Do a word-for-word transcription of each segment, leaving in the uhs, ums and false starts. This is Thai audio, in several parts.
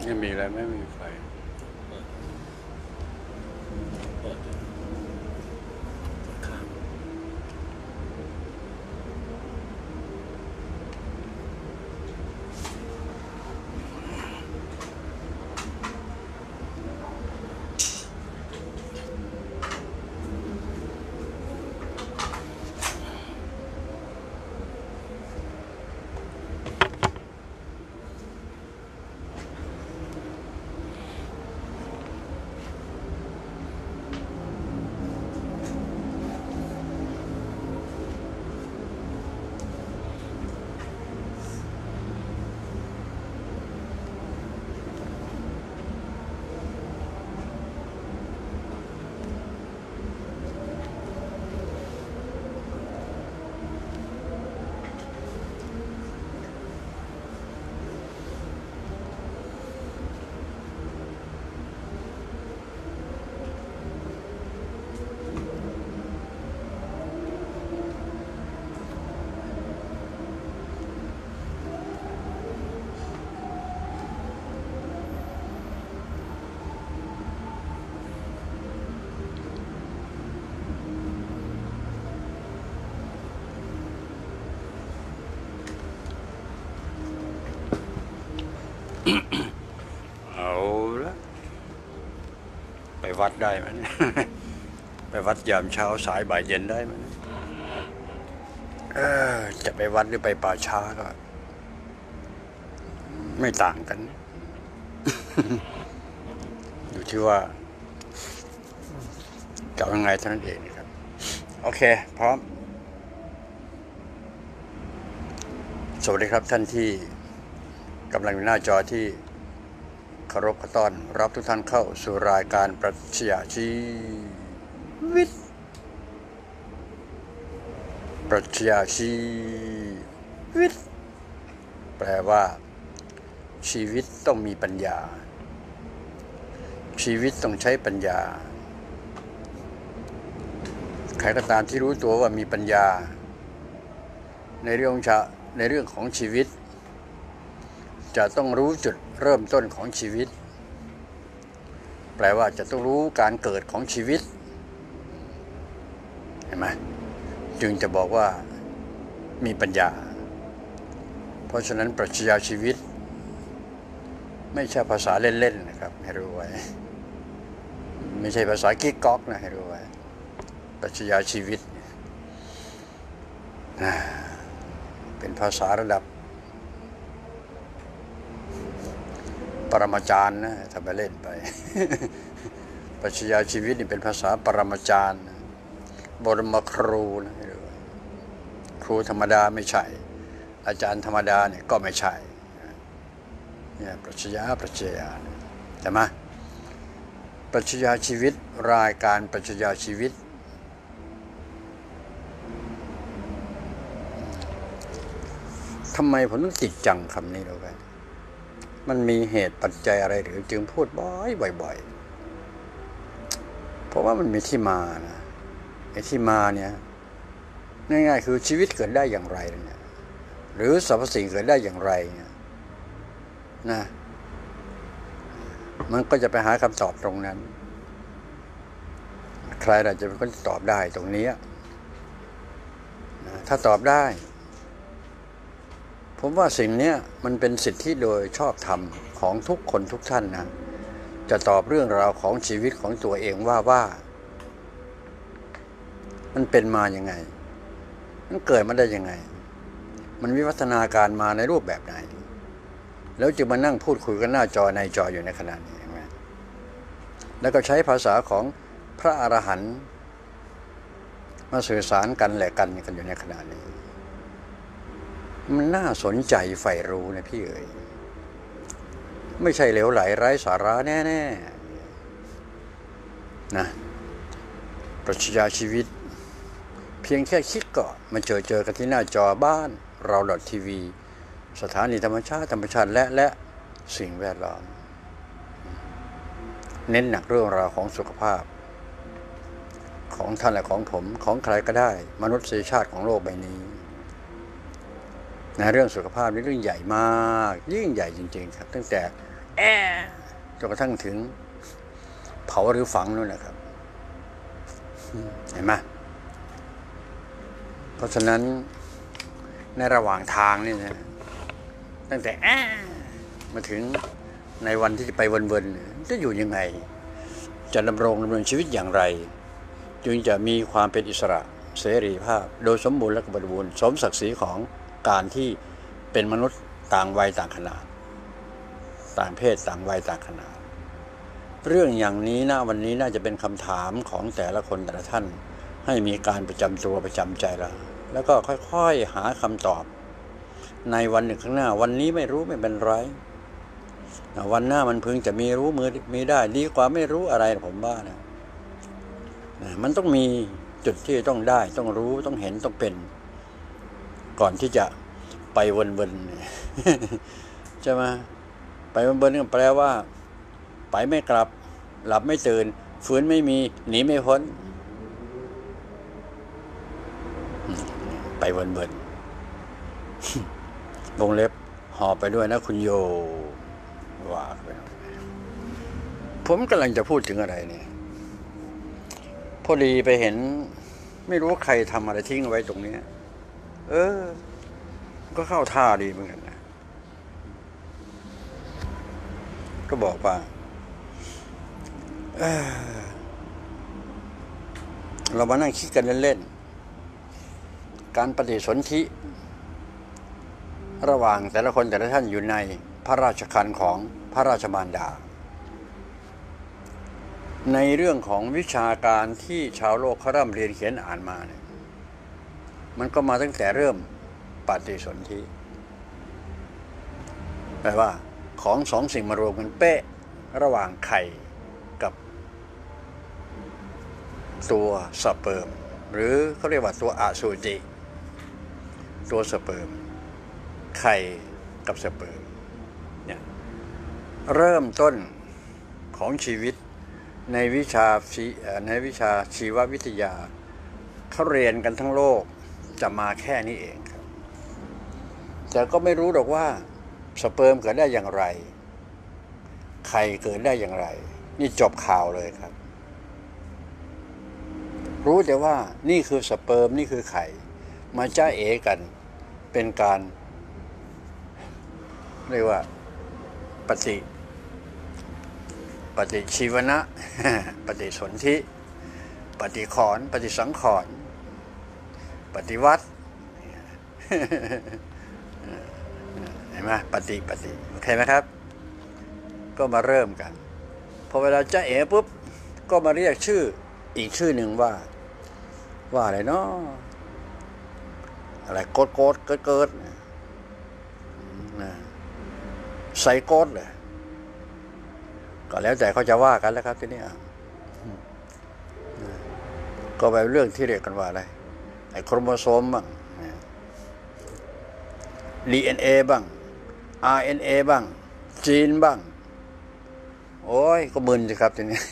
ไม่มีอะไรไม่มีไฟเปิดข้างเอาละไปวัดได้ไหมเนี่ย ไปวัดยามเช้าสายบ่ายเย็นได้ไหมเออจะไปวัดหรือไปป่าช้าก็ไม่ต่างกัน อยู่ที่ว่าจะยังไงเท่านั้นเองนะครับ โอเคพร้อมสวัสดีครับท่านที่กำลังอยู่หน้าจอที่เคารพขอต้อนรับทุกท่านเข้าสู่รายการปรัชญาชีวิตปรัชญาชีวิตแปลว่าชีวิตต้องมีปัญญาชีวิตต้องใช้ปัญญาใครก็ตามที่รู้ตัวว่ามีปัญญาในเรื่องชะในเรื่องของชีวิตจะต้องรู้จุดเริ่มต้นของชีวิตแปลว่าจะต้องรู้การเกิดของชีวิตเห็นไหมจึงจะบอกว่ามีปัญญาเพราะฉะนั้นปรัชญาชีวิตไม่ใช่ภาษาเล่นๆนะครับให้รู้ไว้ไม่ใช่ภาษากิ๊กก๊อกนะให้รู้ไว้ปรัชญาชีวิตเป็นภาษาระดับปรมาจารย์นะถ้าไปเล่นไป ปรัชญาชีวิตนี่เป็นภาษาปรมาจารย์บรมครูนะครูธรรมดาไม่ใช่อาจารย์ธรรมดาเนี่ยก็ไม่ใช่เนี่ยปรัชญาปรัชญาใช่ไหมปรัชญาชีวิตรายการปรัชญาชีวิตทำไมผมต้องติดจังคำนี้เราไปมันมีเหตุปัจจัยอะไรหรือจึงพูดบ่อยบ่อยๆเพราะว่ามันมีที่มานะไอ้ที่มาเนี่ยง่ายๆคือชีวิตเกิดได้อย่างไรเนี่ยหรือสรรพสิ่งเกิดได้อย่างไรเนี่ยนะมันก็จะไปหาคำตอบตรงนั้นใครล่ะจะเป็นคนตอบได้ตรงนี้นะถ้าตอบได้ผมว่าสิ่งนี้มันเป็นสิทธิโดยชอบธรรมของทุกคนทุกท่านนะจะตอบเรื่องราวของชีวิตของตัวเองว่าว่ามันเป็นมาอย่างไงมันเกิดมาได้ยังไงมันวิวัฒนาการมาในรูปแบบไหนแล้วจะมานั่งพูดคุยกันหน้าจอในจออยู่ในขณะนี้ใช่ไหมแล้วก็ใช้ภาษาของพระอรหันต์มาสื่อสารกันแหละกันกันอยู่ในขณะนี้มันน่าสนใจใฝ่รู้นะพี่เอ๋ยไม่ใช่เหลวไหลไร้สาระแน่ๆนะปรัชญาชีวิตเพียงแค่คิดก็มาเจอเจอกันที่หน้าจอบ้านเราดอททีวีสถานีธรรมชาติธรรมชาติและและสิ่งแวดล้อมเน้นหนักเรื่องราวของสุขภาพของท่านและของผมของใครก็ได้มนุษยชาติของโลกใบนี้ในเรื่องสุขภาพนี่เรื่องใหญ่มากยิ่งใหญ่จริงๆครับตั้งแต่แอจนกระทั่งถึงเผาหรือฝังนู่นนะครับเห็นไหมเพราะฉะนั้นในระหว่างทางนี่นะตั้งแต่แอมาถึงในวันที่จะไปวนๆจะอยู่ยังไงจะดำรงดำเนินชีวิตอย่างไรจึงจะมีความเป็นอิสระเสรีภาพโดยสมบูรณ์และบริบูรณ์สมศักดิ์ศรีของการที่เป็นมนุษย์ต่างวัยต่างขนาดต่างเพศต่างวัยต่างขนาดเรื่องอย่างนี้นะวันนี้น่าจะเป็นคำถามของแต่ละคนแต่ละท่านให้มีการประจำตัวประจำใจแล้วแล้วก็ค่อยๆหาคำตอบในวันหนึ่งข้างหน้าวันนี้ไม่รู้ไม่เป็นไรวันหน้ามันพึงจะมีรู้มือมีได้ดีกว่าไม่รู้อะไรผมว่านะมันต้องมีจุดที่ต้องได้ต้องรู้ต้องเห็นต้องเป็นก่อนที่จะไปวนๆใช่ไหมไปวนๆนี่แปลว่าไปไม่กลับหลับไม่ตื่นฟื้นไม่มีหนีไม่พ้นไปวนๆวงเล็บหอบไปด้วยนะคุณโยว่าไปผมกำลังจะพูดถึงอะไรนี่พอดีไปเห็นไม่รู้ใครทำอะไรทิ้งไว้ตรงนี้เออก็เข้าท่าดีเหมือนกันนะก็บอกว่าเออเรามานั่งคิดกันเล่นๆการปฏิสนธิระหว่างแต่ละคนแต่ละท่านอยู่ในพระราชคันของพระราชมารดาในเรื่องของวิชาการที่ชาวโลกเขาเริ่มเรียนเขียนอ่านมาเนี่ยมันก็มาตั้งแต่เริ่มปฏิสนธิแปลว่าของสองสิ่งมารวมกันเป๊ะระหว่างไข่กับตัวสเปิร์มหรือเขาเรียกว่าตัวอสุจิตัวสเปิร์มไข่กับสเปิร์มเนี่ยเริ่มต้นของชีวิตในวิชาในวิชาชีววิทยาเขาเรียนกันทั้งโลกจะมาแค่นี้เองครับแต่ก็ไม่รู้หรอกว่าสเปิร์มเกิดได้อย่างไรไข่เกิดได้อย่างไรนี่จบข่าวเลยครับรู้แต่ว่านี่คือสเปิร์มนี่คือไข่มาจ้าเอกันเป็นการเรียกว่าปฏิปฏิชีวนะปฏิสนธิปฏิขรณ์ปฏิสังขรณ์ปฏิวัติเห็นไหมปฏิปฏิโอเคไหมครับก็มาเริ่มกันพอเวลาจ้าเอ๋ปุ๊บก็มาเรียกชื่ออีกชื่อหนึ่งว่าว่าอะไรเนาะอะไรโกดโกดเกิดเกิดไซโกดเลยก็แล้วแต่เขาจะว่ากันแล้วครับที่นี่ก็เป็นเรื่องที่เรียกกันว่าอะไรไอ้โครโมโซมบ้าง ดี เอ็น เอ บ้าง อาร์ เอ็น เอ บ้างจีนบ้างโอ้ยก็มึนสิครับทีนี้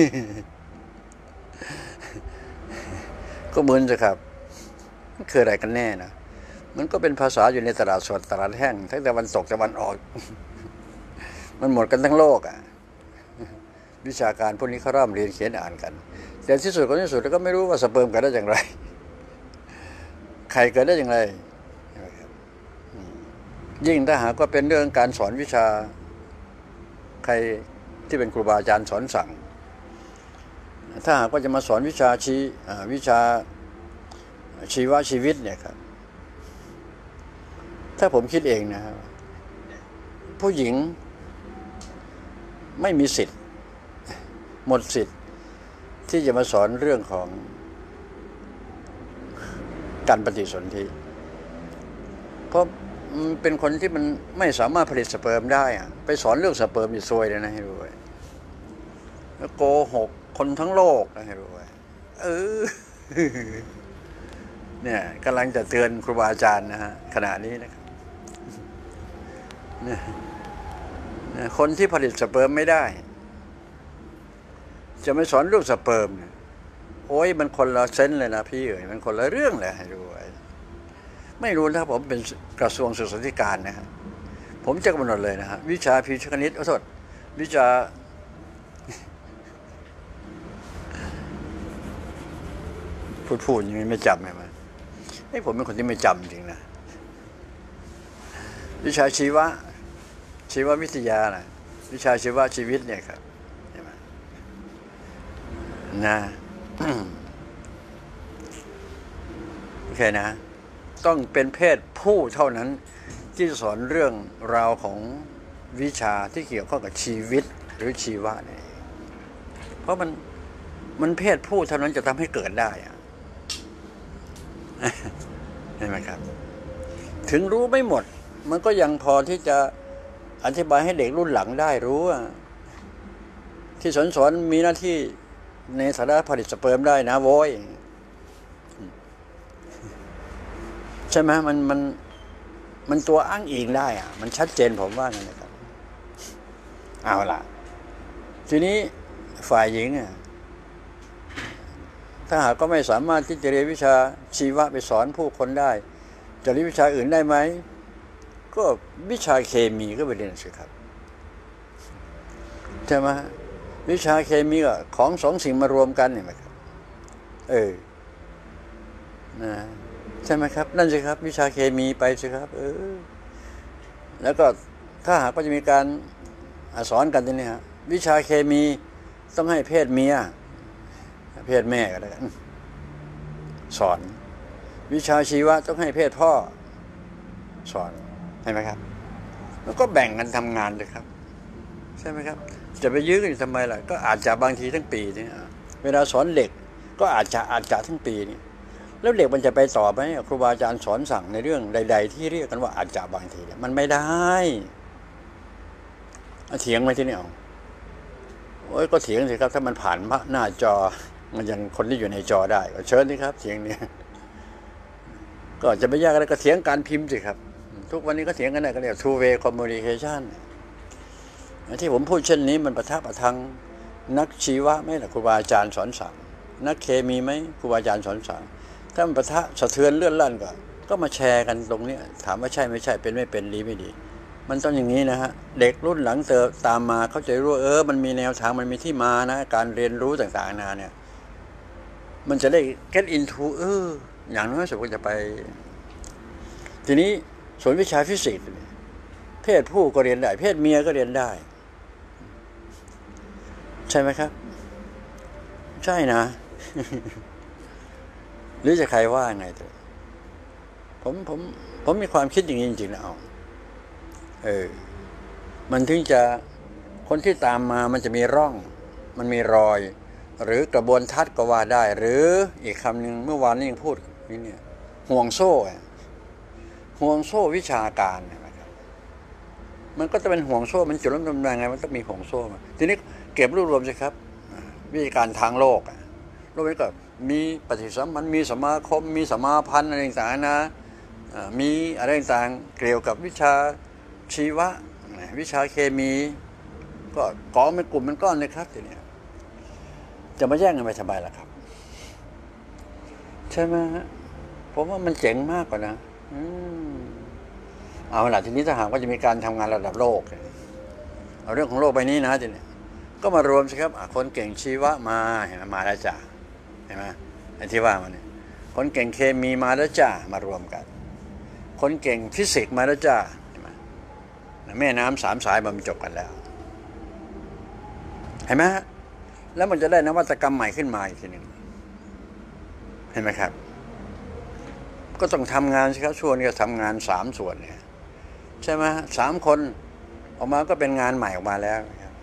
ก็มึนสิครับมันคืออะไรกันแน่นะมันก็เป็นภาษาอยู่ในตลาดสดตลาดแห้งทั้งแต่วันตกแต่วันออกมันหมดกันทั้งโลกอ่ะวิชาการพวกนี้เขาเริ่มเรียนเขียนอ่านกันแต่ที่สุดก็ที่สุดแล้วก็ไม่รู้ว่าสเปิร์มเกิดได้อย่างไรไข่เกิดได้อย่างไรยิ่งถ้าหากว่าเป็นเรื่องการสอนวิชาใครที่เป็นครูบาอาจารย์สอนสั่งถ้าหากว่าจะมาสอนวิชาชีวิชาชีวชีวิตเนี่ยครับถ้าผมคิดเองนะครับผู้หญิงไม่มีสิทธิ์หมดสิทธิ์ที่จะมาสอนเรื่องของการปฏิสนธิเพราะมันเป็นคนที่มันไม่สามารถผลิตสเปิร์มได้อะไปสอนเรื่องสเปิร์มนี่ซวยเลยนะให้รู้ไว้แล้วโกหกคนทั้งโลกนะให้รู้ไว้เออเนี่ยกำลังจะเตือนครูบาอาจารย์นะฮะขณะนี้นะครับเนี่ยคนที่ผลิตสเปิร์มไม่ได้จะไม่สอนเรื่องสเปิร์มโอ้ยมันคนละเซนเลยนะพี่เอ๋ยมันคนละเรื่องเลยให้รู้ไว้ไม่รู้ถ้าผมเป็นกระทรวงศึกษาธิการนะครับผมจะกำหนดเลยนะฮะวิชาพิชคณิตขอโทษวิชาพูดพูดยังไม่จำใช่ไหมไอ้ผมเป็นคนที่ไม่จำจริงนะวิชาชีวะชีววิทยานะวิชาชีวะชีวิตเนี่ยครับใช่ไหมนะโอเคนะต้องเป็นเพศผู้เท่านั้นที่สอนเรื่องราวของวิชาที่เกี่ยวข้องกับชีวิตหรือชีวะเนี่ยเพราะมันมันเพศผู้เท่านั้นจะทำให้เกิดได้อะเห็นไหมครับถึงรู้ไม่หมดมันก็ยังพอที่จะอธิบายให้เด็กรุ่นหลังได้รู้ว่าที่สอนสอนมีหน้าที่ในสาระผลิตสเปิร์มได้นะโว้ยใช่ไหมมันมันมันตัวอ้างอิงได้อะมันชัดเจนผมว่างั้นนะครับเอาล่ะทีนี้ฝ่ายหญิงเนี่ยถ้าหากก็ไม่สามารถที่จะเรียนวิชาชีวะไปสอนผู้คนได้จะเรียนวิชาอื่นได้ไหมก็วิชาเคมีก็ไปเรียนสิครับใช่ไหมวิชาเคมีก็ของสองสิ่งมารวมกันเนี่ยไหมครับเออนะใช่ไหมครับนั่นสิครับวิชาเคมีไปสิครับเออแล้วก็ถ้าหากว่าจะมีการสอนกันทีนี้ฮะวิชาเคมีต้องให้เพศเมียเพศแม่ก็ได้กันสอนวิชาชีวะต้องให้เพศพ่อสอนใช่ไหมครับแล้วก็แบ่งกันทำงานเลยครับใช่ไหมครับจะไปยื้อกันทำไมล่ะก็อาจจะบางทีทั้งปีนี่เวลาสอนเด็กก็อาจจะอาจจะทั้งปีนี่แล้วเด็กมันจะไปต่อไหมครูบาอาจารย์สอนสั่งในเรื่องใดๆที่เรียกกันว่าอาจจะบางทีมันไม่ได้เถียงไหมที่นี่เอาโอ้ยก็เถียงสิครับถ้ามันผ่านหน้าจอมันยังคนที่อยู่ในจอได้ก็เชิญนี่ครับเถียงเนี่ยก็จะไม่ยากอะไรก็เถียงการพิมพ์สิครับทุกวันนี้ก็เถียงกันได้ก็เรียก two way communication ที่ผมพูดเช่นนี้มันประทับประทังนักชีวะไหมล่ะครูบาอาจารย์สอนสั่งนักเคมีไหมครูบาอาจารย์สอนสั่งถ้ามันประทะสะเทือนเลื่อนลั่นก็ก็มาแชร์กันตรงนี้ถามว่าใช่ไม่ใช่เป็นไม่เป็นดีไม่ดีมันต้องอย่างนี้นะฮะเด็กรุ่นหลังเติบตามมาเขาจะรู้เออมันมีแนวทางมันมีที่มานะการเรียนรู้ต่างๆนาเนี่ยมันจะได้ get into เอออย่างน้อยสุดก็จะไปทีนี้ส่วนวิชาฟิสิกส์เพศผู้ก็เรียนได้เพศเมียก็เรียนได้ใช่ไหมครับใช่นะ หรือจะใครว่าไงแต่ผมผมผมมีความคิดอย่างนี้จริงๆนะเอาเออมันถึงจะคนที่ตามมามันจะมีร่องมันมีรอยหรือกระบวนทัศน์ก็ว่าได้หรืออีกคำหนึ่งเมื่อวานนี้ยังพูดนี่เนี่ยห่วงโซ่ห่วงโซ่วิชาการนะครับมันก็จะเป็นห่วงโซ่มันจุดเริ่มต้นยังไงมันต้องมีห่วงโซ่มาทีนี้เก็บรวบรวมสิครับวิธีการทางโลกโลกนี้ก็มีปฏิสัมพันธ์มีสมาคมมีสมาพันธ์อะไรต่างๆนะมีอะไรต่างๆเกี่ยวกับวิชาชีวะวิชาเคมีก็กองเป็นกลุ่มเป็นก้อนเลยครับทีนี้จะมาแย่งกันไปทำไมล่ะครับใช่ไหมฮะผมว่ามันเจ๋งมากกว่านะเอาล่ะทีนี้ถ้าหากว่าจะมีการทำงานระดับโลกเอาเรื่องของโลกใบนี้นะทีนี้ก็มารวมสิครับคนเก่งชีวะมาเห็นไหมมาแล้วจ้ะเห็นไหมไอ้ที่ว่ามันเนี่ยคนเก่งเคมีมาแล้วจ้ะมารวมกันคนเก่งฟิสิกส์มาแล้วจ้ะเห็นไหมแม่น้ำสามสายมันจบกันแล้วเห็นไหมฮะแล้วมันจะได้นวัตกรรมใหม่ขึ้นมาอีกทีหนึ่งเห็นไหมครับก็ต้องทำงานสิครับช่วงนี้ทำงานสามส่วนเนี่ยใช่ไหมสามคนออกมาก็เป็นงานใหม่ออกมาแล้วครับ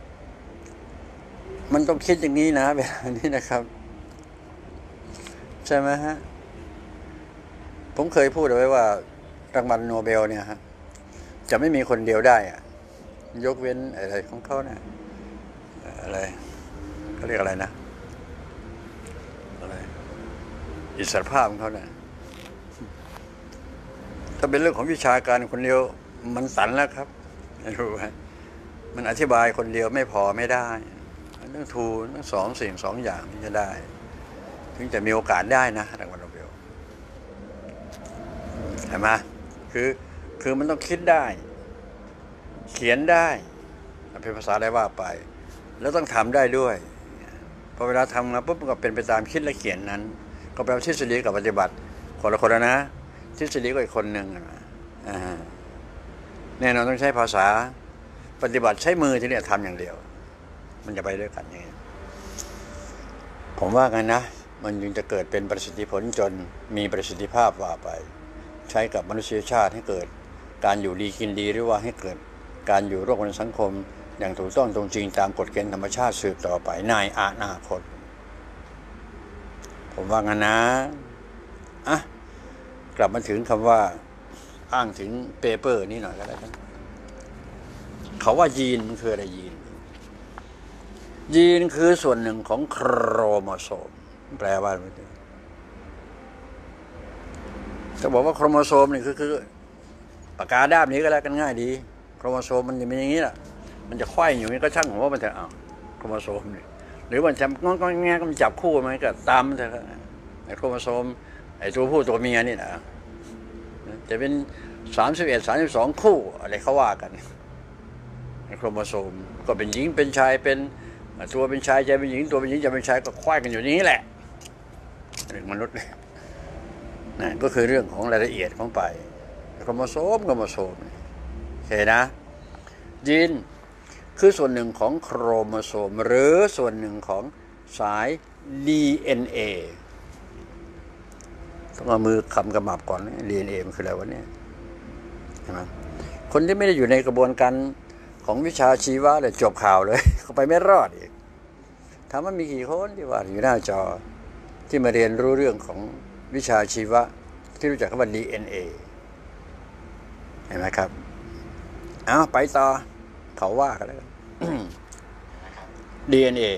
มันต้องคิดอย่างนี้นะเวลานี้นะครับใช่ไหมฮะผมเคยพูดเอาไว้ว่ารางวัลโนเบลเนี่ยฮะจะไม่มีคนเดียวได้อะยกเว้นอะไรของเขาเนี่ยอะไรเขาเรียกอะไรนะอะไรอิสรภาพของเขาเนี่ยถ้าเป็นเรื่องของวิชาการคนเดียวมันตันแล้วครับรู้ไหมมันอธิบายคนเดียวไม่พอไม่ได้ต้องทูต้องสองสิ่งสองอย่างที่จะได้ถึงจะมีโอกาสได้นะรางวัลโนเบลเห็นไหมคือคือมันต้องคิดได้เขียนได้เป็นภาษาอะไรว่าไปแล้วต้องทำได้ด้วยพอเวลาทำมาปุ๊บมันก็เป็นไปตามคิดและเขียนนั้นก็แปลว่าทฤษฎีกับปฏิบัติคนละคนแล้วนะทฤษฎีก็อีกคนหนึ่งแน่นอนต้องใช้ภาษาปฏิบัติใช้มือที่นี่ทำอย่างเดียวมันจะไปด้วยกันอย่างนี้ผมว่ากันนะมันจึงจะเกิดเป็นประสิทธิผลจนมีประสิทธิภาพว่าไปใช้กับมนุษยชาติให้เกิดการอยู่ดีกินดีหรือว่าให้เกิดการอยู่ร่วมกันในสังคมอย่างถูกต้องตรงจริงตามกฎเกณฑ์ธรรมชาติสืบต่อไปในอนาคตผมว่างั้นนะอ่ะกลับมาถึงคำว่าอ้างถึงเปเปอร์นี่หน่อยก็ได้ครับเขาว่ายีนมันคืออะไรยีนยีนคือส่วนหนึ่งของโครโมโซมแปลว่าอะไรจะบอกว่าโครโมโซมนี่คือคือปากกาด้ามนี้ก็แล้วกันง่ายดีโครโมโซมมันจะเป็นอย่างนี้แหละมันจะไขว้อยู่นี่ก็ช่างหัวมันเถอะเอาโครโมโซมนี่หรือมันจะงอนๆแงก็มันจับคู่มันก็ตามมันเถอะไอ้โครโมโซมไอ้ตัวผู้ตัวเมียนี่นะจะเป็นสามสิบเอ็ดสามสิบสองคู่อะไรเขาว่ากันไอ้โครโมโซมก็เป็นหญิงเป็นชายเป็นตัวเป็นชายใจเป็นหญิงตัวเป็นหญิงจะเป็นชายก็ไขว้กันอยู่นี้แหละเรื่องมนุษย์เนี่ยนั่นก็คือเรื่องของรายละเอียดของไปโครโมโซมโครโมโซมโอเคนะยีนคือส่วนหนึ่งของโครโมโซมหรือส่วนหนึ่งของสาย ดี เอ็น เอ ต้องเอามือคำกระหมับก่อน ดี เอ็น เอ มันคืออะไรวะเนี่ยใช่ไหมคนที่ไม่ได้อยู่ในกระบวนการของวิชาชีวะเลยจบข่าวเลยเขาไปไม่รอดอีกถามว่ามีกี่คนที่ว่าอยู่หน้าจอที่มาเรียนรู้เรื่องของวิชาชีวะที่รู้จักคำว่า ดี เอ็น เอ เห็นไหมครับเอาไปต่อเขาว่ากันแล้วกัน ดี เอ็น เอ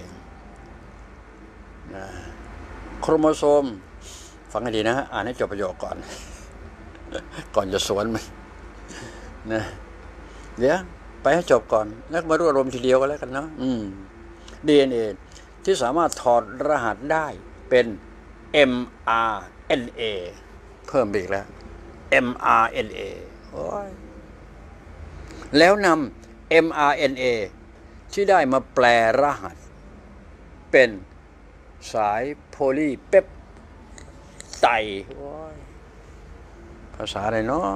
โครโมโซมฟังให้ดีนะอ่านให้จบประโยคก่อน ก่อนจะสวนมันนะเดี๋ยวไปให้จบก่อนแล้วมารวบรวมทีเดียวกันแล้วกันเนาะ ดี เอ็น เอ ที่สามารถถอดรหัสได้เป็น เอ็ม อาร์ เอ็น เอ เพิ่มอีกแล้ว เอ็ม อาร์ เอ็น เอ โอ้ยแล้วนำ เอ็ม อาร์ เอ็น เอ ที่ได้มาแปลรหัสเป็นสายโพลีเปปไตด์ภาษาอะไรเนาะ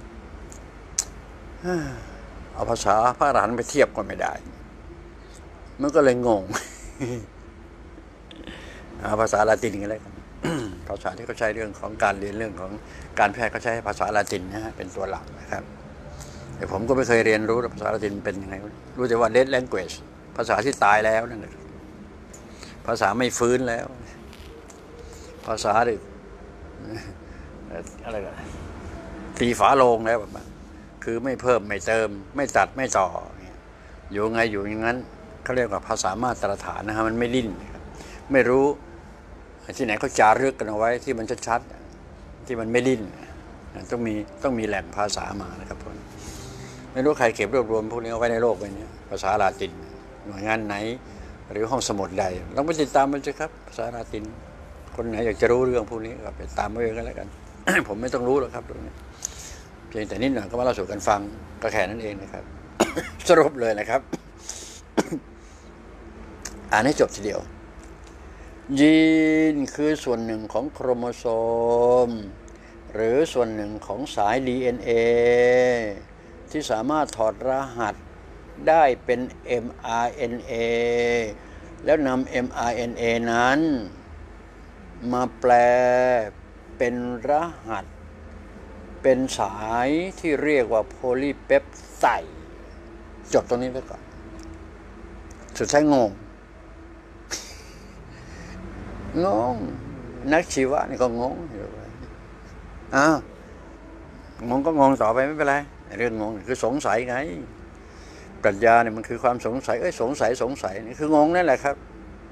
เอาภาษาพระอรหันต์ไปเทียบก็ไม่ได้มันก็เลยงงเอาภาษาลาตินกันเลยกัน ภาษาที่เขาใช้เรื่องของการเรียนเรื่องของการแพทย์เขาใช้ภาษาลาตินนะฮะเป็นตัวหลักนะครับแต่ผมก็ไม่เคยเรียนรู้ภาษาลาตินเป็นยังไงรู้แต่ว่า dead language ภาษาที่ตายแล้วนั่นแหละภาษาไม่ฟื้นแล้วภาษาดิอะไรกันตีฝาโลงแล้วแบบนั้นคือไม่เพิ่มไม่เติมไม่ตัดไม่ต่ออยู่ไงอยู่อย่างนั้นเขาเรียกว่าภาษามาตรฐานนะฮะมันไม่ดิ้นไม่รู้ที่ไหนเขาจารึกกันเอาไว้ที่มันชัดๆที่มันไม่ดิ้นต้องมีต้องมีแหล่งภาษามานะครับผมไม่รู้ใครเก็บรวบรวมพวกนี้เอาไว้ในโลกใบนี้ภาษาลาตินหน่วยงานไหนหรือห้องสมุดใดลองไปติดตามมันสิครับภาษาลาตินคนไหนอยากจะรู้เรื่องพวกนี้ก็ไปตามไว้กันแล้วกัน ผมไม่ต้องรู้หรอกครับตรงนี้เพียงแต่นิดหน่อยก็มาเล่าสู่กันฟังก็แค่นั้นเองนะครับ สรุปเลยนะครับ อ่านให้จบทีเดียวยีนคือส่วนหนึ่งของโครโมโซมหรือส่วนหนึ่งของสาย ดี เอ็น เอ ที่สามารถถอดรหัสได้เป็น เอ็ม อาร์ เอ็น เอ แล้วนำ เอ็ม อาร์ เอ็น เอ นั้นมาแปลเป็นรหัสเป็นสายที่เรียกว่าโพลีเปปไตด์จบตรงนี้ไว้ก่อนสุดท้ายงงงงนักชีวะนี่ก็งงอ้าวงงก็งงต่อไปไม่เป็นไรเรื่องงงคือสงสัยไงปรัชญาเนี่ยมันคือความสงสัยเอ้ยสงสัยสงสัยนี่คืองงนั่นแหละครับ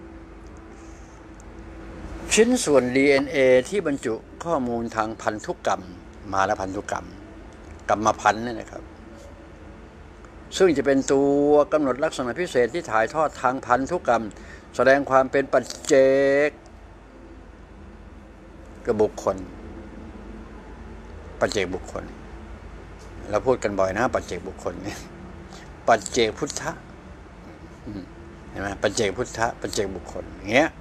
ชิ้นส่วน ดี เอ็น เอ ที่บรรจุข้อมูลทางพันธุกรรมมาแล้วพันธุกรรมกรรมพันธุ์นี่นะครับซึ่งจะเป็นตัวกำหนดลักษณะพิเศษที่ถ่ายทอดทางพันธุกรรมแสดงความเป็นปัจเจกกับบุคคลปัจเจกบุคคลเราพูดกันบ่อยนะปัจเจกบุคคลเนี่ยปัจเจกพุทธะเห็นไหมปัจเจกพุทธะปัจเจกบุคคลอย่างเงี้ย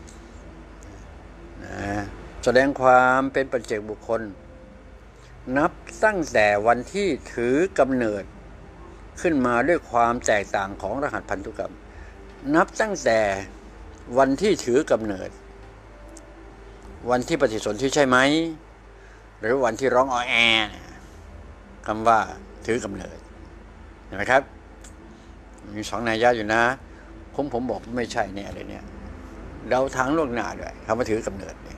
นะแสดงความเป็นปัจเจกบุคคลนับตั้งแต่วันที่ถือกำเนิดขึ้นมาด้วยความแตกต่างของรหัสพันธุกรรมนับตั้งแต่วันที่ถือกำเนิดวันที่ปฏิสนธิใช่ไหมหรือวันที่ร้องออแอคำว่าถือกำเนิดเห็นไหมครับมีสองนัยยะอยู่นะผมผมบอกไม่ใช่เนี่ยอะไรเนี่ยเราทางล่วงหน้าด้วยคำว่าถือกำเนิดเนี่ย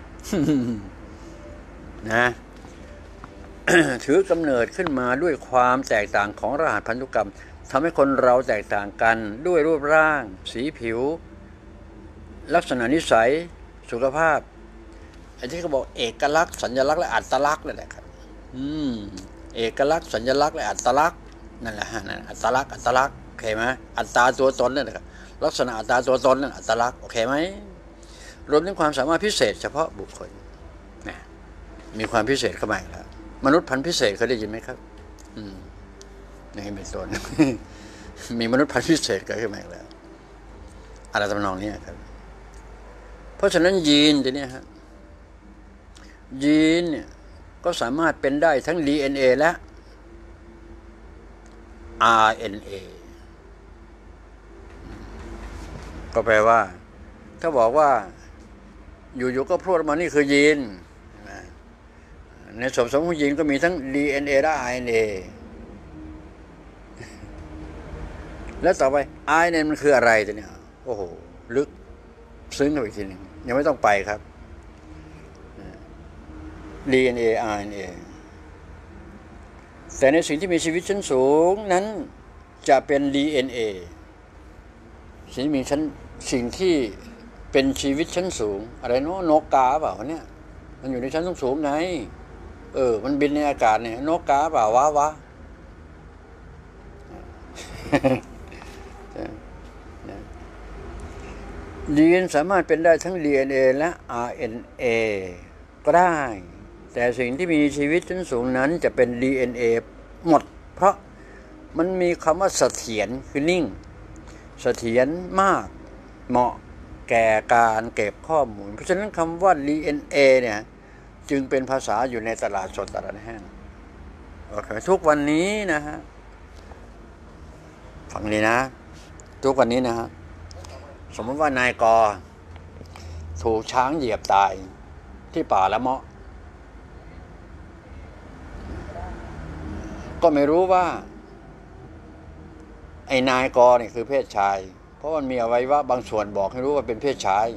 นะ ถือกำเนิดขึ้นมาด้วยความแตกต่างของรหัสพันธุกรรมทำให้คนเราแตกต่างกันด้วยรูปร่างสีผิวลักษณะนิสัยสุขภาพไอ้ที่เขาบอกเอกลักษณ์สัญลักษณ์และอัตลักษณ์นั่นแหละครับอืมเอกลักษณ์สัญลักษณ์และอัตลักษณ์นั่นแหละฮะนั่นอัตลักษณ์อัตลักษณ์โอเคไหมอัตราตัวตนนั่นแหละครับลักษณะอัตราตัวตนนั่นอัตลักษณ์โอเคไหมรวมถึงความสามารถพิเศษเฉพาะบุคคลนะมีความพิเศษเข้ามาอีกแล้วมนุษย์พันธุ์พิเศษเคยได้ยินไหมครับอืมนี่เป็นต้น มีมนุษย์พันธุ์พิเศษเกิดขึ้นมาอีกแล้วอะไรทำนองนี้ครับเพราะฉะนั้นยีนตัวนี้ฮะยีนเนี่ยก็สามารถเป็นได้ทั้ง ดี เอ็น เอ และ อาร์ เอ็น เอ ก็แปลว่าถ้าบอกว่าอยู่ๆก็พูดมานี่คือยีนในส่วนผสมของยีนก็มีทั้ง ดี เอ็น เอ และ อาร์ เอ็น เอ แล้วต่อไป อาร์ เอ็น เอ มันคืออะไรตัวเนี้ยโอ้โหลึกซึ้งเข้าไปอีกทีหนึ่งยังไม่ต้องไปครับ ดี เอ็น เอ อาร์ เอ็น เอ แต่ในสิ่งที่มีชีวิตชั้นสูงนั้นจะเป็น ดี เอ็น เอ สิ่งที่มีชั้นสิ่งที่เป็นชีวิตชั้นสูงอะไรเนาะนกกาเปล่าเนี่ยมันอยู่ในชั้นสูงๆไงเออมันบินในอากาศเนี่ยนกกาเปล่าวะวะยีนสามารถเป็นได้ทั้ง ดี เอ็น เอ และ อาร์ เอ็น เอ ก็ได้แต่สิ่งที่มีชีวิตชั้นสูงนั้นจะเป็น ดี เอ็น เอ หมดเพราะมันมีคำว่าเสถียรคือนิ่งเสถียรมากเหมาะแก่การเก็บข้อมูลเพราะฉะนั้นคำว่า ดี เอ็น เอ เนี่ยจึงเป็นภาษาอยู่ในตลาดสดตลาดแห้งโอเคทุกวันนี้นะฮะฟังดีนะทุกวันนี้นะฮะสมมติว่านายกอถูกช้างเหยียบตายที่ป่าละเมาะก็ไม่รู้ว่าไอ้นายกอเนี่ยคือเพศชายเพราะมันมีอวัยวะบางส่วนบอกให้รู้ว่าเป็นเพศชาย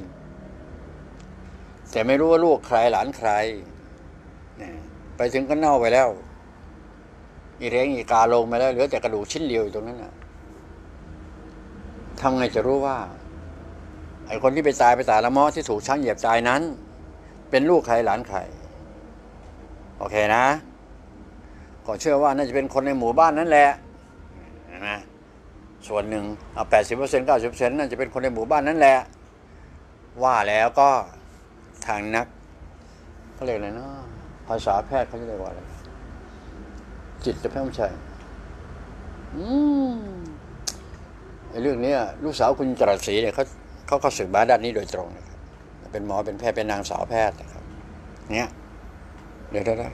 แต่ไม่รู้ว่าลูกใครหลานใครไปถึงก็เน่าไปแล้วอีเร้งอีกาลงไปแล้วเหลือแต่กระดูกชิ้นเดียวอยู่ตรงนั้นนะทำไงจะรู้ว่าไอ้คนที่ไปตายไปตายละเมาะที่ถูกช้างเหยียบตายนั้นเป็นลูกใครหลานใครโอเคนะก็เชื่อว่าน่าจะเป็นคนในหมู่บ้านนั่นแหละนะส่วนหนึ่งเอาแปดสิบเปอร์เซ็นต์เก้าสิบเปอร์เซ็นต์น่าจะเป็นคนในหมู่บ้านนั่นแหละว่าแล้วก็ทางนักเขาเรียกอะไรเนาะภาษาแพทย์เขาจะเรียกว่าอะไรจิตแพทย์ไม่ใช่อืมไอ้เรื่องนี้ลูกสาวคุณจรัสศรีเนี่ยเขาเขาเข้าศึกษาด้านนี้โดยตรงนะครับเป็นหมอเป็นแพทย์เป็นนางสาวแพทย์นะครับเนี่ยเดี๋ยวได้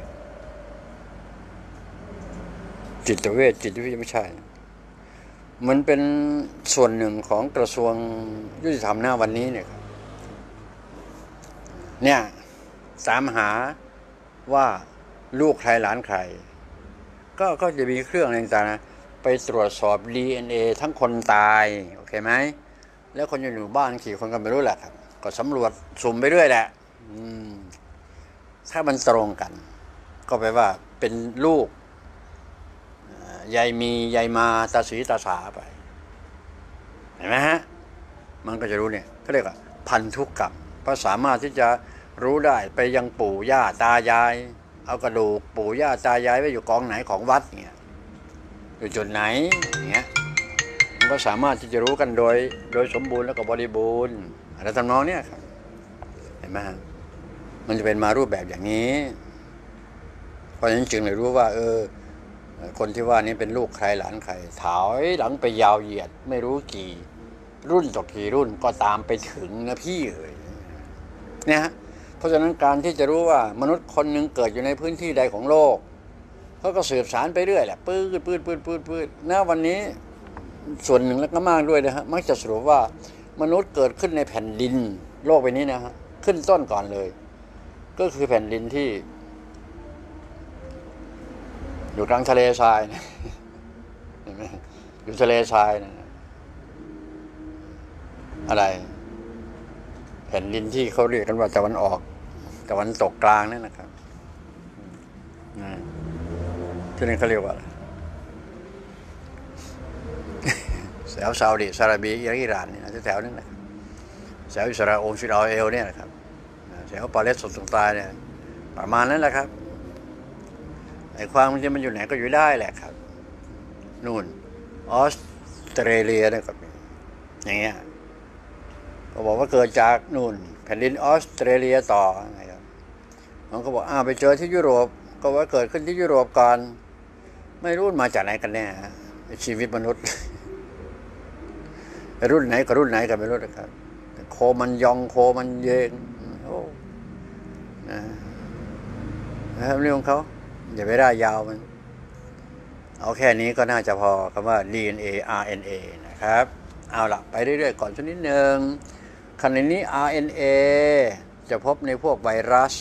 จิตเวชจิตวิทยาไม่ใช่มันเป็นส่วนหนึ่งของกระทรวงยุติธรรมหน้าวันนี้เนี่ยครับเนี่ยตามหาว่าลูกใครหลานใครก็ก็จะมีเครื่องอะไรต่างๆนะไปตรวจสอบ ดี เอ็น เอ ทั้งคนตายโอเคไหมแล้วคนอยู่บ้านกี่คนก็ไม่รู้แหละครับก็สำรวจสุ่มไปเรื่อยแหละถ้ามันตรงกันก็แปลว่าเป็นลูกยายมียายมาตาสีตาสาไปเห็นไหมฮะมันก็จะรู้เนี่ยเขาเรียกว่าพันธุกรรมเพราะสามารถที่จะรู้ได้ไปยังปู่ย่าตายายเอากระดูกปู่ย่าตายายไว้อยู่กองไหนของวัดเนี่ยอยู่จุดไหนอย่างเงี้ยมันก็สามารถที่จะรู้กันโดยโดยสมบูรณ์แล้วก็บริบูรณ์อะไรทำนองเนี้ยครับเห็นไหมฮะมันจะเป็นมารูปแบบอย่างนี้เพราะฉะนั้นจึงเลยรู้ว่าเออคนที่ว่านี้เป็นลูกใครหลานใครถอยหลังไปยาวเหยียดไม่รู้กี่รุ่นต่อกี่รุ่นก็ตามไปถึงนะพี่เอ๋ยเนี่ยฮะเพราะฉะนั้นการที่จะรู้ว่ามนุษย์คนหนึ่งเกิดอยู่ในพื้นที่ใดของโลกเขาก็สืบสารไปเรื่อยแหละปื้ดปื้ดปื้ดปื้ดปื้ดณวันนี้ส่วนหนึ่งแล้วก็มากด้วยนะฮะมักจะสรุปว่ามนุษย์เกิดขึ้นในแผ่นดินโลกใบนี้นะฮะขึ้นต้นก่อนเลยก็คือแผ่นดินที่อยู่กลางทะเลทรายนะเห็นไหมอยู่ทะเลทรายนะอะไรแผ่นดินที่เขาเรียกกันว่าตะวันออกตะวันตกกลางนั่นนะครับที่นั่นเขาเรียกว่าแถวซาอุดิอาระเบียอิหร่านนี่นะแถวนั้นแหละแถวอิสราเอลอิสราเอลเนี่ยนะครับแถวปาเลสไตน์ตายเนี่ยประมาณนั้นแหละครับไอ้ความมันจะมันอยู่ไหนก็อยู่ได้แหละครับนู่นออสเตรเลียนะครับอย่างเงี้ยก็บอกว่าเกิดจากนู่นแผ่นดินออสเตรเลียต่อนะครับมันก็บอกอ้าวไปเจอที่ยุโรปก็ว่าเกิดขึ้นที่ยุโรปก่อนไม่รู้มาจากไหนกันแน่ชีวิตมนุษย์รุ่นไหนกับรุ่นไหนกันไม่รู้นะครับโคมันยองโคมันเยงโอ้นะครับเรื่องของเขาอย่าไปได้ยาวมันเอาแค่นี้ก็น่าจะพอคำว่า ดี เอ็น เอ อาร์ เอ็น เอ นะครับเอาละไปเรื่อยๆก่อนสักนิดหนึ่งขณะนี้ อาร์ เอ็น เอ จะพบในพวกไวรัส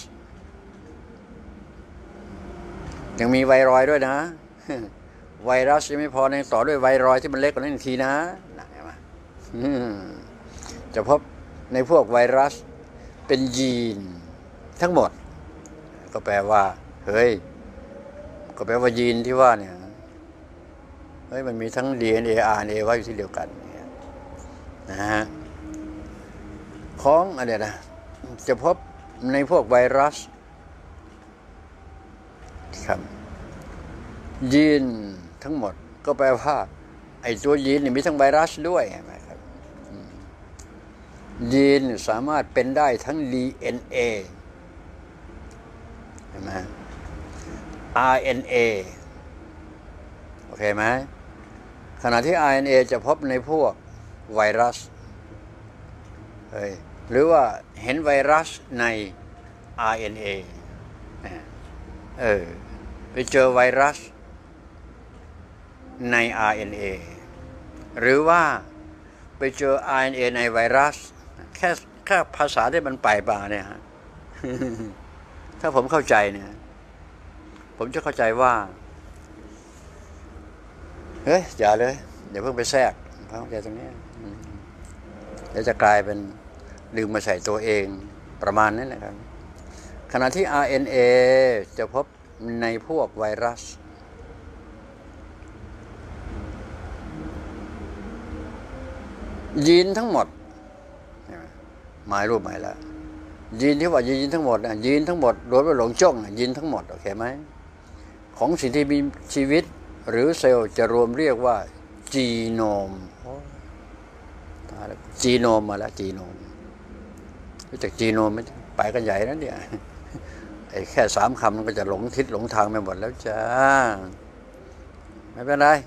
ยังมีไวรอยด์ด้วยนะไวรัสยังไม่พอในต่อด้วยไวรอยด์ที่มันเล็กกว่านั้นอีกทีนะจะพบในพวกไวรัสเป็นยีนทั้งหมดก็แปลว่าเฮ้ยก็แปลว่ายีนที่ว่าเนี่ยเฮ้ยมันมีทั้ง ดี เอ็น เอ อาร์ เอ็น เอ ไว้อยู่ที่เดียวกันนะฮะของอะไรนะจะพบในพวกไวรัสครับยีนทั้งหมดก็แปลว่าไอ้ตัวยีนนี่มีทั้งไวรัสด้วยใช่ไหมครับยีนสามารถเป็นได้ทั้ง ดี เอ็น เอ ใช่ไหม อาร์ เอ็น เอ โอเคไหมขณะที่ อาร์ เอ็น เอ จะพบในพวกไวรัสเฮ้ยหรือว่าเห็นไวรัสใน อาร์ เอ็น เอ เออไปเจอไวรัสใน อาร์ เอ็น เอ หรือว่าไปเจอ อาร์ เอ็น เอ ในไวรัสแค่แค่ภาษาที่มันไปป่าเนี่ยฮะ ถ้าผมเข้าใจเนี่ยผมจะเข้าใจว่าเฮ้ยอย่าเลยอย่าเพิ่งไปแทรกเข้าใจตรงนี้เดี๋ยวจะกลายเป็นลืมมาใส่ตัวเองประมาณนั้นแหละครับขณะที่ อาร์ เอ็น เอ จะพบในพวกไวรัสยีนทั้งหมดหมายรูปหมายแล้วยีนที่ว่ายีนทั้งหมดนะยีนทั้งหมดโดยว่าหลงจ้องยีนทั้งหมดโอเคไหมของสิ่งที่มีชีวิตหรือเซลล์จะรวมเรียกว่าจีโนมจีโนมมาแล้วจีโนมรู้จักจีโนมไม่ไปกันใหญ่นะเนี่ยไอ้แค่สามคำมันก็จะหลงทิศหลงทางไปหมดแล้วจ้าไม่เป็นไร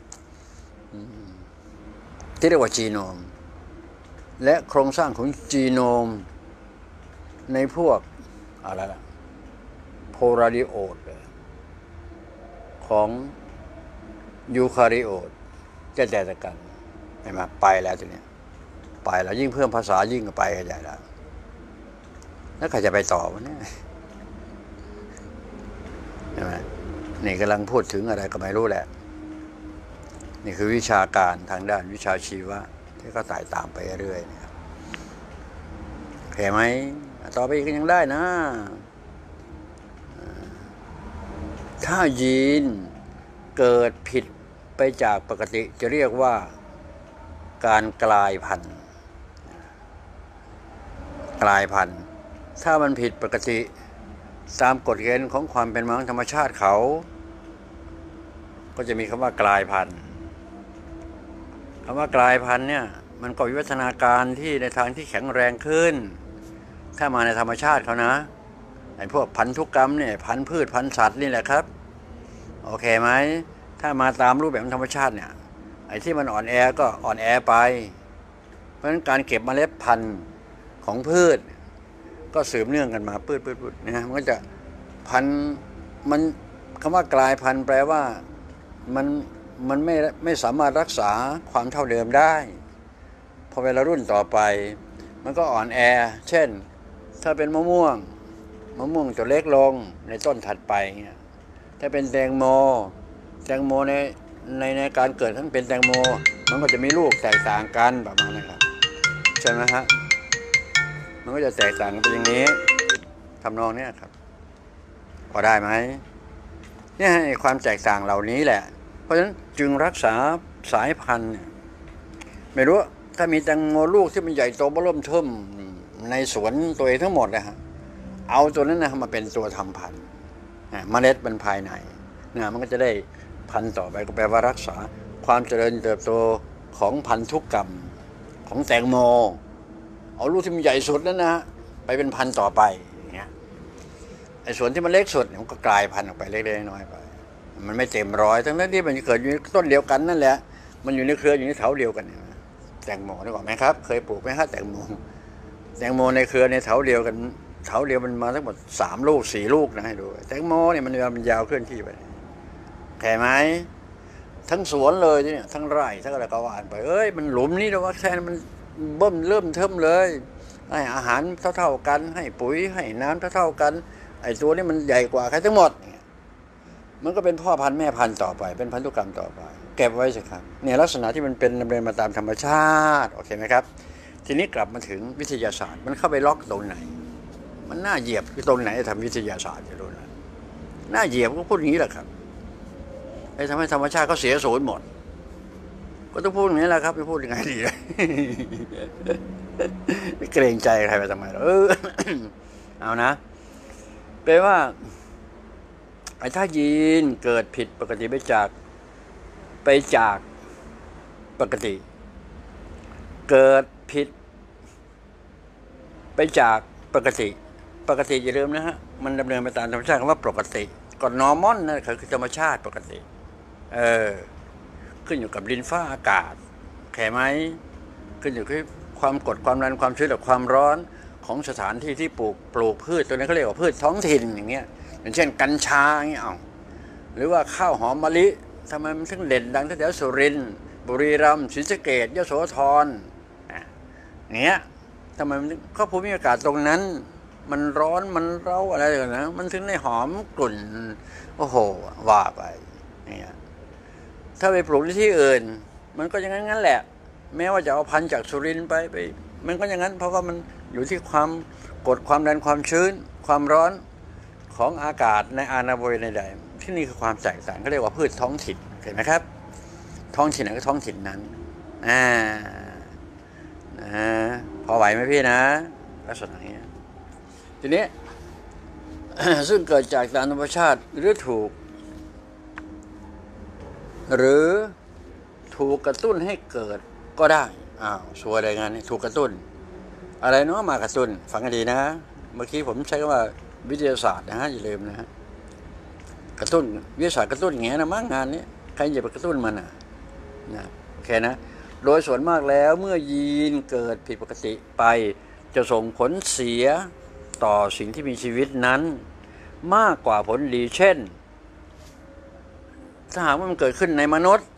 ที่เรียกว่าจีโนมและโครงสร้างของจีโนมในพวกอะไรล่ะโพลาริโอตของยูคาริโอตจะแตกกันเห็นไหมไปแล้วทีนี้ไปแล้วยิ่งเพิ่มภาษายิ่งไปกันใหญ่แล้วแล้วใครจะไปต่อวะเนี่ยใช่ไหมนี่กำลังพูดถึงอะไรก็ไม่รู้แหละนี่คือวิชาการทางด้านวิชาชีวะที่ก็ไต่ตามไปเรื่อยๆนะครับเห็นไหมต่อไปก็ยังได้นะถ้ายีนเกิดผิดไปจากปกติจะเรียกว่าการกลายพันธุ์กลายพันธุ์ถ้ามันผิดปกติตามกฎเกณฑ์ของความเป็นมาของธรรมชาติเขาก็จะมีคำว่ากลายพันธุ์คำว่ากลายพันธุ์เนี่ยมันก็วิวัฒนาการที่ในทางที่แข็งแรงขึ้นถ้ามาในธรรมชาติเขานะไอ้พวกพันธุกรรมเนี่ยพันธุ์พืชพันธุ์สัตว์นี่แหละครับโอเคไหมถ้ามาตามรูปแบบธรรมชาติเนี่ยไอ้ที่มันอ่อนแอก็อ่อนแอไปเพราะฉะนั้นการเก็บเมล็ดพันธุ์ของพืชก็สืบเนื่องกันมาพืชพืชพืชนะมันก็จะพันธุ์มันคำว่ากลายพันธุ์แปลว่ามันมันไม่ไม่สามารถรักษาความเท่าเดิมได้พอเวลารุ่นต่อไปมันก็อ่อนแอเช่นถ้าเป็นมะม่วงมะม่วงจะเล็กลงในต้นถัดไปเงี้ยถ้าเป็นแตงโมแตงโมในในในการเกิดทั้งเป็นแตงโมมันก็จะมีลูกแตกต่างกันประมาณนี้ครับใช่ไหมฮะมันก็จะแตกต่างกันเป็นอย่างนี้ทำนองนี้ครับพอได้ไหมเนี่ยความแตกต่างเหล่านี้แหละเพราะฉะนั้นจึงรักษาสายพันธุ์ไม่รู้ถ้ามีแตงโมลูกที่มันใหญ่โตเบิ่มเทิ่มในสวนตัวเองทั้งหมดนะฮะเอาตัวนั้นนะมาเป็นตัวทำพันธุ์เมล็ดมันภายในนะมันก็จะได้พันธุ์ต่อไปก็แปลว่ารักษาความเจริญเติบโตของพันธุกรรมของแตงโมเอาลูกที่มันใหญ่สุดนั้นนะไปเป็นพันธุ์ต่อไปอย่างเงี้ยไอ้ส่วนที่มันเล็กสุดมันก็กลายพันธุ์ออกไปเล็กๆน้อยๆไปมันไม่เต็มร้อยทั้งนั้นที่มันเกิดอยู่ต้นเดียวกันนั่นแหละมันอยู่ในเครืออยู่ในเถาเดียวกันแตงโมได้ก่อนไหมครับเคยปลูกไหมฮะแตงโมแตงโมในเครือในเถาเดียวกันเถาเดียวมันมาทั้งหมดสามลูกสี่ลูกนะให้ดูแตงโมเนี่ยมันมันยาวเคลื่อนที่ไปแค่ไหมทั้งสวนเลยเนี่ยทั้งไร่ทั้งอะไรก็ว่าไปเอ้ยมันหลุมนี่นะว่าแค่มันเบิ่มเริ่มเทิมเลยให้อาหารเท่าๆกันให้ปุ๋ยให้น้ำเท่าๆกันไอ้ตัวนี้มันใหญ่กว่าใครทั้งหมดมันก็เป็นพ่อพันธุ์แม่พันธุ์ต่อไปเป็นพันธุกรรมต่อไปเก็บไว้สิครับเนี่ยลักษณะที่มันเป็นดำเนินมาตามธรรมชาติโอเคไหมครับทีนี้กลับมาถึงวิทยาศาสตร์มันเข้าไปล็อกตรงไหนมันน่าเหยียบคือตรงไหนทำวิทยาศาสตร์จะรู้นะน่าเหยียบก็พูดอย่างนี้แหละครับไอ้ทำให้ธรรมชาติเขาเสียศูนย์หมดก็ต้องพูดอย่างนี้แหละครับไม่พูดยังไงดีเลยไม่เกรงใจใครไปทำไมเออเอานะแปลว่าไอ้ถ้ายีนเกิดผิดปกติไปจากไปจากปกติเกิดผิดไปจากปกติปกติอย่าลืมนะฮะมันดำเนินไปตามธรรมชาติคำว่าปกติก่อนนอร์มอลนั่นคือธรรมชาติปกติเออขึ้นอยู่กับดินฟ้าอากาศแค่ไหมขึ้นอยู่ที่ความกดความดันความชื้นและความร้อนของสถานที่ที่ปลูกปลูกพืชตัวนี้เขาเรียกว่าพืชท้องถิ่นอย่างเงี้ยอย่างเช่นกัญชาอย่างเงี้ยเอาหรือว่าข้าวหอมมะลิทำไมมันถึงเด่นดังแถวสุรินทร์บุรีรัมย์ศรีสะเกษยโสธรอย่างเงี้ยทำไมมันก็ภูมิอากาศตรงนั้นมันร้อนมันเร้าอะไรกันนะมันถึงได้หอมกลุ่นโอ้โหว่าไปเนี่ยถ้าไปปลูกที่อื่นมันก็อย่างนั้นงั้นแหละแม้ว่าจะเอาพันธุ์จากสุรินทร์ไปไปมันก็อย่างนั้นเพราะว่ามันอยู่ที่ความกดความดันความชื้นความร้อนของอากาศในอาณาบริเวณใดๆที่นี่คือความแตกต่างเขาเรียกว่าพืชท้องถิ่นเห็นไหมครับท้องถิ่นไหนก็ท้องถิ่นนั้นอ่านะพอไหวไหมพี่นะลักษณะนี้ทีนี้ ซึ่งเกิดจากตามธรรมชาติหรือถูกหรือถูกกระตุ้นให้เกิดก็ได้อ้าวชัวร์อะไรงานนี้ถูกกระตุ้นอะไรเนาะมากระตุ้นฟังให้ดีนะเมื่อกี้ผมใช้คำว่าวิทยาศาสตร์นะฮะอย่าลืมนะฮะกระตุ้นวิทยาศาสตร์กระตุ้นอย่างเงี้ยนะมั้งงานนี้ใครจะไปกระตุ้นมันอ่ะนะโอเคนะโดยส่วนมากแล้วเมื่อยีนเกิดผิดปกติไปจะส่งผลเสียต่อสิ่งที่มีชีวิตนั้นมากกว่าผลดีเช่นถ้าหากว่ามันเกิดขึ้นในมนุษย์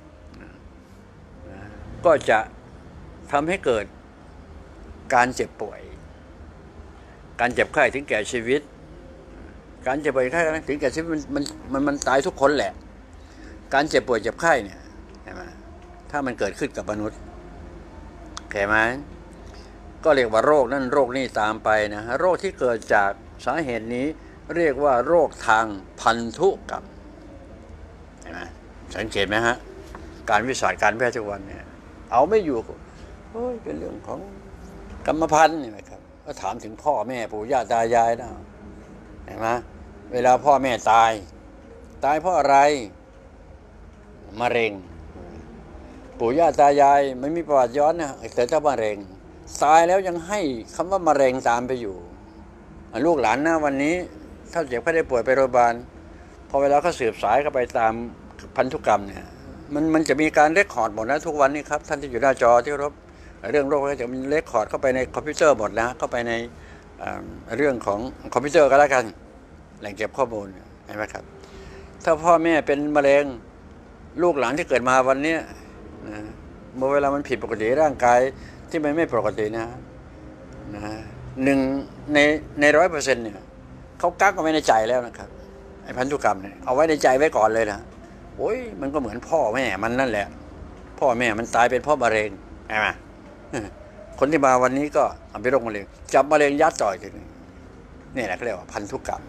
ก็จะทำให้เกิดการเจ็บป่วยการเจ็บไข้ถึงแก่ชีวิตการเจ็บป่วยไข้ถึงแก่ชีวิตมันมันมันมันตายทุกคนแหละการเจ็บป่วยเจ็บไข้เนี่ยใช่ไหมถ้ามันเกิดขึ้นกับมนุษย์เข้าใจไหมก็เรียกว่าโรคนั่นโรคนี่ตามไปนะโรคที่เกิดจากสาเหตุนี้เรียกว่าโรคทางพันธุกรรมเห็นไหมสังเกตไหมฮะการวิชาการแพทย์ทุกวันเนี่ยเอาไม่อยู่โอ้ยเป็นเรื่องของกรรมพันธุ์นี่นะครับก็ถามถึงพ่อแม่ปู่ย่าตายายนะเห็นไหมเวลาพ่อแม่ตายตายเพราะอะไรมะเร็งปู่ย่าตายายไม่มีประวัติย้อนนะแต่ถ้ามะเร็งตายแล้วยังให้คำว่ามะเร็งตามไปอยู่ลูกหลานนะวันนี้ถ้าเจ็บไข้ได้ป่วยไปโรงพยาบาลพอเวลาเขาสืบสายเข้าไปตามพันธุกรรมเนี่ยมันมันจะมีการเรคคอร์ดหมดนะทุกวันนี้ครับท่านที่อยู่หน้าจอที่รบเรื่องโรคก็จะมีเรคคอร์ดเข้าไปในคอมพิวเตอร์หมดนะเข้าไปในเรื่องของคอมพิวเตอร์ก็แล้วกันแหล่งเก็บข้อมูลเห็นไหมครับถ้าพ่อแม่เป็นมะเร็งลูกหลานที่เกิดมาวันนี้นะเมื่อเวลามันผิดปกติร่างกายที่มันไม่ปกตินะนะหนึ่งในในร้อยเปอร์เซ็นต์เนี่ยเขากักเอาไว้ในใจแล้วนะครับไอ้พันธุกรรมเนี่ยเอาไว้ในใจไว้ก่อนเลยนะโอ้ยมันก็เหมือนพ่อแม่มันนั่นแหละพ่อแม่มันตายเป็นเพราะมะเร็งใช่ไหมคนที่มาวันนี้ก็เป็นโรคมะเร็งจับมะเร็งยัดต่อยทีนึงนี่แหละเขาเรียกว่าพันธุกรรม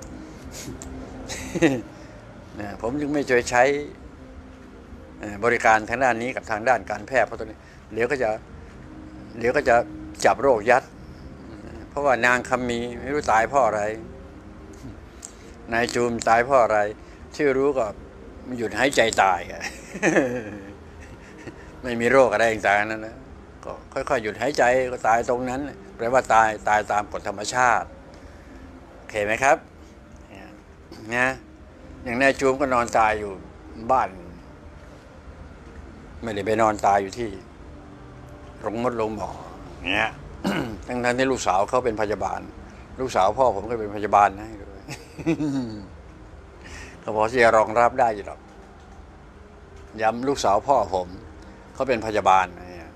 นะผมจึงไม่เคยใช้บริการทางด้านนี้กับทางด้านการแพทย์เพราะตรงนี้เดี๋ยวก็จะเดี๋ยวก็จะจับโรคยัดเพราะว่านางคำมีไม่รู้ตายเพราะอะไรนายจูมตายเพราะอะไรที่รู้ก็หยุดหายใจตายไม่มีโรคอะไรต่างๆนั่นนะก็ค่อยๆหยุดหายใจก็ตายตรงนั้นแปลว่าตายตายตามกฎธรรมชาติโอเคไหมครับนะอย่างนายจูมก็นอนตายอยู่บ้านไม่ได้ไปนอนตายอยู่ที่โรงมดโรงหมอเงี้ย ทั้งทั้งที่ลูกสาวเขาเป็นพยาบาลลูกสาวพ่อผมก็เป็นพยาบาลนะเขาพอที่จะรองรับได้อยู่หรอกย้ำลูกสาวพ่อผมเขาเป็นพยาบาลเนี่ย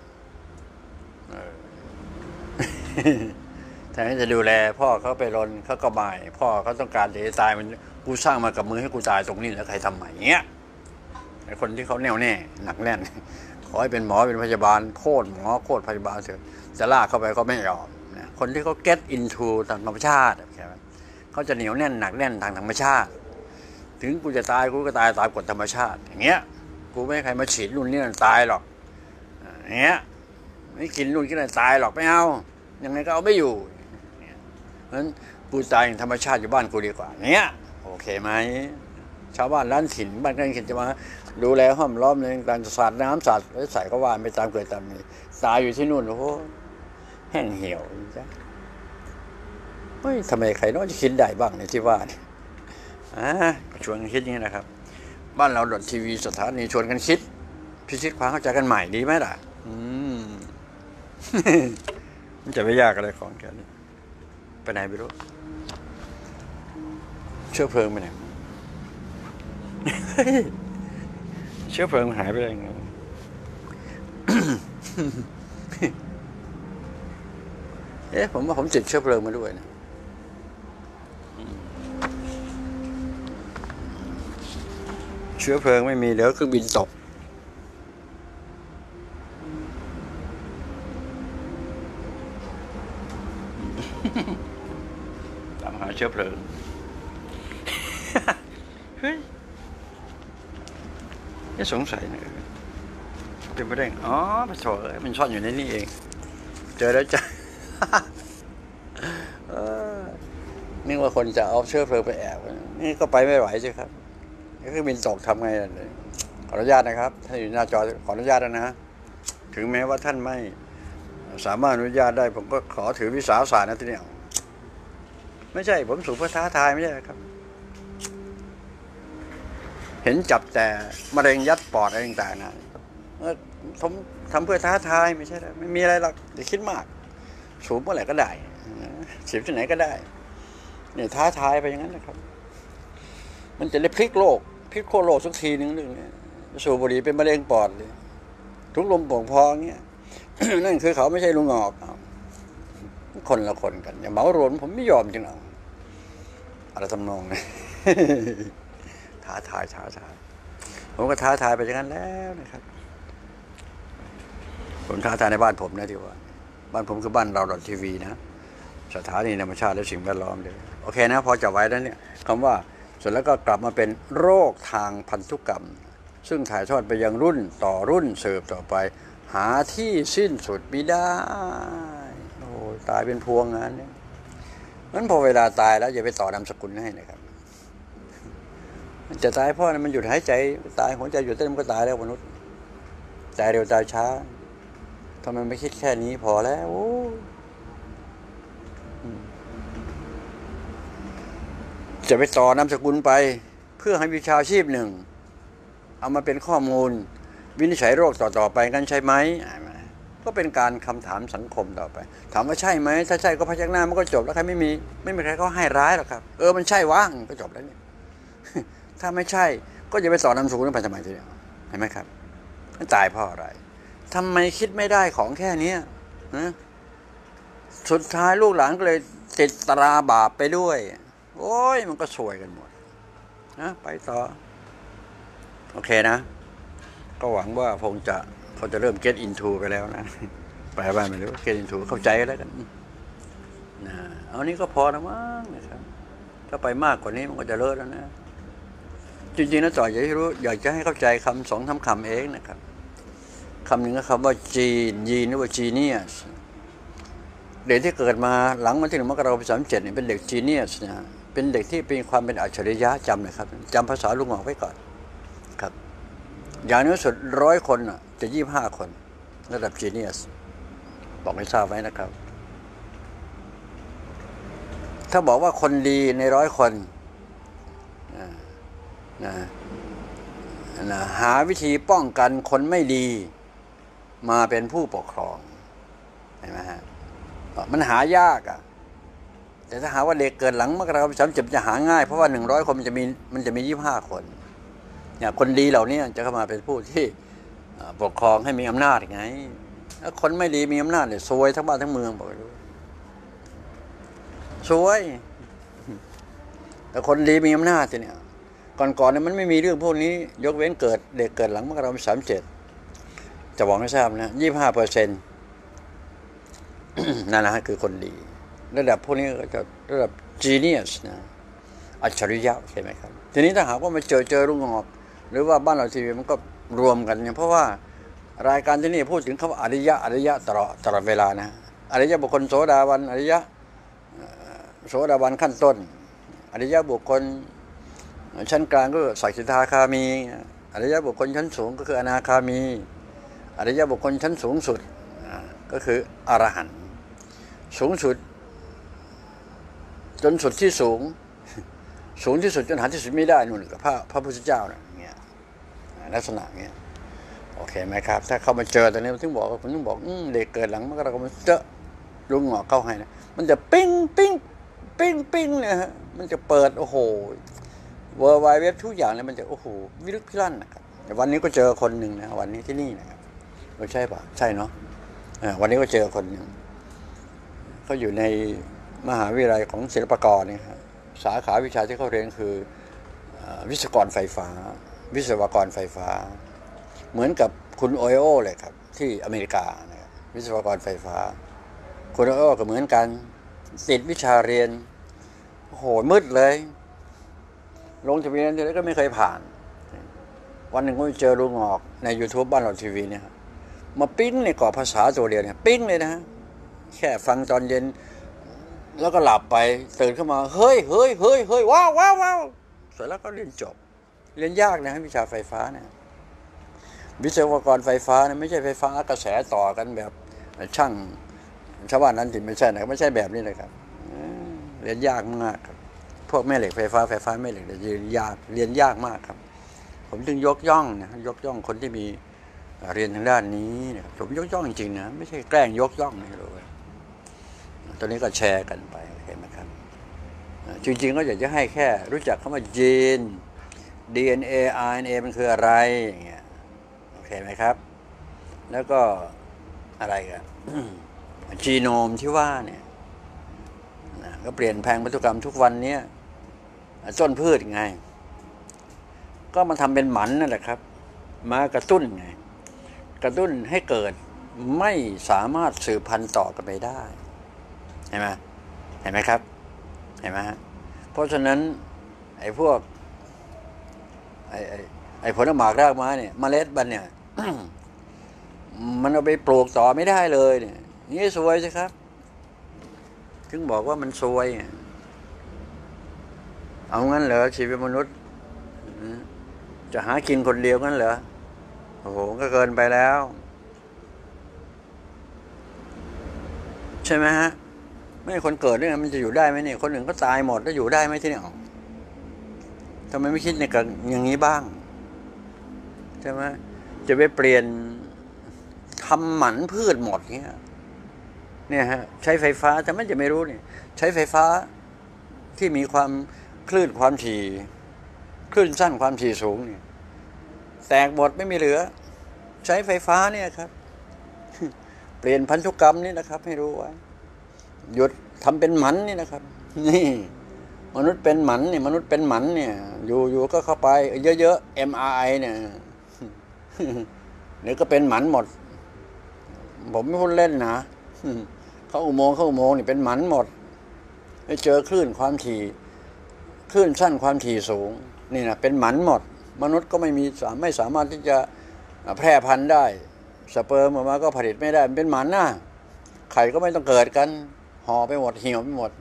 แทนที่จะดูแลพ่อเขาไปรนเขาก็ไม่พ่อเขาต้องการจะตายมันกูสร้างมากับมือให้กูตายตรงนี้แล้วใครทำใหม่เงี้ยไอ้คนที่เขาแน่วแน่หนักแน่นขอให้เป็นหมอเป็นพยาบาลโคตรหมอโคตรพยาบาลเถอะจะลากเข้าไปก็ไม่ยอมนะคนที่เขา get into ทางธรรมชาติใช่ไหมเขาจะเหนียวแน่นหนักแน่นทางธรรมชาติถึงกูจะตายกูก็ตายตามกฎธรรมชาติอย่างเงี้ยกูไม่ให้ใครมาฉีดรุ่นนี้ตายหรอกอย่างเงี้ยไม่กินรุ่นที่ไหนตายหรอกไม่เอายังไงก็เอาไม่อยู่เพราะฉะนั้นกูตายอย่างธรรมชาติอยู่บ้านกูดีกว่าเงี้ยโอเคไหมชาวบ้านร้านถิ่นบ้านใกล้เคียงจะมาดูแลห้อมล้อมในการสาดน้ำสาดใส่ก็ว่าไปตามเกิดตามนี้ตายอยู่ที่นู่นโอ้โหแห้งเหี่ยวจ้ะเฮ้ยทำไมใครน้อยจะคิดได้บ้างในที่ว่าเนี่ยอ่าชวนกันคิดอย่างนี้นะครับบ้านเราดอททีวีสถานีชวนกันคิดพิชิตความเข้าใจกันใหม่ดีไหมล่ะอืม มันจะไม่ยากอะไรของแกนี่ไปไหนไม่รู้เชื้อเพลิงไปไหนเชื้อเพลิงมันหายไปได้ยังไง เอ๊ะผมว่าผมติดเชื้อเพลิงมาด้วยนะเชื้อเพลิงไม่มีเดี๋ยวเครื่องบินตกตามหาเชื้อเพลิงเฮ้ยจะสงสัยนะเป็นไปได้อ๋อมันโถเอ้ยมันซ่อนอยู่ในนี่เองเจอแล้วจ้ะนึกว่าคนจะเอาเชื้อเพลิงไปแอบนี่ก็ไปไม่ไหวใช่ครับเครื่องบินตกทำไงเลยขออนุญาตนะครับท่านอยู่หน้าจอขออนุญาตนะถึงแม้ว่าท่านไม่สามารถอนุญาตได้ผมก็ขอถือวิสาสะนะทีนี้ไม่ใช่ผมสูบเพื่อท้าทายไม่ใช่ครับเห็นจับแต่มะเร็งยัดปอดอะไรต่างๆนะผมทำเพื่อท้าทายไม่ใช่ไม่มีอะไรหรอกอย่าคิดมากสูบเมื่อไหร่ก็ได้ฉีดที่ไหนก็ได้เนี่ยท้าทายไปอย่างนั้นนะครับมันจะได้พลิกโลกพลิกโคโลกสักทีนึงเรื่องนี้สูบบุหรี่เป็นมะเร็งปอดเลยทุกลมโป่งพองเงี้ย นั่นคือเขาไม่ใช่ลุงงอกคนละคนกันอย่าเหมารวมผมไม่ยอมจริงหรออะไรทำนองนี้ ท้าทายท้าทายผมก็ท้าทายไปอย่างนั้นแล้วนะครับผมท้าทายในบ้านผมนะที่ว่าบ้านผมคือบ้านเราดอททีวีนะสถานีธรรมชาติและสิ่งแวดล้อมเลยโอเคนะพอจะไว้แล้วเนี่ยคำว่าเสร็จแล้วก็กลับมาเป็นโรคทางพันธุกรรมซึ่งถ่ายทอดไปยังรุ่นต่อรุ่นสืบต่อไปหาที่สิ้นสุดไม่ได้โอ้ตายเป็นพวงงานเนี่ยนั้นพอเวลาตายแล้วอย่าไปต่อนามสกุลให้นะครับจะตายเพราะมันหยุดหายใจตายหัวใจหยุดเต้นมันก็ตายแล้วมนุษย์ตายเร็วตายช้าทำไมไม่คิดแค่นี้พอแล้วจะไปต่อนามสกุลไปพื่อให้วิชาชีพหนึ่งเอามาเป็นข้อมูลวินิจฉัยโรคต่อๆไปกันใช่ไหมก็เป็นการคำถามสังคมต่อไปถามว่าใช่ไหมถ้าใช่ก็พยักหน้ามันก็จบแล้วใครไม่มีไม่มีใครก็ให้ร้ายหรอกครับเออมันใช่ว่างก็จบแล้วเนี่ยถ้าไม่ใช่ก็จะไปสอนนำสูงนั้นไปทำไมทีเดียวเห็นไหมครับตายเพราะอะไรทำไมคิดไม่ได้ของแค่นี้นะสุดท้ายลูกหลานก็เลยติดตราบาปไปด้วยโอ้ยมันก็สวยกันหมดนะไปต่อโอเคนะก็หวังว่าคงจะเขาจะเริ่ม get into ไปแล้วนะแปลว่าไม่รู้ get into เข้าใจแล้วกันนะเอานี้ก็พอนะมั้งนะครับถ้าไปมากกว่านี้มันก็จะเลอะแล้วนะจริงๆนะต่ออยากให้รู้อยากจะให้เข้าใจคำสองคำคำเองนะครับคำหนึ่งก็คำว่าจีนยีนหรือว่าจีเนียสเด็กที่เกิดมาหลังวันที่หนึ่งมกราคมสามเจ็ดเนี่ยเป็นเด็กจีเนียสนะเป็นเด็กที่เป็นความเป็นอัจฉริยะจำนะครับจำภาษาลุงหงอกไว้ก่อนครับอย่างน้อยสุดร้อยคนอ่ะจะยี่สิบห้าคนระดับจีเนียสบอกให้ทราบไว้นะครับถ้าบอกว่าคนดีในร้อยคนนะนะนะหาวิธีป้องกันคนไม่ดีมาเป็นผู้ปกครองเห็นไหมฮะมันหายากอ่ะแต่ถ้าหาว่าเด็กเกิดหลังมกราคมสามสิบจะหาง่ายเพราะว่าหนึ่งร้อยคนมันจะมีมันจะมียี่สิบห้าคนเนี่ยคนดีเหล่านี้จะเข้ามาเป็นผู้ที่ปกครองให้มีอำนาจไงถ้าคนไม่ดีมีอำนาจเนี่ยซวยทั้งบ้านทั้งเมืองบอกเลยซวยแต่คนดีมีอำนาจเนี่ยก่อนๆเนี่ยมันไม่มีเรื่องพวกนี้ยกเว้นเกิดเด็กเกิดหลังมกราคมสามเจ็ดจะบอกให้ทราบนะยี่สิบห้าเปอร์เซ็นต์นั่นแหละคือคนดีระดับพวกนี้ก็จะระดับ genius นะอัจฉริยะใช่ไหมครับทีนี้ถ้าหากว่ามาเจอเจอลุงหงอกหรือว่าบ้านเราทีวีมันก็รวมกันเนี่ยเพราะว่ารายการที่นี่พูดถึงคำว่าอริยะอริยะตลอดตลอดเวลานะอริยะบุคคลโสดาบันอริยะโสดาบันขั้นต้นอริยะบุคคลชั้นกลางก็สักขิทาคามีอริยะบุคคลชั้นสูงก็คืออนาคามีอริยะบุคคลชั้นสูงสุดก็คืออรหันต์สูงสุดจนสุดที่สูงสูงที่สุดจนหาที่สุดไม่ได้นู่นกับพระพระพุทธเจ้าเนี่ยเงี้ยลักษณะเงี้ยโอเคไหมครับถ้าเข้ามาเจอตอนนี้ผมถึงบอกผมถึงบอกเด็กเกิดหลังมกราคมเจอลุงหงอกเข้าให้นะมันจะปิ้งปิ้งปิ้งปิ้งเนี่ยฮะมันจะเปิดโอ้โหเวอร์ไวเว็บทุกอย่างเลยมันจะโอ้โหวิลึกพิลั่นนะครับวันนี้ก็เจอคนหนึ่งนะวันนี้ที่นี่นะครับไม่ใช่ป่ะใช่เนาะวันนี้ก็เจอคนหนึ่งเขาอยู่ในมหาวิทยาลัยของศิลปากรเนี่ยครับสาขาวิชาที่เขาเรียนคือวิศวกรไฟฟ้าวิศวกรไฟฟ้าเหมือนกับคุณโอโอเลยครับที่อเมริกานะครับวิศวกรไฟฟ้าคุณโอโอก็เหมือนกันติดวิชาเรียนโอ้โหมืดเลยลงทะเบียนทีไรก็ไม่เคยผ่านวันหนึ่งก็เจอลุงหงอกใน YouTube บ้านเราทีวีเนี่ยมาปิ้งในกรอบภาษาตัวเดียวเนี่ยปิ้งเลยนะฮะแค่ฟังตอนเย็นแล้วก็หลับไปตื่นขึ้นมาเฮ้ยเฮ้ยเฮ้ยเฮ้ยว้าวว้าวว้าวเสร็จแล้วก็เรียนจบเรียนยากนะวิชาไฟฟ้าเนี่ยวิศวกรไฟฟ้าเนี่ยไม่ใช่ไฟฟ้ากระแสต่อกันแบบช่างชาวบ้านนั้นถึงไม่ใช่นะไม่ใช่แบบนี้เลยครับเรียนยากมากครับพวกแม่เหล็กไฟฟ้าไฟฟ้าแม่เหล็กเรียนยากเรียนยากมากครับผมจึงยกย่องนะยกย่องคนที่มีเรียนทางด้านนี้เนี่ยผมยกย่องจริงๆนะไม่ใช่แกล้งยกย่องนี่เลยตอนนี้ก็แชร์กันไปเห็นไหมครับจริงๆก็อยากจะให้แค่รู้จักคำว่ายีน ดี เอ็น เอ อาร์ เอ็น เอ มันคืออะไรอย่างเงี้ยโอเคไหมครับแล้วก็อะไรกันจีโนมที่ว่าเนี่ยก็เปลี่ยนแปลงพันธุกรรมทุกวันนี้ต้นพืชไงก็มาทำเป็นหมันนั่นแหละครับมากระตุ้นไงกระตุ้นให้เกิดไม่สามารถสืบพันธุ์ต่อกันไปได้เห็นไหมเห็นไหมครับเห็นไหมฮะเพราะฉะนั้นไอ้พวกไอ้ไอ้ไอ้ผลหมากรากไม้เนี่ยเมล็ดมันเนี่ย มันเอาไปปลูกต่อไม่ได้เลยเนี่ยนี่ซวยใช่ครับถึงบอกว่ามันซวยเอางั้นเหรอชีวิตมนุษย์จะหากินคนเดียวงั้นเหรอโอ้โหก็เกินไปแล้วใช่ไหมฮะไม่คนเกิดเนี่ยมันจะอยู่ได้ไหมเนี่ยคนหนึ่งก็ตายหมดแล้วอยู่ได้ไหมที่เนี่ยทำไมไม่คิดในกับอย่างนี้บ้างใช่ไหมจะไปเปลี่ยนทำหมันพืชหมดเงี้ยเนี่ยฮะใช้ไฟฟ้าแต่ไม่จะไม่รู้เนี่ยใช้ไฟฟ้าที่มีความคลื่นความถี่คลื่นสั้นความถี่สูงเนี่ยแตกหมดไม่มีเหลือใช้ไฟฟ้าเนี่ยครับเปลี่ยนพันธุกรรมนี่นะครับให้รู้ไว้หยุดทำเป็นหมันนี่นะครับนี่มนุษย์เป็นหมันเนี่ยมนุษย์เป็นหมันเนี่ยอยู่อยู่ก็เข้าไปเยอะๆ เอ็ม อาร์ ไอ เนี่ยเดี๋ยวก็เป็นหมันหมดผมไม่พูดเล่นนะเข้าอุโมงค์เข้าอุโมงค์นี่เป็นหมันหมดไปเจอคลื่นความถี่คลื่นสั้นความถี่สูงนี่นะเป็นหมันหมดมนุษย์ก็ไม่มีไม่สามารถที่จะแพร่พันธุ์ได้สเปิร์มออกมาก็ผลิตไม่ได้มันเป็นหมันนะไข่ก็ไม่ต้องเกิดกันห่อไปหมดเหี่ยวไปหมด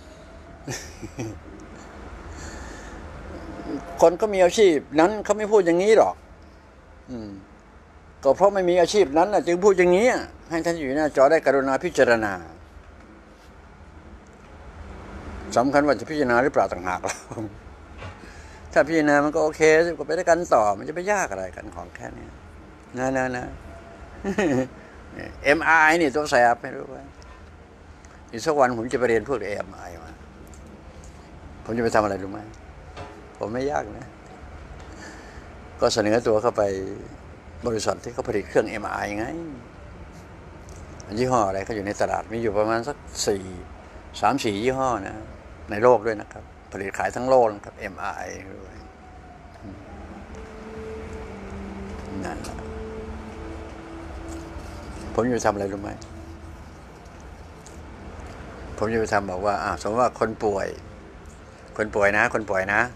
คนก็มีอาชีพนั้นเขาไม่พูดอย่างนี้หรอกอืมก็เพราะไม่มีอาชีพนั้นจึงพูดอย่างนี้ให้ท่านอยู่หน้าจอได้กรุณาพิจารณาสำคัญว่าจะพิจารณาหรือเปล่าต่างหากเราถ้าพิจารณามันก็โอเคก็ไปได้กันต่อมันจะไปยากอะไรกันของแค่นี้นะนะนะ เอ็ม อาร์ ไอ นี่ตัวแสบไม่รู้ว่าอีกสักวันผมจะไปเรียนพวก เอ็ม อาร์ ไอ มาผมจะไปทำอะไรรู้ไหมผมไม่ยากนะก็เสนอตัวเข้าไปบริษัทที่เขาผลิตเครื่อง เอ็ม อาร์ ไอ ไงยี่ห้ออะไรเขาอยู่ในตลาดมีอยู่ประมาณสักสี่สามสี่ยี่ห้อนะในโลกด้วยนะครับผลิตขายทั้งโลกนะครับ เอ็ม อาร์ ไอ ด้วยนั่นแหละผมจะไปทำอะไรรู้ไหมผมจะไปทำบอกว่าอ่าสมมติว่าคนป่วยคนป่วยนะคนป่วยนะ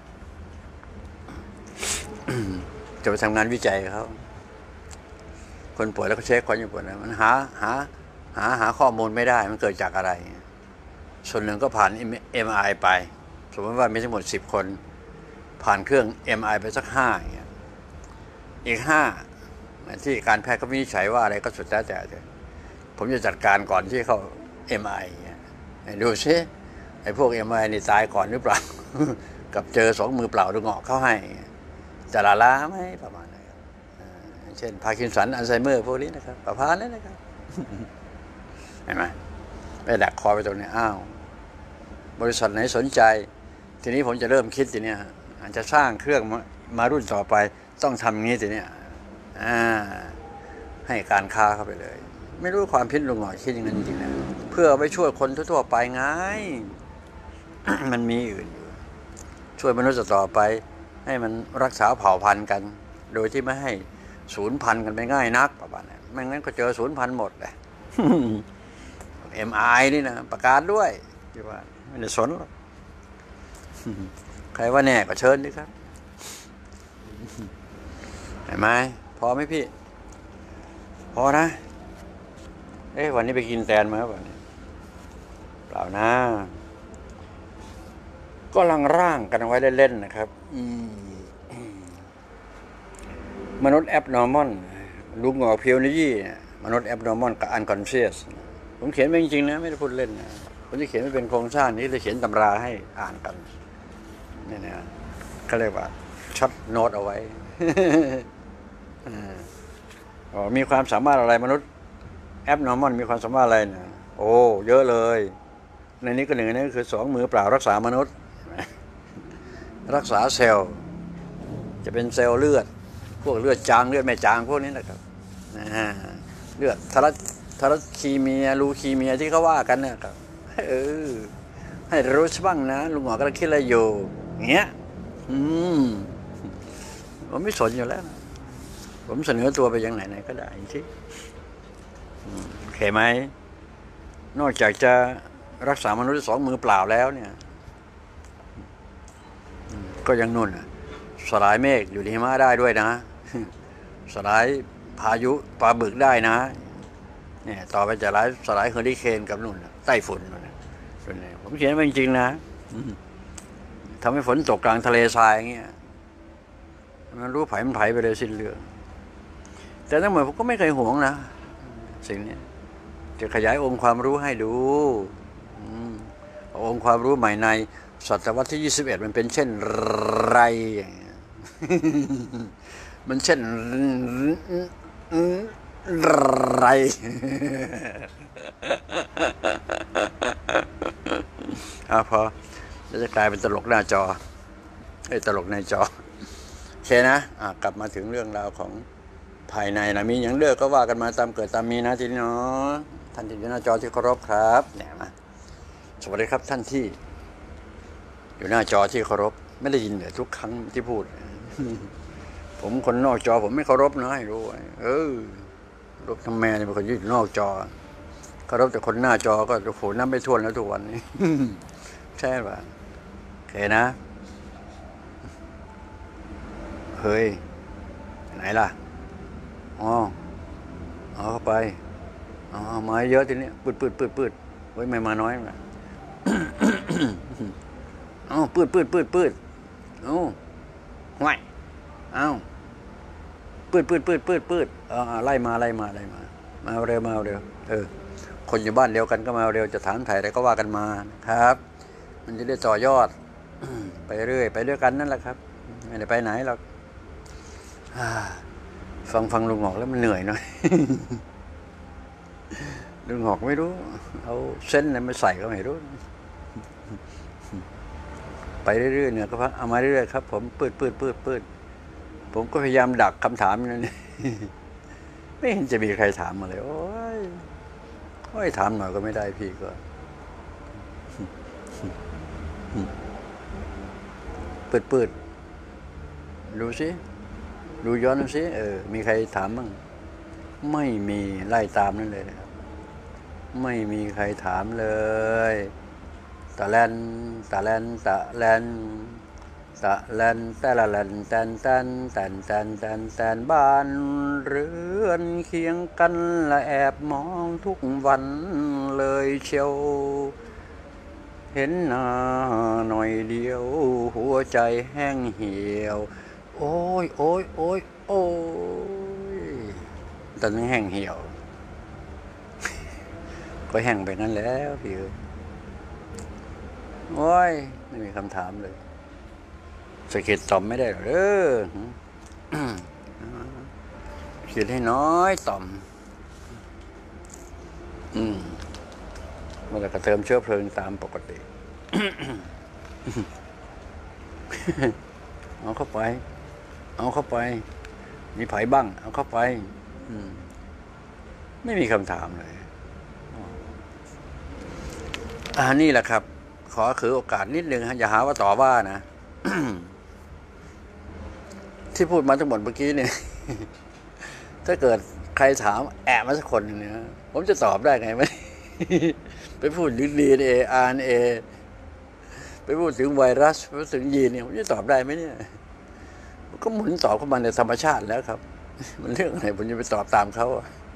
จะไปทำงานวิจัยเขาคนป่วยแล้วก็เช็คคนอยู่ป่วยนะมันหาหาหาหาข้อมูลไม่ได้มันเกิดจากอะไรส่วนหนึ่งก็ผ่าน เอ็ม อาร์ ไอ ไปสมมติว่ามีทั้งหมดสิบคนผ่านเครื่อง เอ็ม อาร์ ไอ ไปสักห้าอย่างเงี้ยอีกห้าที่การแพทย์เขาวินิจฉัยว่าอะไรก็สุดแล้วแต่ผมจะจัดการก่อนที่เขา เอ็ม อาร์ ไอ ดูซิไอ้พวก เอ็ม อาร์ ไอ นี่ตายก่อนหรือเปล่า กับเจอสองมือเปล่าหรือเงาะเขาให้จะละล้าไหมประมาณนั้นเช่นพาร์กินสันอัลไซเมอร์พวกนี้นะครับประพานนั้นนะครับ เห็นไหมไปดักคอไปตรงนี้อ้าวบริษัทไหนสนใจทีนี้ผมจะเริ่มคิดทีนี้อาจจะสร้างเครื่องมารุ่นต่อไปต้องทำอย่างนี้ทีนี้อ่าให้การค้าเข้าไปเลยไม่รู้ความพิษลุงหน่อยคิดอย่างนั้นจริงๆนะเพื่อไปช่วยคนทั่วๆไปไง มันมีอื่นช่วยมนุษย์ต่อไปให้มันรักษาเผ่าพันธุ์กันโดยที่ไม่ให้สูญพันธุ์กันไปง่ายนักประมาณนั้นไม่งั้นก็เจอสูญพันธุ์หมดเลย เอ็ม อาร์ ไอ นี่นะประกาศด้วยที่ว่าไม่ได้สนหรอก ใครว่าแน่ก็เชิญดิครับ เห็นไหมพอไหมพี่พอนะเอ๊ะวันนี้ไปกินแตนมาวันนี้เปล่านะก็ลังร่างกันไว้เล่นๆนะครับมนุษย์แอปนอร์มอลลุงหงอกเพียวนี่ยี่มนุษย์แอปนอร์มอลกับอันคอนเชียสผมเขียนไม่จริงๆนะไม่ได้พูดเล่นนะผมจะเขียนไม่เป็นโครงสร้างนี้จะเขียนตำราให้อ่านกันนี่นะเขาเรียกว่าช็อตโน้ตเอาไว้ มีความสามารถอะไรมนุษย์แอปนอร์มอลมีความสามารถอะไรนะโอ้เยอะเลยในนี้ก็หนึ่งในนี้คือสองมือเปล่ารักษามนุษย์รักษาเซลล์จะเป็นเซลล์เลือดพวกเลือดจางเลือดไม่จางพวกนี้นะครับเลือดทารัสทารัสคีเมียลูคีเมียที่เขาว่ากันนะครับเออให้รู้บ้างนะลุงหมอกำลังคิดอะไรอยู่เงี้ยอืมผมไม่สนอยู่แล้วผมเสนอตัวไปยังไหนๆก็ได้ที่โอเคไหมนอกจากจะรักษามนุษย์สองมือเปล่าแล้วเนี่ยก็ยังนุ่นสลายเมฆอยู่ในหิมะได้ด้วยนะสลายพายุปลาบึกได้นะเนี่ยต่อไปจะสลายสลายเฮอริเคนกับนุ่นไต้ฝุ่นนุ่นผมเขียนมาจริงๆนะทำให้ฝนตกกลางทะเลทรายอย่างเงี้ยมันรู้ไผ่มันไผ่ไปเลยสิ้นเรื่องแต่ทั้งหมดผมก็ไม่เคยหวงนะสิ่งนี้จะขยายองค์ความรู้ให้ดูองค์ความรู้ใหม่ในศตวรรษที่ยี่สิบเอ็ดมันเป็นเช่นไรอย่างเงี้ยมันเช่นไรอ่ะพอจะกลายเป็นตลกหน้าจอไอ้ตลกในจอโอเคนะอ่ะกลับมาถึงเรื่องราวของภายในนะมีอย่างเลือกก็ว่ากันมาตามเกิดตามมีนะทีนี้เนาะท่านที่อยู่หน้าจอที่เคารพครับเนี่ยมาสวัสดีครับท่านที่อยู่หน้าจอที่เคารพไม่ได้ยินเลยทุกครั้งที่พูดผมคนนอกจอผมไม่เคารพนะให้รู้เออรบทั้งแม่เนี่ยเป็นคนอยู่นอกจอเคารพแต่คนหน้าจอก็โอ้โหน้ำไม่ท่วนแล้วทุกวันนี้ใช่ป่ะโอเคนะเฮ้ยไหนล่ะอ๋อเอาเข้าไปอ๋อมาเยอะทีนี้ปืดปืดปืดปืดเฮ้ยไม่มาน้อยนะเอ้าปืดปืดปืดปืดเอ้าห่วยเอ้าปืดปืดปืดปืดปืดเออไล่มาไล่มาไล่มามาเร็วมาเร็วเออคนอยู่บ้านเดียวกันก็มาเร็วจะถามไถ่อะไรก็ว่ากันมาครับมันจะได้ต่อยอดไปเรื่อยไปด้วยกันนั่นแหละครับไม่ได้ไปไหนหรอกฟังฟังลุงหอกแล้วมันเหนื่อยหน่อยลุงหอกไม่รู้เอาเส้นอะไรมาใส่ก็ไม่รู้ไปเรื่อยๆเนี่ยก็พักเอามาเรื่อยๆครับผมปืดปืดปืดปืดผมก็พยายามดักคำถามนั่นไม่เห็นจะมีใครถามมาเลยโอ้ยโอ้ยถามหน่อยก็ไม่ได้พี่ก็ปืดปืดดูสิดูย้อนดูสิเออมีใครถามบ้างไม่มีไล่ตามนั่นเลยนะครับไม่มีใครถามเลยตะแลนตะแลนตะแลนตะแลนแต่ละแลนแตนแตนแตนแตนแตนแตนบ้านเรือนเคียงกันและแอบมองทุกวันเลยเชียวเห็นหน้าหน่อยเดียวหัวใจแห้งเหี่ยวโอ้ยโอ้ยโอ้ยโอ้ยตอนนี้แห้งเหี่ยวก็แห้งไปนั่นแล้วพี่เอ้ยโอ้ยไม่มีคำถามเลยสะกิดต่อมไม่ได้หรอเออขีดให้น้อยต่อมอืมมันจะกระเติมเชื้อเพลิงตามปกติเอาเข้าไปเอาเข้าไปมีไผ่บ้างเอาเข้าไปอืมไม่มีคำถามเลยอ่านี่แหละครับขอคือโอกาสนิดนึงฮะอย่าหาว่าต่อว่านะ ที่พูดมาทั้งหมดเมื่อกี้เนี่ยถ้าเกิดใครถามแอบมาสักคนเนี่ยผมจะตอบได้ไงไหม ไปพูดถึง ดี เอ็น เอ อาร์ เอ็น เอ ไปพูดถึงไวรัสไปพูดถึงยีนเนี่ยผมจะตอบได้ไหมเนี่ยก็หมุนตอบเข้ามาในธรรมชาติแล้วครับมันเรื่องอะไรผมจะไปตอบตามเขา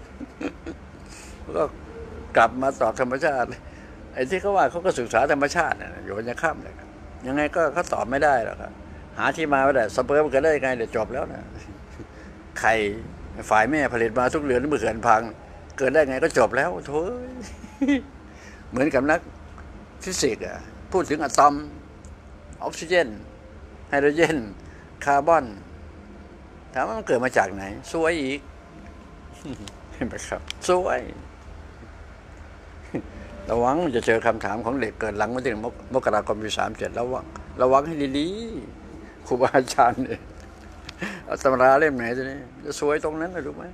ก็กลับมาตอบธรรมชาติไอ้ที่เขาว่าเขาก็ศึกษาธรรมชาติอยู่ในข้ามเลยครับยังไงก็เขาตอบไม่ได้หรอกครับหาที่มาไม่ได้สเปิร์มเกิดได้ยังไงเดี๋ยวจบแล้วนะไข่ฝ่ายแม่ผลิตมาทุกเรือนเมื่อเขื่อนพังเกิดได้ไงก็จบแล้วโถ่เหมือนกับนักฟิสิกส์อ่ะพูดถึงอะตอมออกซิเจนไฮโดรเจนคาร์บอนถามว่ามันเกิดมาจากไหนสวยอีกเห็นไหมครับสวยระวังจะเจอคำถามของเด็กเกิดหลังวันที่หนึ่งมกราคมปีสามเจ็ดระวังระวังให้ดีๆครูบาอาจารย์เนี่ยเอาตำราเล่มไหนตัวนี้จะสวยตรงนั้นนะรู้ไหม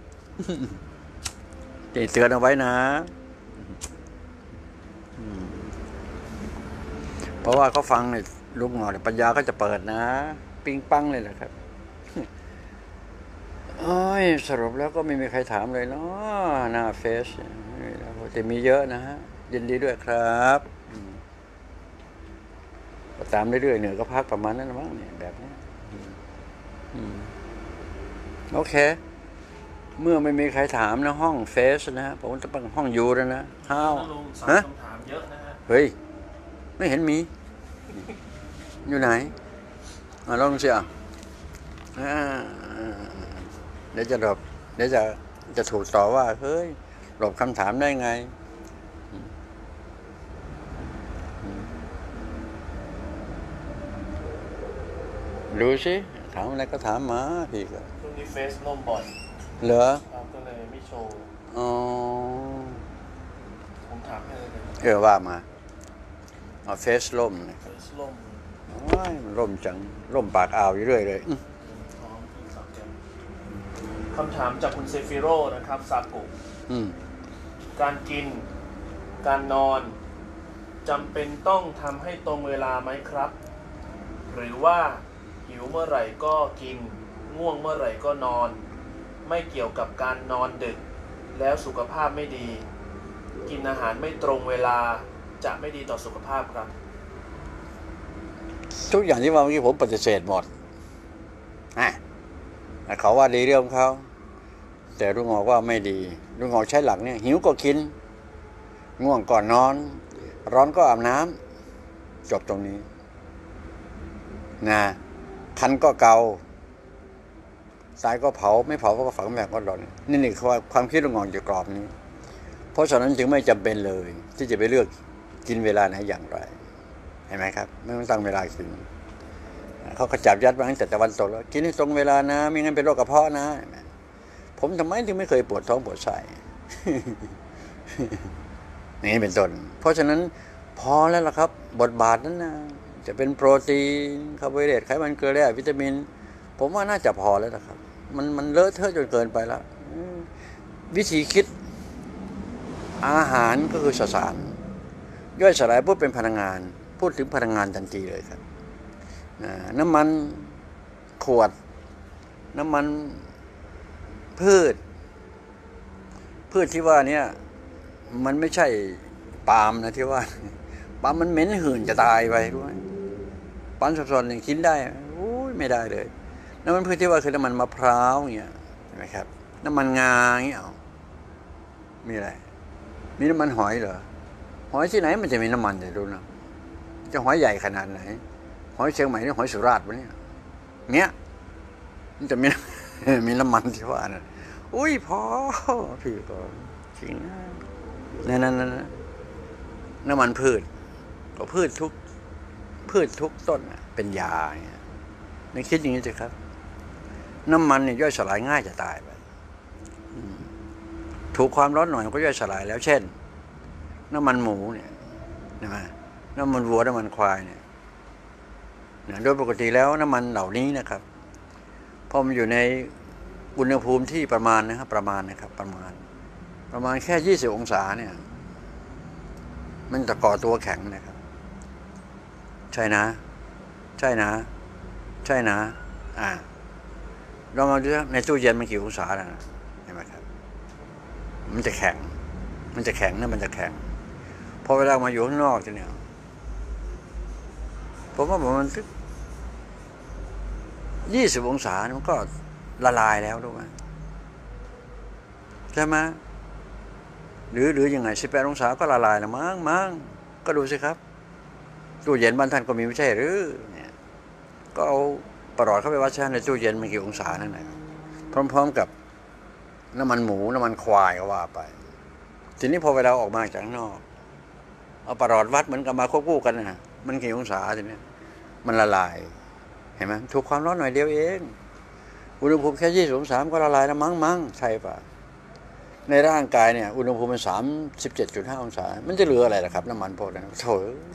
นี่เตือนเอาไว้นะเพราะว่าเขาฟังเนี่ยลุงหงอเนี่ยปัญญาก็จะเปิดนะปิงปังเลยนะครับโอ้ยสรุปแล้วก็ไม่มีใครถามเลยเนาะหน้าเฟซแต่มีเยอะนะฮะยินดีด้วยครับตามเรื่อยๆเหนือก็พักประมาณนั้นมั้งเนี่ยแบบนี้โอเคเมื่อไม่มีใครถามนะห้องเฟซนะฮะผมจะเป็นห้องยูแล้วนะห้าวฮะเฮ้ยไม่เห็นมีอยู่ไหนมาลองสิอ่ะเดี๋ยวจะหลบเดี๋ยวจะจะถูกต่อว่าเฮ้ยหลบคำถามได้ไงดูสิถามอะไรก็ถามมาพี่ก็ช่วงนี้เฟซล่มบ่อยเหรอครับก็เลยไม่โชว์อ๋อผมถามให้เลยเออว่ามาเอาเฟซล่มเนี่ยเฟซล่มว้ายมันล่มจังล่มปากอ่าวอยู่เรื่อยเลยคำถามจากคุณเซฟิโรนะครับซากุการกินการนอนจำเป็นต้องทำให้ตรงเวลาไหมครับ หรือว่าหิวเมื่อไหร่ก็กินง่วงเมื่อไหร่ก็นอนไม่เกี่ยวกับการนอนดึกแล้วสุขภาพไม่ดีกินอาหารไม่ตรงเวลาจะไม่ดีต่อสุขภาพครับทุกอย่างที่ว่าเมื่อกี้ผมปฏิเสธหมดอ่ะเขาว่าดีเรื่องเขาแต่ลุงงอกว่าไม่ดีลุงงอกใช้หลักเนี่ยหิวก็กินง่วงก่อนนอนร้อนก็อาบน้ำจบตรงนี้นะคันก็เกาตายก็เผาไม่เผาก็ฝังแบบก็ร้อนนี่นี่คือความคิดลุงงอกอยู่กรอบนี้เพราะฉะนั้นจึงไม่จำเป็นเลยที่จะไปเลือกกินเวลาไหนอย่างไรเห็นไหมครับไม่ต้องตั้งเวลากินเขาขจับยัดมาตั้งแต่ตะวันตกแล้วกินให้ตรงเวลานะไม่งั้นเป็นโรคกระเพาะนะผมทำไมถึงไม่เคยปวดท้องปวดไส้นี่เป็นต้นเพราะฉะนั้นพอแล้วล่ะครับบทบาทนั้นนะจะเป็นโปรตีนคาร์โบไฮเดรตไขมันเกลือแร่วิตามินผมว่าน่าจะพอแล้วนะครับมันมันเลอะเทอะจนเกินไปแล้ววิธีคิดอาหารก็คือสสารย่อยสลายพูดเป็นพลังงานพูดถึงพลังงานทันทีเลยครับน้ำมันขวดน้ำมันพืชพืชที่ว่านี้มันไม่ใช่ปาล์มนะที่ว่าปาล์มมันเหม็นหื่นจะตายไปด้วยปาล์มสดๆเนี่ยกินได้โอ้ยไม่ได้เลยน้ำมันพืชที่ว่าคือน้ำมันมะพร้าวเนี่ยเห็นไหมครับน้ำมันงาเงี้ยเอามีอะไรมีน้ำมันหอยเหรอหอยที่ไหนมันจะมีน้ำมันจะดูนะจะหอยใหญ่ขนาดไหนหอยเชียงใหม่หรือหอยสุราษฎร์วะเนี่ยเนี้ยมันจะมีมีน้ำมันที่ว่านะอุ้ยพอพี่ก็จริงนั่นนั่นนั่นน้ำมันพืชก็พืชทุกพืชทุกต้นเป็นยาเนี่ยไม่คิดอย่างนี้สิครับน้ำมันเนี่ยย่อยสลายง่ายจะตายไปถูกความร้อนหน่อยก็ย่อยสลายแล้วเช่นน้ำมันหมูเนี่ยนะน้ำมันวัวน้ำมันควายเนี่ยโดยปกติแล้วน้ำมันเหล่านี้นะครับพอมันอยู่ในอุณหภูมิที่ประมาณนะครับประมาณนะครับประมาณประมาณแค่ยี่สิบองศาเนี่ยมันจะก่อตัวแข็งนะครับใช่นะใช่นะใช่นะอ่าลองเอาดูในตู้เย็นมันกี่องศาแล้วนะเห็นไหมครับมันจะแข็งมันจะแข็งนะมันจะแข็งพอเวลามาอยู่ข้างนอกจะเนี่ยผมว่ามันยี่สิบองศามันก็ละลายแล้วรู้ไหมใช่ไหมหรือหรือยังไงสิบแปดองศาก็ละลายแล้วมั้งมั้งก็ดูสิครับตู้เย็นบ้านท่านก็มีไม่ใช่หรือเนี่ยก็เอาประหลอดเข้าไปวัดใช้ในตู้เย็นมันกี่องศานั่นแหละพร้อมๆกับน้ำมันหมูน้ำมันควายก็ว่าไปทีนี้พอเวลาออกมาจากข้างนอกเอาประหลอดวัดเหมือนกับมาควบคู่กันนะมันกี่องศาทีนี้มันละลายเห็นไหมถูกความร้อนหน่อยเดียวเองอุณหภูมิแค่ยี่สิบองศาก็ละลายแล้วมั้งมั้งใช่ป่ะในร่างกายเนี่ยอุณหภูมิมันสามสิบเจ็ดจุดห้าองศามันจะเหลืออะไรล่ะครับน้ำมันพวกนั้นโถ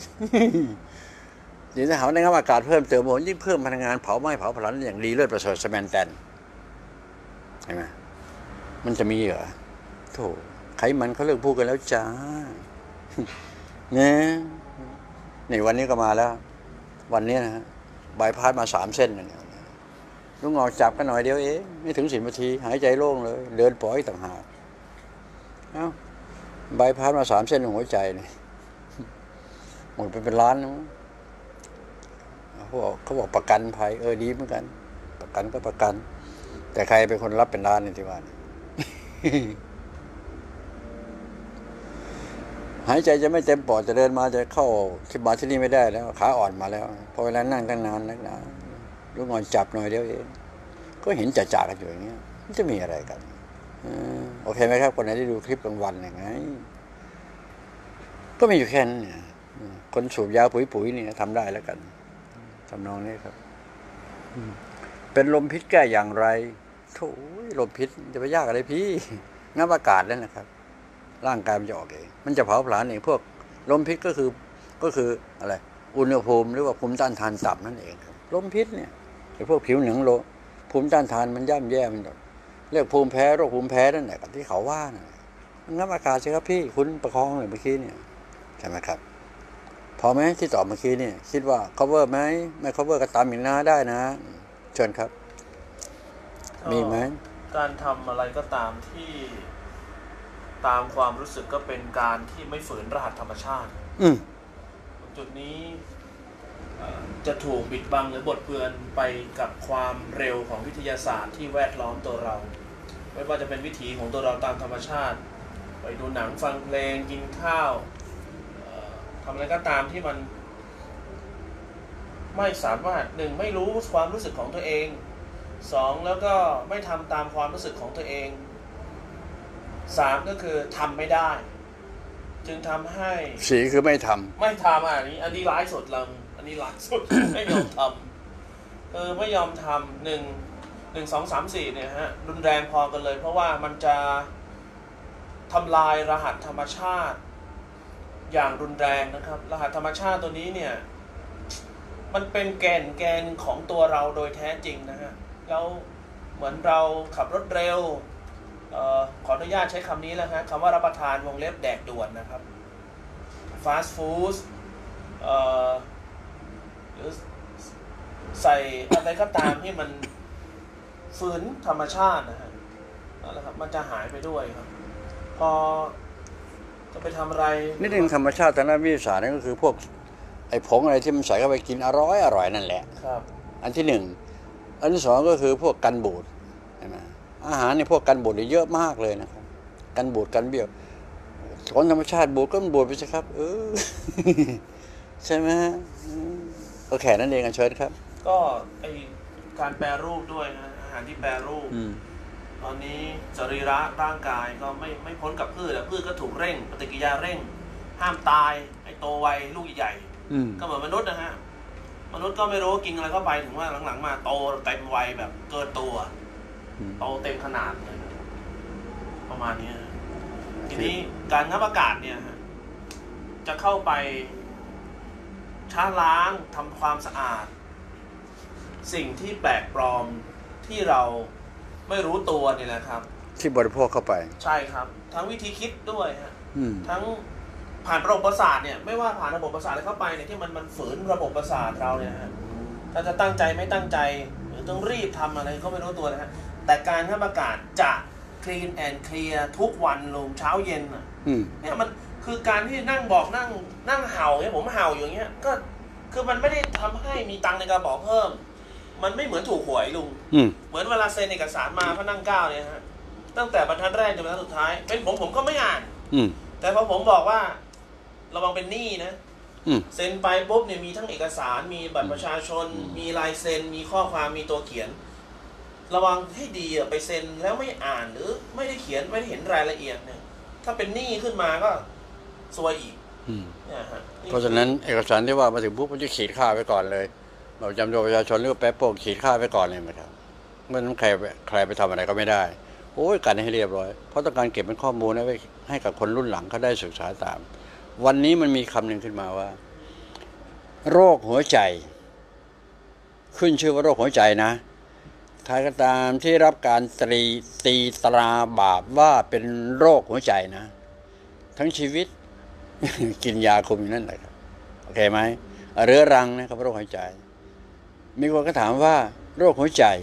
เดี๋ยวจะหาในอากาศเพิ่มเติมโมยิ่งเพิ่มพลังงานเผาไหม้เผาผลาญอย่างดีเลิศประเสริฐสแมนแตนเห็นไหมมันจะมีเหรอโถไขมันเขาเลิกพูดกันแล้วจ้าเนี่ยในวันนี้ก็มาแล้ววันนี้นะฮะบายพาสมาสามเส้นเนี่ยลุงงอกจับกันหน่อยเดียวเองไม่ถึงสิบนาทีหายใจโล่งเลยเดินปล่อยต่างหากเอ้าบายพาสมาสามเส้นของหัวใจเนี่ยหมดไปเป็นล้านนะเขาบอกเขาบอกประกันภัยเออดีเหมือนกันประกันก็ประกันแต่ใครเป็นคนรับเป็นล้านในที่ว่าหายใจจะไม่เต็มปอดจะเดินมาจะเข้าที่มาที่นี่ไม่ได้แล้วขาอ่อนมาแล้วพอเวลานั่งตั้งนานนักหนาลูกงอนจับหน่อยเดียวเองก็เห็นจ่าๆกันอยู่อย่างเงี้ยมันจะมีอะไรกันโอเคไหมครับคนไหนที่ดูคลิปกลางวันอย่างไงก็มีอยู่แค่นั้นเนี่ยคนสูบยาปุ๋ยๆนี่ทำได้แล้วกันทำนองนี้ครับเป็นลมพิษแก้อย่างไรโถ่ลมพิษจะไปยากอะไรพี่งับอากาศแล้วนะครับ ร่างกายมันจะออกเองมันจะเผาผลาญเองพวกลมพิษก็คือก็คืออะไรอุณหภูมิหรือว่าภูมิต้านทานต่ำนั่นเองครับลมพิษเนี่ยไอ้พวกผิวหนังโลภูมิต้านทานมันย่ำแย่มันเรียกภูมิแพ้โรคภูมิแพ้นั่นแหละที่เขาว่านะงับอากาศใช่ครับพี่คุณประคองเลยเมื่อกี้เนี่ยใช่ไหมครับพอไหมที่ตอบเมื่อกี้เนี่ยคิดว่า cover ไหมไม่ cover ก็ตามอีกนะได้นะเชิญครับมีไหมการทำอะไรก็ตามที่ตามความรู้สึกก็เป็นการที่ไม่ฝืนรหัสธรรมชาติอืมจุดนี้จะถูกบิดบังหรือบดเบือนไปกับความเร็วของวิทยาศาสตร์ที่แวดล้อมตัวเราไม่ว่าจะเป็นวิถีของตัวเราตามธรรมชาติไปดูหนังฟังเพลงกินข้าวทำอะไรก็ตามที่มันไม่สามารถหนึ่งไม่รู้ความรู้สึกของตัวเองสองแล้วก็ไม่ทำตามความรู้สึกของตัวเองสามก็คือทำไม่ได้จึงทำให้สีคือไม่ทำไม่ทำอันนี้อันนี้ร้ายสุดลังอันนี้ร้ายสุด ไม่ยอมทำเออไม่ยอมทำหนึ่งหนึ่งสองสามสี่เนี่ยฮะรุนแรงพอกันเลยเพราะว่ามันจะทำลายรหัสธรรมชาติอย่างรุนแรงนะครับรหัสธรรมชาติตัวนี้เนี่ยมันเป็นแกนแกนของตัวเราโดยแท้จริงนะฮะแล้วเหมือนเราขับรถเร็วเอ่อขออนุญาตใช้คำนี้แล้วฮะคำว่ารับประทานวงเล็บแดกด่วนนะครับฟาสต์ฟู้ดเอ่อหรือใส่อะไรก็ตามที่มันฝืนธรรมชาตินะฮะนั่นแหละครับมันจะหายไปด้วยครับพอจะไปทำอะไรนิดนึงธรรมชาติทางด้านวิทยาศาสตร์นั่นก็คือพวกไอ้ผงอะไรที่มันใส่เข้าไปกินอร่อยอร่อยนั่นแหละครับอันที่หนึ่งอันที่สองก็คือพวกกันบูดใช่ไหมอาหารในพวกกันบูดเยอะมากเลยนะครับกันบูดกันเบี้ยวคนธรรมชาติบูดก็มันบูดไปสิครับเออใช่ไหมฮะก็แค่นั้นเองกันเชิญครับก็ไอการแปรรูปด้วยนะอาหารที่แปรรูปตอนนี้สรีระร่างกายก็ไม่ไม่พ้นกับพืชแต่พืชก็ถูกเร่งปฏิกิริยาเร่งห้ามตายไอโตไวลูกใหญ่ก็เหมือนมนุษย์นะฮะมนุษย์ก็ไม่รู้กินอะไรเข้าไปถึงว่าหลังๆมาโตเต็มวัยแบบเกินตัวโตเต็มขนาดเลยประมาณนี้ทีนี้การงับอากาศเนี่ยจะเข้าไปช้าล้างทำความสะอาดสิ่งที่แปลกปลอมที่เราไม่รู้ตัวนี่แหละครับที่บริโภคเข้าไปใช่ครับทั้งวิธีคิดด้วยฮะทั้งผ่านระบบประสาทเนี่ยไม่ว่าผ่านระบบประสาทอะไรเข้าไปเนี่ยที่มันมันฝืนระบบประสาทเราเนี่ยฮะถ้าจะตั้งใจไม่ตั้งใจหรือต้องรีบทำอะไรก็ไม่รู้ตัวนะฮะแต่การงับอากาศจะคลีนแอนด์เคลียร์ทุกวันลงเช้าเย็นอ่ะเนี่ยมันคือการที่นั่งบอกนั่งนั่งเห่าเนี่ยผมเห่าอย่างเงี้ยก็คือมันไม่ได้ทำให้มีตังค์ในกระเป๋าเพิ่มมันไม่เหมือนถูกหวยลุงเหมือนเวลาเซ็นเอกสารมาพนั่งเก้าเนี่ยฮะตั้งแต่บรรทัดแรกจนบรรทัดสุดท้ายเป็นผมผมก็ไม่อ่านแต่พอผมบอกว่าระวังเป็นหนี้นะเซ็นไปปุ๊บเนี่ยมีทั้งเอกสารมีบัตรประชาชนมีลายเซ็นมีข้อความมีตัวเขียนระวังให้ดีอ่ะไปเซ็นแล้วไม่อ่านหรือไม่ได้เขียนไม่ได้เห็นรายละเอียดเนี่ยถ้าเป็นหนี้ขึ้นมาก็ซวยอีกเพราะฉะนั้นเอกสารที่ว่ามาถึงปุ๊บมันจะขีดค่าไว้ก่อนเลยเราจำตัวประชาชนหรือว่าแป๊บโป้งขีดค่าไว้ก่อนเลยไหมครับมันใครใครไปทำอะไรก็ไม่ได้โอ้ยกันให้เรียบร้อยเพราะต้องการเก็บเป็นข้อมูลไว้ให้กับคนรุ่นหลังเขาได้ศึกษาตามวันนี้มันมีคำหนึ่งขึ้นมาว่าโรคหัวใจขึ้นชื่อว่าโรคหัวใจนะใครก็ตามที่รับการตรีตีตราบาปว่าเป็นโรคหัวใจนะทั้งชีวิต กินยาคุมอยู่นั่นแหละครับโอเคไหมเรื้อรังนะครับโรคหัวใจมีคนก็ถามว่าโรคหัวใจ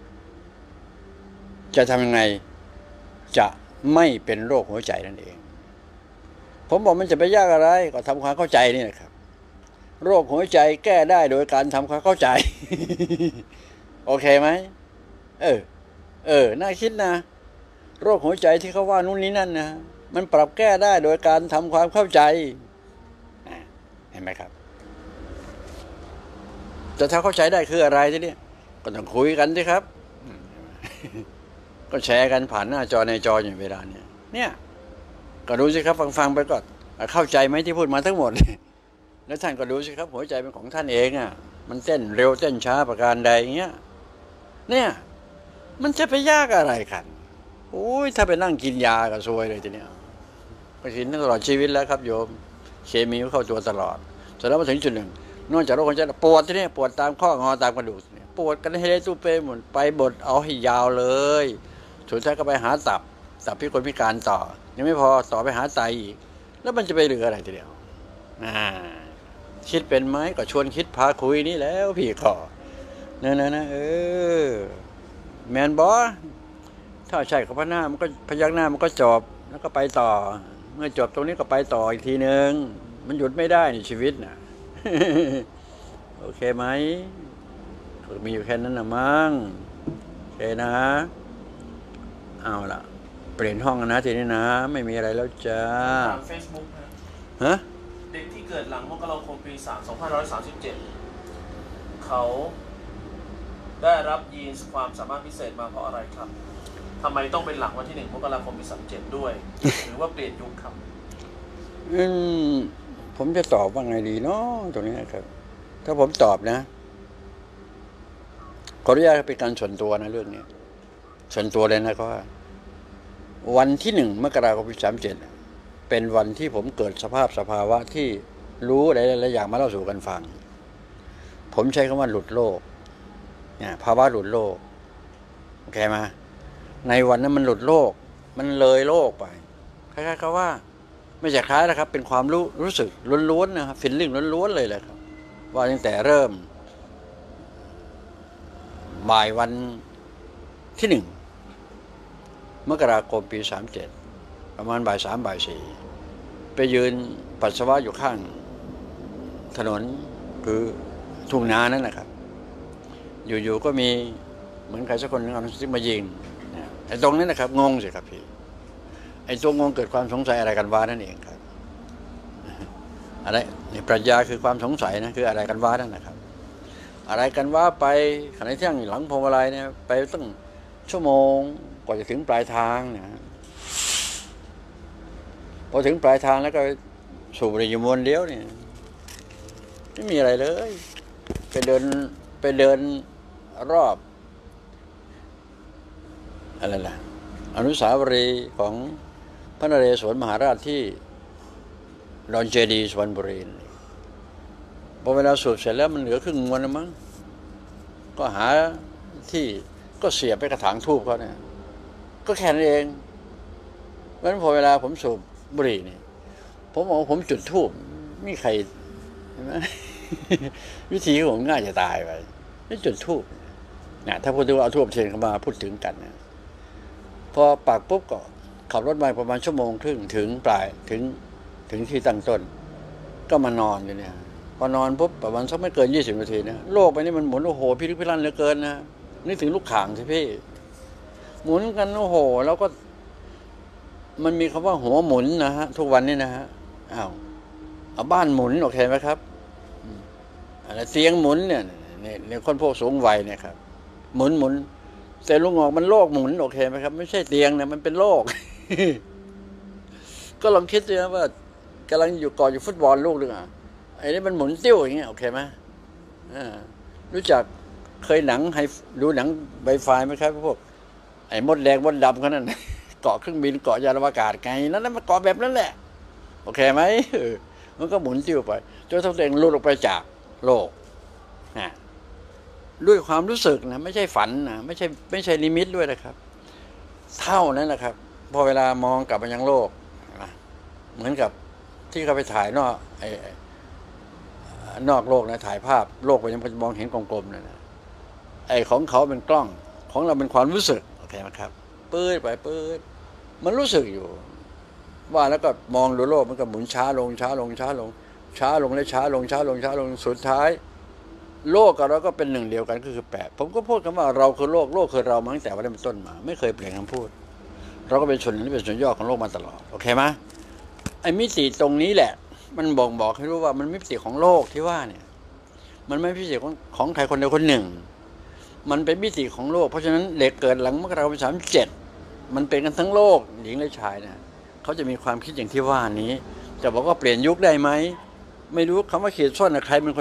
จะทำยังไงจะไม่เป็นโรคหัวใจนั่นเองผมบอกมันจะไปยากอะไรก็ทำความเข้าใจนี่แหละครับโรคหัวใจแก้ได้โดยการทำความเข้าใจ โอเคไหมเออเออน่าคิดนะโรคหัวใจที่เขาว่านู่นนี่นั่นนะมันปรับแก้ได้โดยการทำความเข้าใจเห็นไหมครับจะถ้าเข้าใจได้คืออะไรทีนี้ก็ต้องคุยกันสิครับก็แชร์กันผ่านหน้าจอในจออยู่เวลาเนี่ยเนี่ยก็ดูสิครับฟังๆไปก็เข้าใจไหมที่พูดมาทั้งหมดแล้วท่านก็ดูสิครับหัวใจเป็นของท่านเองอ่ะมันเต้นเร็วเต้นช้าประการใดเงี้ยเนี่ยมันจะไปยากอะไรกันโอ้ยถ้าไปนั่งกินยาก็ซวยเลยทีเนี้ยไปกินตลอดชีวิตแล้วครับโยมเคมีเข้าตัวตลอดจนแล้วมาถึงจุดหนึ่งนอกจากโรคหัวใจปวดที่นี่ปวดตามข้องอตามกระดูกปวดกันให้เลยตู้เป้หมดไปบดเอาให้ยาวเลยสุดท้ายก็ไปหาตับตับพิกลพิการต่อยังไม่พอต่อไปหาไตอีกแล้วมันจะไปเหลืออะไรทีเดียวอ่าคิดเป็นไหมก็ชวนคิดพาคุยนี่แล้วพี่ขอเนี่ยนะนะเออแมนบอถ้าใช่กับพระหน้ามันก็พยักหน้ามันก็จบแล้วก็ไปต่อเมื่อจบตรงนี้ก็ไปต่ออีกทีหนึ่งมันหยุดไม่ได้ในชีวิตนะ โอเคไหมมีอยู่แค่นั้นนะมั้งโอเคนะเอาล่ะเปลี่ยนห้องนะทีนี้นะไม่มีอะไรแล้วจ้าทางเฟซบุ๊กฮะเด็กที่เกิดหลังมกราคมปีสองพันห้าร้อยสามสิบเจ็ดเขาได้รับยีนส์ความสามารถพิเศษมาเพราะอะไรครับทำไมต้องเป็นหลังวันที่หนึ่งมกราคมปีสามเจ็ดด้วยหรือว่าเปลี่ยนยุคครับอืมผมจะตอบว่าไงดีเนาะตรงนี้ครับถ้าผมตอบนะขออนุญาตเป็นการส่วนตัวนะเรื่องนี้ส่วนตัวเลยนะก็ว่าวันที่หนึ่งมกราคมปีสามเจ็ดเป็นวันที่ผมเกิดสภาพสภาวะที่รู้หลายๆอย่างมาเล่าสู่กันฟังผมใช้คำว่าหลุดโลกเนี่ยภาวะหลุดโลกโอเคไหมในวันนั้นมันหลุดโลกมันเลยโลกไปคล้ายๆกับว่าไม่ใช่คล้ายนะครับเป็นความรู้รู้สึกล้วนๆนะครับฟีลลิ่งล้วนๆเลยแหละครับว่าตั้งแต่เริ่มบ่ายวันที่หนึ่งมกราคมปีสามเจ็ดประมาณบ่ายสามบ่ายสี่ไปยืนปัสสาวะอยู่ข้างถนนคือทุ่งนานั่นนะครับอยู่ๆก็มีเหมือนใครสักคนนึงเอาซิกมายิงไอ้ตรงนั้นนะครับงงสิครับพี่ไอ้ตัวงงเกิดความสงสัยอะไรกันวะนั่นเองครับอะไรนี่ปรัชญาคือความสงสัยนะคืออะไรกันวะนั่นนะครับอะไรกันวะไปขณะที่ยังหลังพวงมาลัยเนี่ยไปตั้งชั่วโมงกว่าจะถึงปลายทางเนี่ยพอถึงปลายทางแล้วก็สูบบุหรี่อยู่มวนเดียวเนี่ยไม่มีอะไรเลยไปเดินไปเดินรอบอะไรล่ะอนุสาวรีย์ของพระนเรศวรมหาราชที่ดอนเจดีสุพรรณบุรีพอเวลาสูบเสร็จแล้วมันเหลือครึ่งมวนแล้วมั้งก็หาที่ก็เสียบไปกระถางทูบเขาเนี่ยก็แค่นั้นเองเพราะฉะนั้นพอเวลาผมสูบบุหรี่นี่ผมบอกผมจุดทูบมีใครวิธีของผมง่ายจะตายไปนี่จุดทูบนะถ้าพูดถึงเอาทูบเทียนเข้ามาพูดถึงกันนะพอปากปุ๊บก็ขับรถมาประมาณชั่วโมงครึ่งถึงปลายถึงถึงที่ตั้งต้นก็มานอนอยู่เนี่ยพอนอนปุ๊บประมาณสักไม่เกินยี่สิบนาทีนะโลกไปนี่มันหมุนโอ้โหพิลึกพิลั่นเหลือเกินนะนึกถึงลูกข่างสิพี่หมุนกันโอ้โหแล้วก็มันมีคำว่าหัวหมุนนะฮะทุกวันนี้นะฮะอ้าวเอาบ้านหมุนโอเคไหมครับอะไรเตียงหมุนเนี่ยเนี่ยคนพวกสูงวัยเนี่ยครับหมุนหมุนแต่ลุงออกมันโลกหมุนโอเคไหมครับไม่ใช่เตียงเนี่ยมันเป็นโลก ก็ลองคิดดูนะว่ากำลังอยู่ก่อนอยู่ฟุตบอลลูกหนึ่งอ่ะไอ้นี่มันหมุนติ้วอย่างเงี้ยโอเคไหมอ่ารู้จักเคยหนังให้ดูหนังไวไฟไหมครับพวกไอ้มดแดงมดดำเขานั่น เกาะเครื่องบินเกาะยานอวกาศไงนั่นนั่นมันเกาะแบบนั้นแหละโอเคไหมมันก็หมุนติ้วไปจนตัวเองหลุดออกไปจากโลกนะด้วยความรู้สึกนะไม่ใช่ฝันนะไม่ใช่ไม่ใช่นิมิตด้วยนะครับเท่านั้นแหละครับพอเวลามองกลับมายังโลกนะเหมือนกับที่เขาไปถ่ายนอกไอ้นอกโลกนะถ่ายภาพโลกไปยังมองเห็นกลมๆนะไอ้ของเขาเป็นกล้องของเราเป็นความรู้สึกโอเคไหมครับปื้ดไปปื้ดมันรู้สึกอยู่ว่าแล้วก็มองดูโลกมันก็หมุนช้าลงช้าลงช้าลงช้าลงและช้าลงช้าลงช้าลงสุดท้ายโลกกับเราก็เป็นหนึ่งเดียวกันก็คือแปดผมก็พูดคำว่าเราคือโลกโลกคือเรามาตั้งแต่วันเป็นต้นมาไม่เคยเปลี่ยนคำพูดเราก็เป็นส่วนนี้เป็นส่วนย่อของโลกมาตลอดโอเคไหมไอ้มิติตรงนี้แหละมันบอกบอกให้รู้ว่ามันมิติของโลกที่ว่าเนี่ยมันไม่มิติของของใครคนใดคนหนึ่งมันเป็นมิติของโลกเพราะฉะนั้นเด็กเกิดหลังมกราคมสามเจ็ดมันเป็นกันทั้งโลกหญิงและชายนะเขาจะมีความคิดอย่างที่ว่านี้จะบอกว่าเปลี่ยนยุคได้ไหมไม่รู้คำว่าขีดส้นใครเป็นคน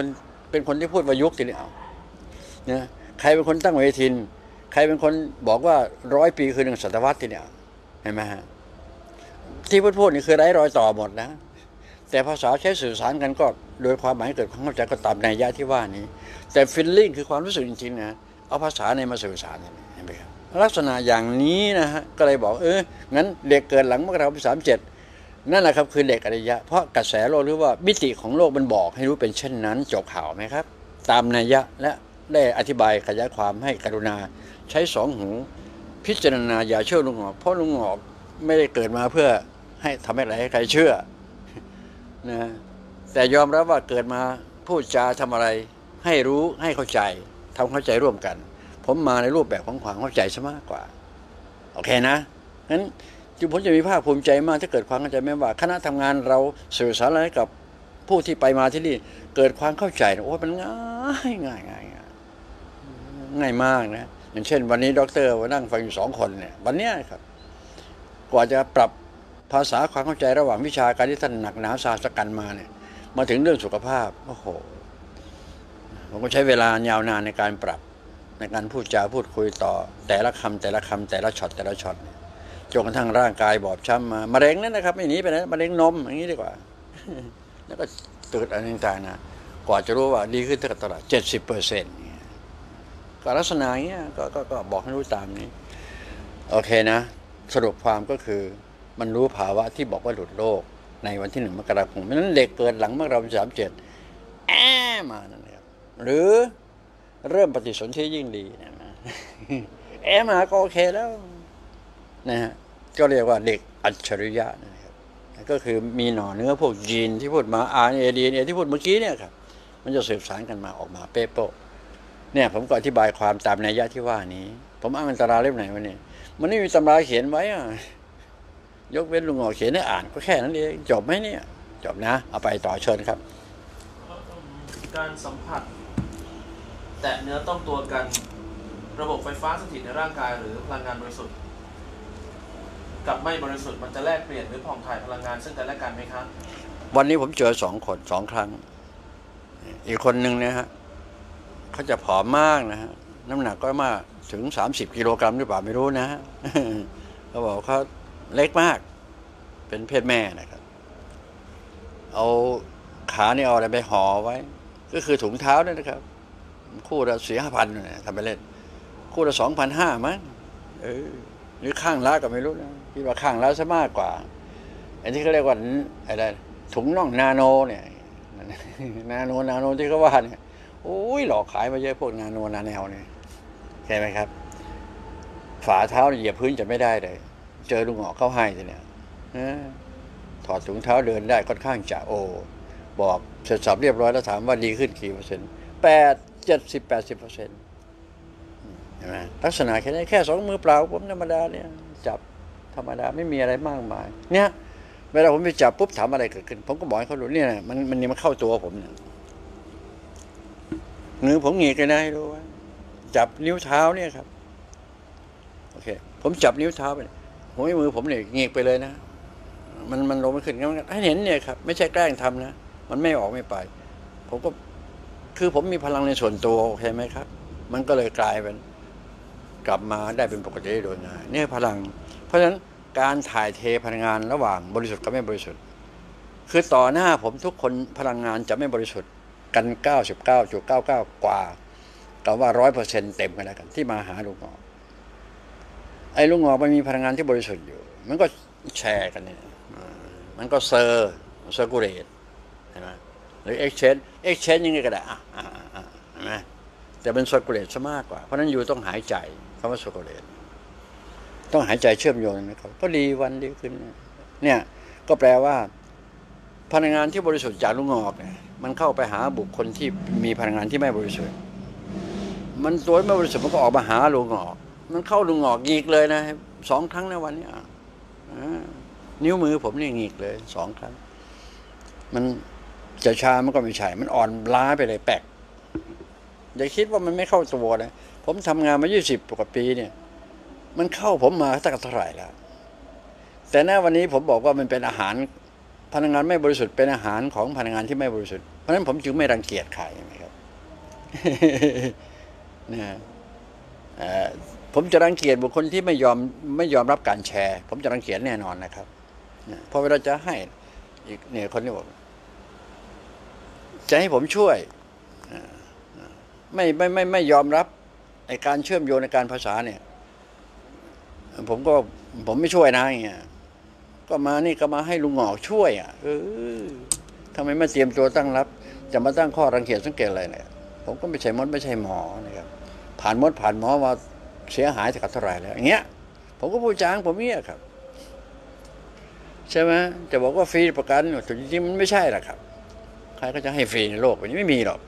เป็นคนที่พูดวายุกทีนี้เอานะใครเป็นคนตั้งเวทินใครเป็นคนบอกว่าร้อยปีคือหนึ่งศตวรรษทีนี้เห็นไหมฮะที่พูดพูดนี่คือไร้รอยต่อหมดนะแต่ภาษาใช้สื่อสารกันก็โดยความหมายเกิดความเข้าใจก็ตามนัยยะที่ว่านี้แต่ฟีลลิ่งคือความรู้สึกจริงๆนะเอาภาษาในมาสื่อสารเห็นไหมครับลักษณะอย่างนี้นะฮะก็เลยบอกเอองั้นเด็กเกิดหลังมกราคมสามเจ็ดนั่นแหละครับคือเด็กอริยะเพราะกระแสโลกหรือว่ามิติของโลกมันบอกให้รู้เป็นเช่นนั้นจบข่าวไหมครับตามนัยยะและได้อธิบายขยายความให้กรุณาใช้สองหูพิจารณาอย่าเชื่อลุงหงอกเพราะลุงหงอกไม่ได้เกิดมาเพื่อให้ทำให้ใครเชื่อนะแต่ยอมรับว่าเกิดมาพูดจาทำอะไรให้รู้ให้เข้าใจทำเข้าใจร่วมกันผมมาในรูปแบบของความเข้าใจซะมากกว่าโอเคนะงั้นจึงผมจะมีภาคภูมิใจมากถ้าเกิดความเข้าใจไม่ว่าคณะทำงานเราสื่อสารอะไรกับผู้ที่ไปมาที่นี่เกิดความเข้าใจโอ้มันง่ายง่ายง่ายง่ายง่ายมากนะอย่างเช่นวันนี้ด็อกเตอร์มานั่งฟังอยู่สองคนเนี่ยวันนี้ครับกว่าจะปรับภาษาความเข้าใจระหว่างวิชาการที่ท่านหนักหนาสาสกันมาเนี่ยมาถึงเรื่องสุขภาพโอ้โหผมก็ใช้เวลายาวนานในการปรับในการพูดจาพูดคุยต่อแต่ละคำแต่ละคำแต่ละช็อตแต่ละช็อตจนกระทั่งร่างกายบอบช้ำมามะเร็งนั่นนะครับไม่หนีไปไหนมะเร็งนมอย่างนี้ดีกว่าแล้วก็ตื่นอะไรต่างๆนะกว่าจะรู้ว่าดีขึ้นเท่ากับตลาดเจ็ดสิบเปอร์เซ็นต์ก็ลักษณะอย่างเงี้ยก็ก็บอกให้รู้ตามนี้โอเคนะสรุปความก็คือมันรู้ภาวะที่บอกว่าหลุดโลกในวันที่หนึ่งมกราคมเพราะฉะนั้นเด็กเกิดหลังมกราคมสามเจ็ดแอมานั่นนะครับหรือเริ่มปฏิสนธิยิ่งดีนะแอมาก็โอเคแล้วนะฮะก็เรียกว่าเด็กอัจฉริยะนะครับก็คือมีหน่อเนื้อพวกยีนที่พูดมา อาร์ เอ็น เอ ดี เอ็น เอ ที่พูดเมื่อกี้เนี่ยครับมันจะสืบสารกันมาออกมาเป๊ะโป๊ะเนี่ยผมก็อธิบายความตามนัยยะที่ว่านี้ผมอ้างตำราเล่มไหนวะเนี่ยมันไม่มีตำราเขียนไว้อะยกเว้นลุงหงอกเขียนให้อ่านก็แค่นั้นเองจบไหมเนี่ยจบนะเอาไปต่อเชิญครับการสัมผัสแตะเนื้อต้องตัวกันระบบไฟฟ้าสถิตในร่างกายหรือพลังงานบริสุทธิ์กับไม่บริสุทธิ์มันจะแลกเปลี่ยนหรือผ่องถ่ายพลังงานซึ่งกันและกันไหมครับวันนี้ผมเจอสองคนสองครั้งอีกคนหนึ่งเนี่ยฮะเขาจะผอมมากนะฮะน้ำหนักก็มากถึงสามสิบกิโลกรัมหรือเปล่าไม่รู้นะฮะเขาบอกเขาเล็กมากเป็นเพศแม่นะครับเอาขาเนี่ยเอาอะไรไปห่อไว้ก็คือถุงเท้าเนี่ยนะครับคู่ละสี่ห้าพันเนี่ยทำไปเล่นคู่ละสองพันห้ามั้งเออหรือข้างละก็ไม่รู้นะคิดว่าข้างละซะมากกว่าอันที่เขาเรียกว่าอะไรถุงน่องนาโนเนี่ยนาโนนาโนที่เขาว่าเนี่ยโอ้ยหลอกขายมาเยอะพวกนาโนนาแนวเนี่ยใช่ไหมครับฝ่าเท้าเหยียบพื้นจะไม่ได้เลยเจอลุงหงอกเข้าให้ทีเนี่ยถอดถุงเท้าเดินได้ค่อนข้างจะโอบอกเสร็จสับเรียบร้อยแล้วถามว่าดีขึ้นกี่เปอร์เซ็นต์แปดเจ็ดสิบแปดสิบเปอร์เซ็นต์ใช่ไหมลักษณะแค่นี้แค่สองมือเปล่าผมธรรมดาเนี่ยจับธรรมดาไม่มีอะไรมากมายเนี่ยเวลาผมไปจับปุ๊บถามอะไรเกิดขึ้นผมก็บอกให้เขารู้เนี่ยมันมันนี่มันเข้าตัวผมเนี่ยมือผมหงิกเลยนะให้รู้ว่าจับนิ้วเท้าเนี่ยครับโอเคผมจับนิ้วเท้าไปหัวมือผมเนี่ยหงิกไปเลยนะมันมันลงไม่ขึ้นงั้นให้เห็นเนี่ยครับไม่ใช่แกล้งทำนะมันไม่ออกไม่ไปผมก็คือผมมีพลังในส่วนตัวโอเคไหมครับมันก็เลยกลายเป็นกลับมาได้เป็นปกติโดยง่ายนี่พลังเพราะฉะนั้นการถ่ายเทพลังงานระหว่างบริสุทธิ์กับไม่บริสุทธิ์คือต่อหน้าผมทุกคนพลังงานจะไม่บริสุทธิ์กัน เก้าสิบเก้าจุดเก้าเก้า กว่ากับว่า ร้อยเปอร์เซ็นต์ เต็มกันแล้วกันที่มาหาลุงหงอกไอ้ลุงหงอกมันมีพลังงานที่บริสุทธิ์อยู่มันก็แชร์กันเนี่ยมันก็เซอร์เซอร์กูเลตเห็นไหมหรือ exchange exchange ยังไงก็ได้อ่ะอ่ะอ่ะเห็นไหมแต่เป็นเซอร์กูเลตซะมากกว่าเพราะนั้นอยู่ต้องหายใจคำว่าเซอร์กูเลตต้องหายใจเชื่อมโยงนะครับก็ดีวันดีขึ้นเนี่ยก็แปลว่าพลังงานที่บริสุทธิ์จากลุงหงอกเนี่ยมันเข้าไปหาบุคคลที่มีพลังงานที่ไม่บริสุทธิ์มันตัวไม่บริสุทธิ์มันก็ออกมาหาลุงหงอกมันเข้าลุงหงอกอีกเลยนะสองครั้งในวันนี้นิ้วมือผมนี่หงิกเลยสองครั้งมันจะชามันก็ไม่ใช่มันอ่อนล้าไปเลยแปลกอย่าคิดว่ามันไม่เข้าตัวนะผมทำงานมายี่สิบกว่าปีเนี่ยมันเข้าผมมาตั้งแต่เท่าไหร่แล้วแต่ณวันนี้ผมบอกว่ามันเป็นอาหารพลังงานไม่บริสุทธิ์เป็นอาหารของพลังงานที่ไม่บริสุทธิ์เพราะฉะนั้นผมจึงไม่รังเกียจใครนะครับนะผมจะรังเกียจบุคคลที่ไม่ยอมไม่ยอมรับการแชร์ผมจะรังเกียจแน่นอนนะครับเพราะเวลาจะให้อีกเนี่ยคนนี้บอกจะให้ผมช่วยไม่ไม่ไม่ไม่ยอมรับไอการเชื่อมโยงในการภาษาเนี่ยผมก็ผมไม่ช่วยนะอย่างเงี้ยก็มานี่ก็มาให้ลุงหงอกช่วยอ่ะเออทำไมไม่เตรียมตัวตั้งรับจะมาตั้งข้อรังเกียจสังเกตอะไรเนี่ยผมก็ไม่ใช่มดไม่ใช่หมอนะครับผ่านมดผ่านหมอมาเสียหายสักเท่าไหร่แล้วอย่างเงี้ยผมก็พูดจางผมเนี้ยครับใช่ไหมจะบอกว่าฟรีประกันแต่จริงๆมันไม่ใช่หรอกครับใครก็จะให้ฟรีในโลกนี้ไม่มีหรอก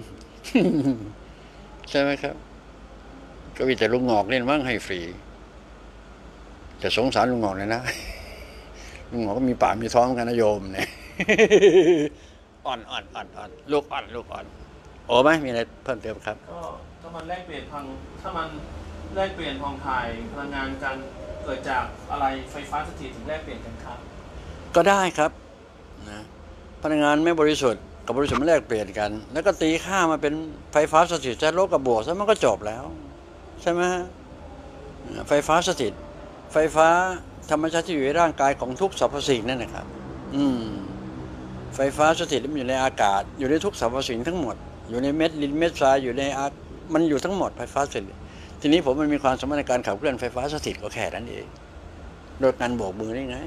ใช่ไหมครับก็มีแต่ลุงงอกเล่นมั่งให้ฟรีแต่สงสารลุงงอกเลยนะลุงงอกก็มีปากมีท้องกันนะโยมเนี่ยอ่อนอ่อนอ่อนอ่อนลูกอ่อนลูกอ่อนโอ้ไหมมีอะไรเพิ่มเติมครับก็ถ้ามันแลกเปลี่ยนทางถ้ามันแลกเปลี่ยนทองถ่ายพลังงานกันเกิดจากอะไรไฟฟ้าสถิตถึงแลกเปลี่ยนกันครับก็ได้ครับนะพลังงานไม่บริสุทธิ์กับบริสุทธิ์มันแลกเปลี่ยนกันแล้วก็ตีค่ามาเป็นไฟฟ้าสถิตใช้ลบกับบวกซะมันก็จบแล้วใช่ไหมไฟฟ้าสถิตไฟฟ้าธรรมชาติที่อยู่ในร่างกายของทุกสรรพสิ่งนั่นนะครับอืมไฟฟ้าสถิตมันอยู่ในอากาศอยู่ในทุกสรรพสิ่งทั้งหมดอยู่ในเม็ดดินเม็ดทรายอยู่ในอามันอยู่ทั้งหมดไฟฟ้าสถิตทีนี้ผมมันมีความสามารถในการขับเคลื่อนไฟฟ้าสถิตก็แค่นั้นเองโดยการโบกมือได้ไง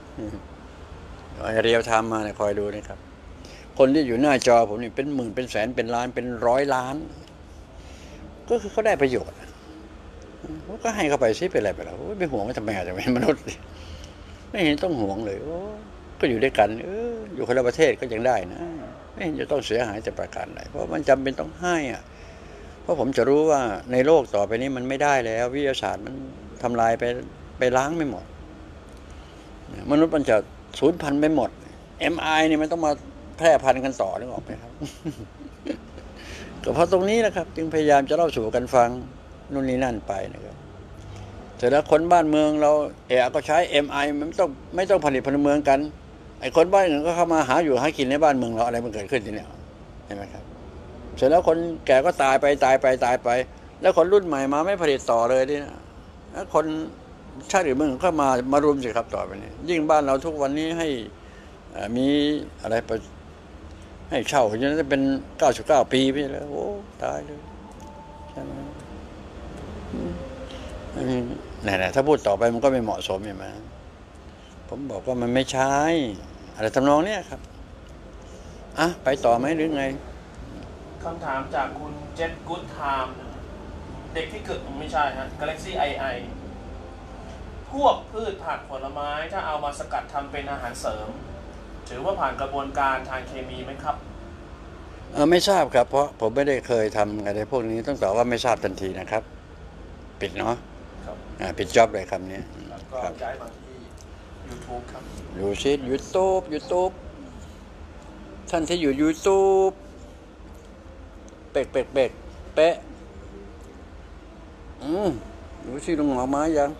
เรียวไทม์มาเนี่ยคอยดูนะครับคนที่อยู่หน้าจอผมนี่เป็นหมื่นเป็นแสนเป็นล้านเป็นร้อยล้านก็คือเขาได้ประโยชน์ก็ให้เขาไปซิเป็นอะไรไปแล้วไม่ห่วงไม่ทำไมจะเป็นมนุษย์ไม่เห็นต้องห่วงเลยก็อยู่ด้วยกันเอออยู่คนละประเทศก็ยังได้นะไม่เห็นจะต้องเสียหายแต่ประการใดเพราะมันจำเป็นต้องให้อ่ะเพราะผมจะรู้ว่าในโลกต่อไปนี้มันไม่ได้แล้ววิทยาศาสตร์มันทำลายไปไปล้างไม่หมดมนุษย์มันจะสูญพันธุ์ไปหมด เอ็ม ไอ เนี่ยมันต้องมาแพร่พันธุ์กันต่อนึกออกไหมครับ ก็เพราะตรงนี้นะครับจึงพยายามจะเล่าสู่กันฟังนู่นนี่นั่นไปนะครับแต่แล้วคนบ้านเมืองเราเอะก็ใช้ เอ็ม ไอ มันไม่ต้องไม่ต้องผลิตพลเมืองกันไอ้คนบ้านอื่นก็เข้ามาหาอยู่หากินในบ้านเมืองเราอะไรมันเกิดขึ้นทีเนี้ยเห็นไหมครับเสร็จแล้วคนแก่ก็ตายไปตายไปตายไปแล้วคนรุ่นใหม่มาไม่ผลิตต่อเลยนี่แล้วคนชาติอื่นเมืองก็มามารุมสิครับต่อไปนี้ยิ่งบ้านเราทุกวันนี้ให้มีอะไรไปให้เช่าจนจะเป็นเก้าสิบเก้าปีไปแล้วโอ้ตายเลยใช่ไหมนี่นๆถ้าพูดต่อไปมันก็ไม่เหมาะสมใช่ไหมผมบอกว่ามันไม่ใช่อะไรทำนองเนี้ยครับอ่ะไปต่อไหมหรือไงคำถามจากคุณเจ็ตกู๊ดไทม์เด็กที่เกิดไม่ใช่ฮะ Galaxy ไอ ไอ พวกพืชผักผลไม้ถ้าเอามาสกัดทำเป็นอาหารเสริมถือว่าผ่านกระบวนการทางเคมีไหมครับเออไม่ทราบครับเพราะผมไม่ได้เคยทำอะไรพวกนี้ต้องตอบว่าไม่ทราบทันทีนะครับปิดเนาะอ่าปิดจ็อบเลยคำนี้ก็ย้ายมาที่ YouTube ครับดูซิยูทูบยูทูบท่านที่อยู่ YouTube เป๊กเป๊กเป๊กเป๊ะอืมดูซิลุงหมอมายัง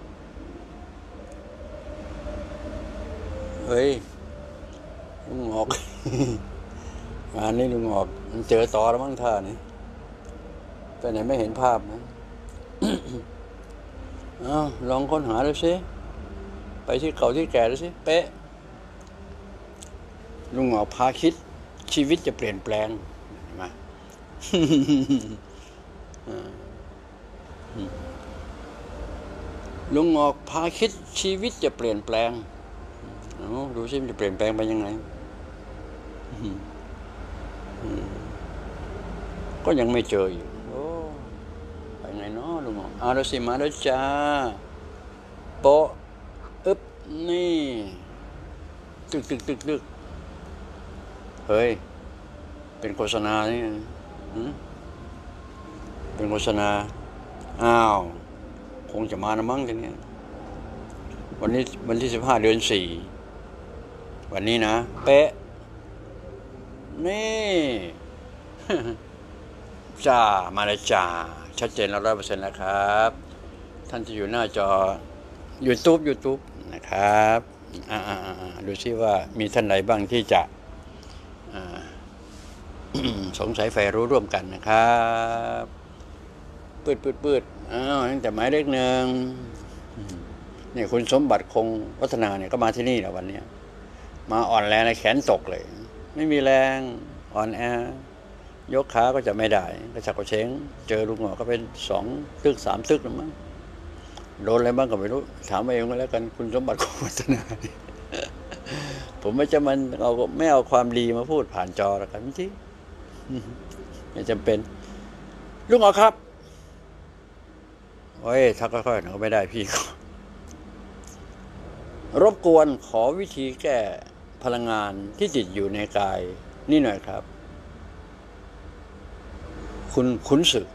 เฮ้ยลุงหอกงานนี้ลุงหอกมันเจอต่อแล้วมั้งท่านี่ไปไหนไม่เห็นภาพนะอ้าวลองค้นหาดูสิไปที่เก่าที่แก่ดูสิเป๊ะลุงหอกพาคิดชีวิตจะเปลี่ยนแปลงมาลุงหอกพาคิดชีวิตจะเปลี่ยนแปลงดูสิมันจะเปลี่ยนแปลงไปยังไงก็ยังไม่เจออยู่โอ้ไปไงเนาะลุงหอกเอาละสิมาแล้วจ้าโปะอึ๊บนี่ตึกตึกตึกตึกเฮ้ยเป็นโฆษณานี่เป็นโฆษณาอ้าวคงจะมานะมั้งทีนี้วันนี้วันที่สิบห้าเดือนสี่วันนี้นะเป๊ะนี่จ้ามาเลยจ้าชัดเจนแล้วร้อยเปอร์เซ็นต์แล้วครับท่านที่อยู่หน้าจอ YouTube YouTube นะครับอ่าดูซิว่ามีท่านไหนบ้างที่จะสงสัยไฟรู้ร่วมกันนะครับปืดปืดปืดอ้าวตั้งแต่หมายเลขหนึ่งนี่คุณสมบัติคงวัฒนาเนี่ยก็มาที่นี่แหละวันนี้มาอ่อนแรงในแขนตกเลยไม่มีแรงอ่อนแอยกขาก็จะไม่ได้กระฉับกระเฉงเจอลุงหมอก็เป็นสองตึกสามตึกหรือมั้งโดนอะไรบ้างก็ไม่รู้ถามมาเองก็แล้วกันคุณสมบัติคงวัฒนาผมไม่จะมันเอาไม่เอาความดีมาพูดผ่านจอแล้วกันที่ไม่จำเป็นลุงหมอครับโอ้ยถ้าค่อยๆหนูก็ไม่ได้พี่รบกวนขอวิธีแก้พลังงานที่ติดอยู่ในกายนี่หน่อยครับคุณขุนศึก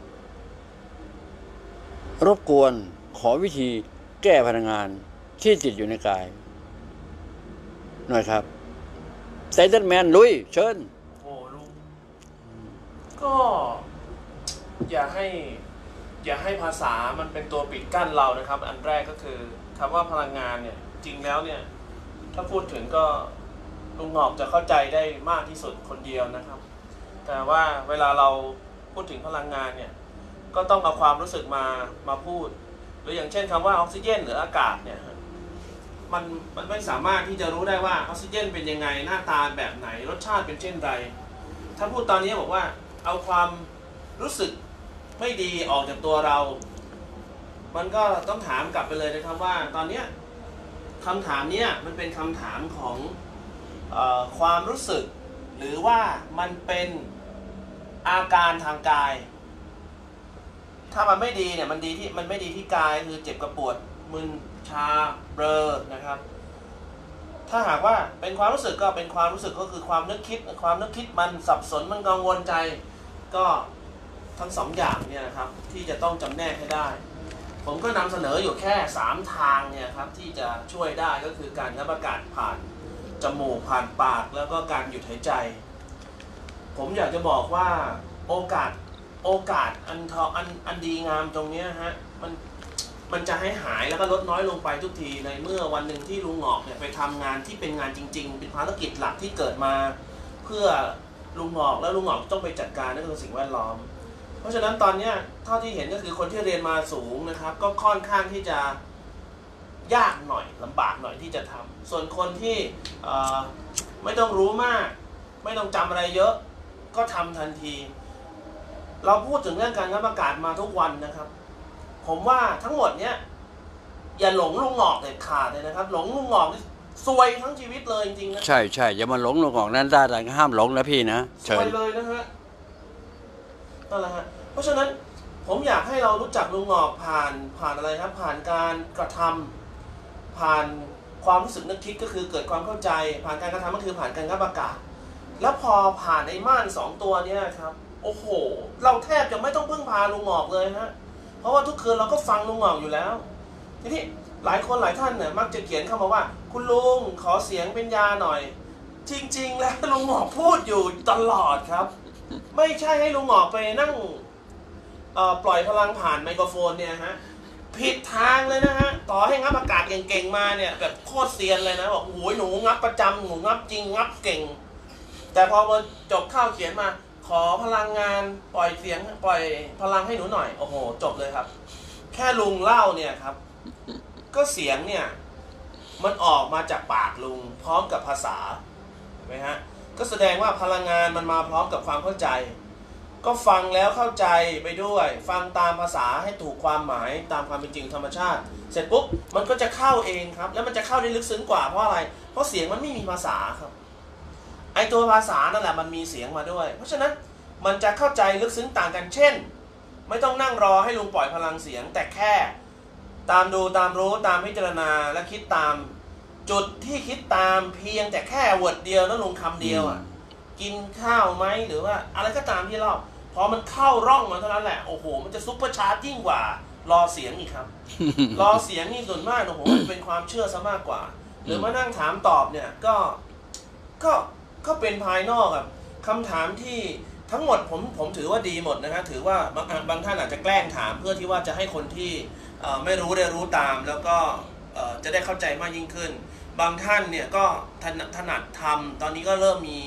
รบกวนขอวิธีแก้พลังงานที่ติดอยู่ในกายหน่อยครับไซเดนแมนลุยเชิญโอ้ลุงก็อย่าให้อย่าให้ภาษามันเป็นตัวปิดกั้นเรานะครับอันแรกก็คือคำว่าพลังงานเนี่ยจริงแล้วเนี่ยถ้าพูดถึงก็ลุงหงอกจะเข้าใจได้มากที่สุดคนเดียวนะครับแต่ว่าเวลาเราพูดถึงพลังงานเนี่ยก็ต้องเอาความรู้สึกมามาพูดหรืออย่างเช่นคำว่าออกซิเจนหรืออากาศเนี่ยมันมันไม่สามารถที่จะรู้ได้ว่าออกซิเจนเป็นยังไงหน้าตาแบบไหนรสชาติเป็นเช่นไรถ้าพูดตอนนี้บอกว่าเอาความรู้สึกไม่ดีออกจากตัวเรามันก็ต้องถามกลับไปเลยนะครับว่าตอนนี้คำถามนี้มันเป็นคำถามของเอ่อความรู้สึกหรือว่ามันเป็นอาการทางกายถ้ามันไม่ดีเนี่ยมันดีที่มันไม่ดีที่กายคือเจ็บกระปวดมึนชาเบลอนะครับถ้าหากว่าเป็นความรู้สึกก็เป็นความรู้สึกก็คือความนึกคิดความนึกคิดมันสับสนมันกังวลใจก็ทั้งสองอย่างเนี่ยนะครับที่จะต้องจำแนกให้ได้ผมก็นำเสนออยู่แค่สามทางเนี่ยครับที่จะช่วยได้ก็คือการรับอากาศผ่านจมูกผ่านปากแล้วก็การหยุดหายใจผมอยากจะบอกว่าโอกาสโอกาสอันทออันอันดีงามตรงนี้ฮะมันมันจะให้หายแล้วก็ลดน้อยลงไปทุกทีในเมื่อวันหนึ่งที่ลุงหงอกเนี่ยไปทำงานที่เป็นงานจริงๆเป็นภารกิจหลักที่เกิดมาเพื่อลุงหงอกแล้วลุงหงอกต้องไปจัดการนั่นคือสิ่งแวดล้อมเพราะฉะนั้นตอนนี้เท่าที่เห็นก็คือคนที่เรียนมาสูงนะครับก็ค่อนข้างที่จะยากหน่อยลำบากหน่อยที่จะทำส่วนคนที่ไม่ต้องรู้มากไม่ต้องจำอะไรเยอะก็ทำทันทีเราพูดถึงเรื่องการรับอากาศมาทุกวันนะครับผมว่าทั้งหมดเนี้ยอย่าหลงลุงหงอกเด็ดขาดเลยนะครับหลงลุงหงอกนี่ซวยทั้งชีวิตเลยจริงๆนะใช่ใช่อย่ามาหลงลุงหงอกนั้นได้แต่ห้ามหลงนะพี่นะซวยเลยนะฮะนั่นแหละฮะเพราะฉะนั้นผมอยากให้เรารู้จักลุงหงอกผ่านผ่านอะไรครับผ่านการกระทำผ่านความรู้สึกนึกคิดก็คือเกิดความเข้าใจผ่านการกระทำก็คือผ่านการรับอากาศแล้วพอผ่านไอ้ม่านสองตัวนี้ครับโอ้โหเราแทบจะไม่ต้องพึ่งพาลุงหงอกเลยฮะเพราะว่าทุกคืนเราก็ฟังลุงหงอกอยู่แล้วทีนี้หลายคนหลายท่านเนี่ยมักจะเขียนเข้ามาว่าคุณลุงขอเสียงเป็นยาหน่อยจริงๆแล้วลุงหงอกพูดอยู่ตลอดครับไม่ใช่ให้ลุงหงอกไปนั่งปล่อยพลังผ่านไมโครโฟนเนี่ยฮะผิดทางเลยนะฮะต่อให้งับอากาศเก่งๆมาเนี่ยแบบโคตรเซียนเลยนะบอกโอ้ยหนูงับประจำหนูงับจริงงับเก่งแต่พอมาจบข้าวเขียนมาขอพลังงานปล่อยเสียงปล่อยพลังให้หนูหน่อยโอ้โหจบเลยครับแค่ลุงเล่าเนี่ยครับก็เสียงเนี่ยมันออกมาจากปากลุงพร้อมกับภาษาเห็นไหมฮะก็แสดงว่าพลังงานมันมาพร้อมกับความเข้าใจก็ฟังแล้วเข้าใจไปด้วยฟังตามภาษาให้ถูกความหมายตามความเป็นจริงธรรมชาติเสร็จปุ๊บมันก็จะเข้าเองครับแล้วมันจะเข้าได้ลึกซึ้งกว่าเพราะอะไรเพราะเสียงมันไม่มีภาษาครับไอตัวภาษานั่นแหละมันมีเสียงมาด้วยเพราะฉะนั้นมันจะเข้าใจลึกซึ้งต่างกันเช่นไม่ต้องนั่งรอให้ลุงปล่อยพลังเสียงแต่แค่ตามดูตามรู้ตามพิจารณาและคิดตามจุดที่คิดตามเพียงแต่แค่วอร์ดเดียวแล้วลุงคำเดียวอ่ะกินข้าวไหมหรือว่าอะไรก็ตามที่เล่าพอมันเข้าร่องมาเท่านั้นแหละโอ้โหมันจะซุปเปอร์ชาร์จยิ่งกว่ารอเสียงอีกครับ รอเสียงนี่ส่วนมากโอ้โหมันเป็นความเชื่อซะมากกว่าหรือมานั่งถามตอบเนี่ยก็ก็ก็เป็นภายนอกครับคำถามที่ทั้งหมดผมผมถือว่าดีหมดนะฮะถือว่าบางบางท่านอาจจะแกล้งถามเพื่อที่ว่าจะให้คนที่ไม่รู้ได้รู้ตามแล้วก็จะได้เข้าใจมากยิ่งขึ้นบางท่านเนี่ยก็ถนัดทำตอนนี้ก็เริ่มมี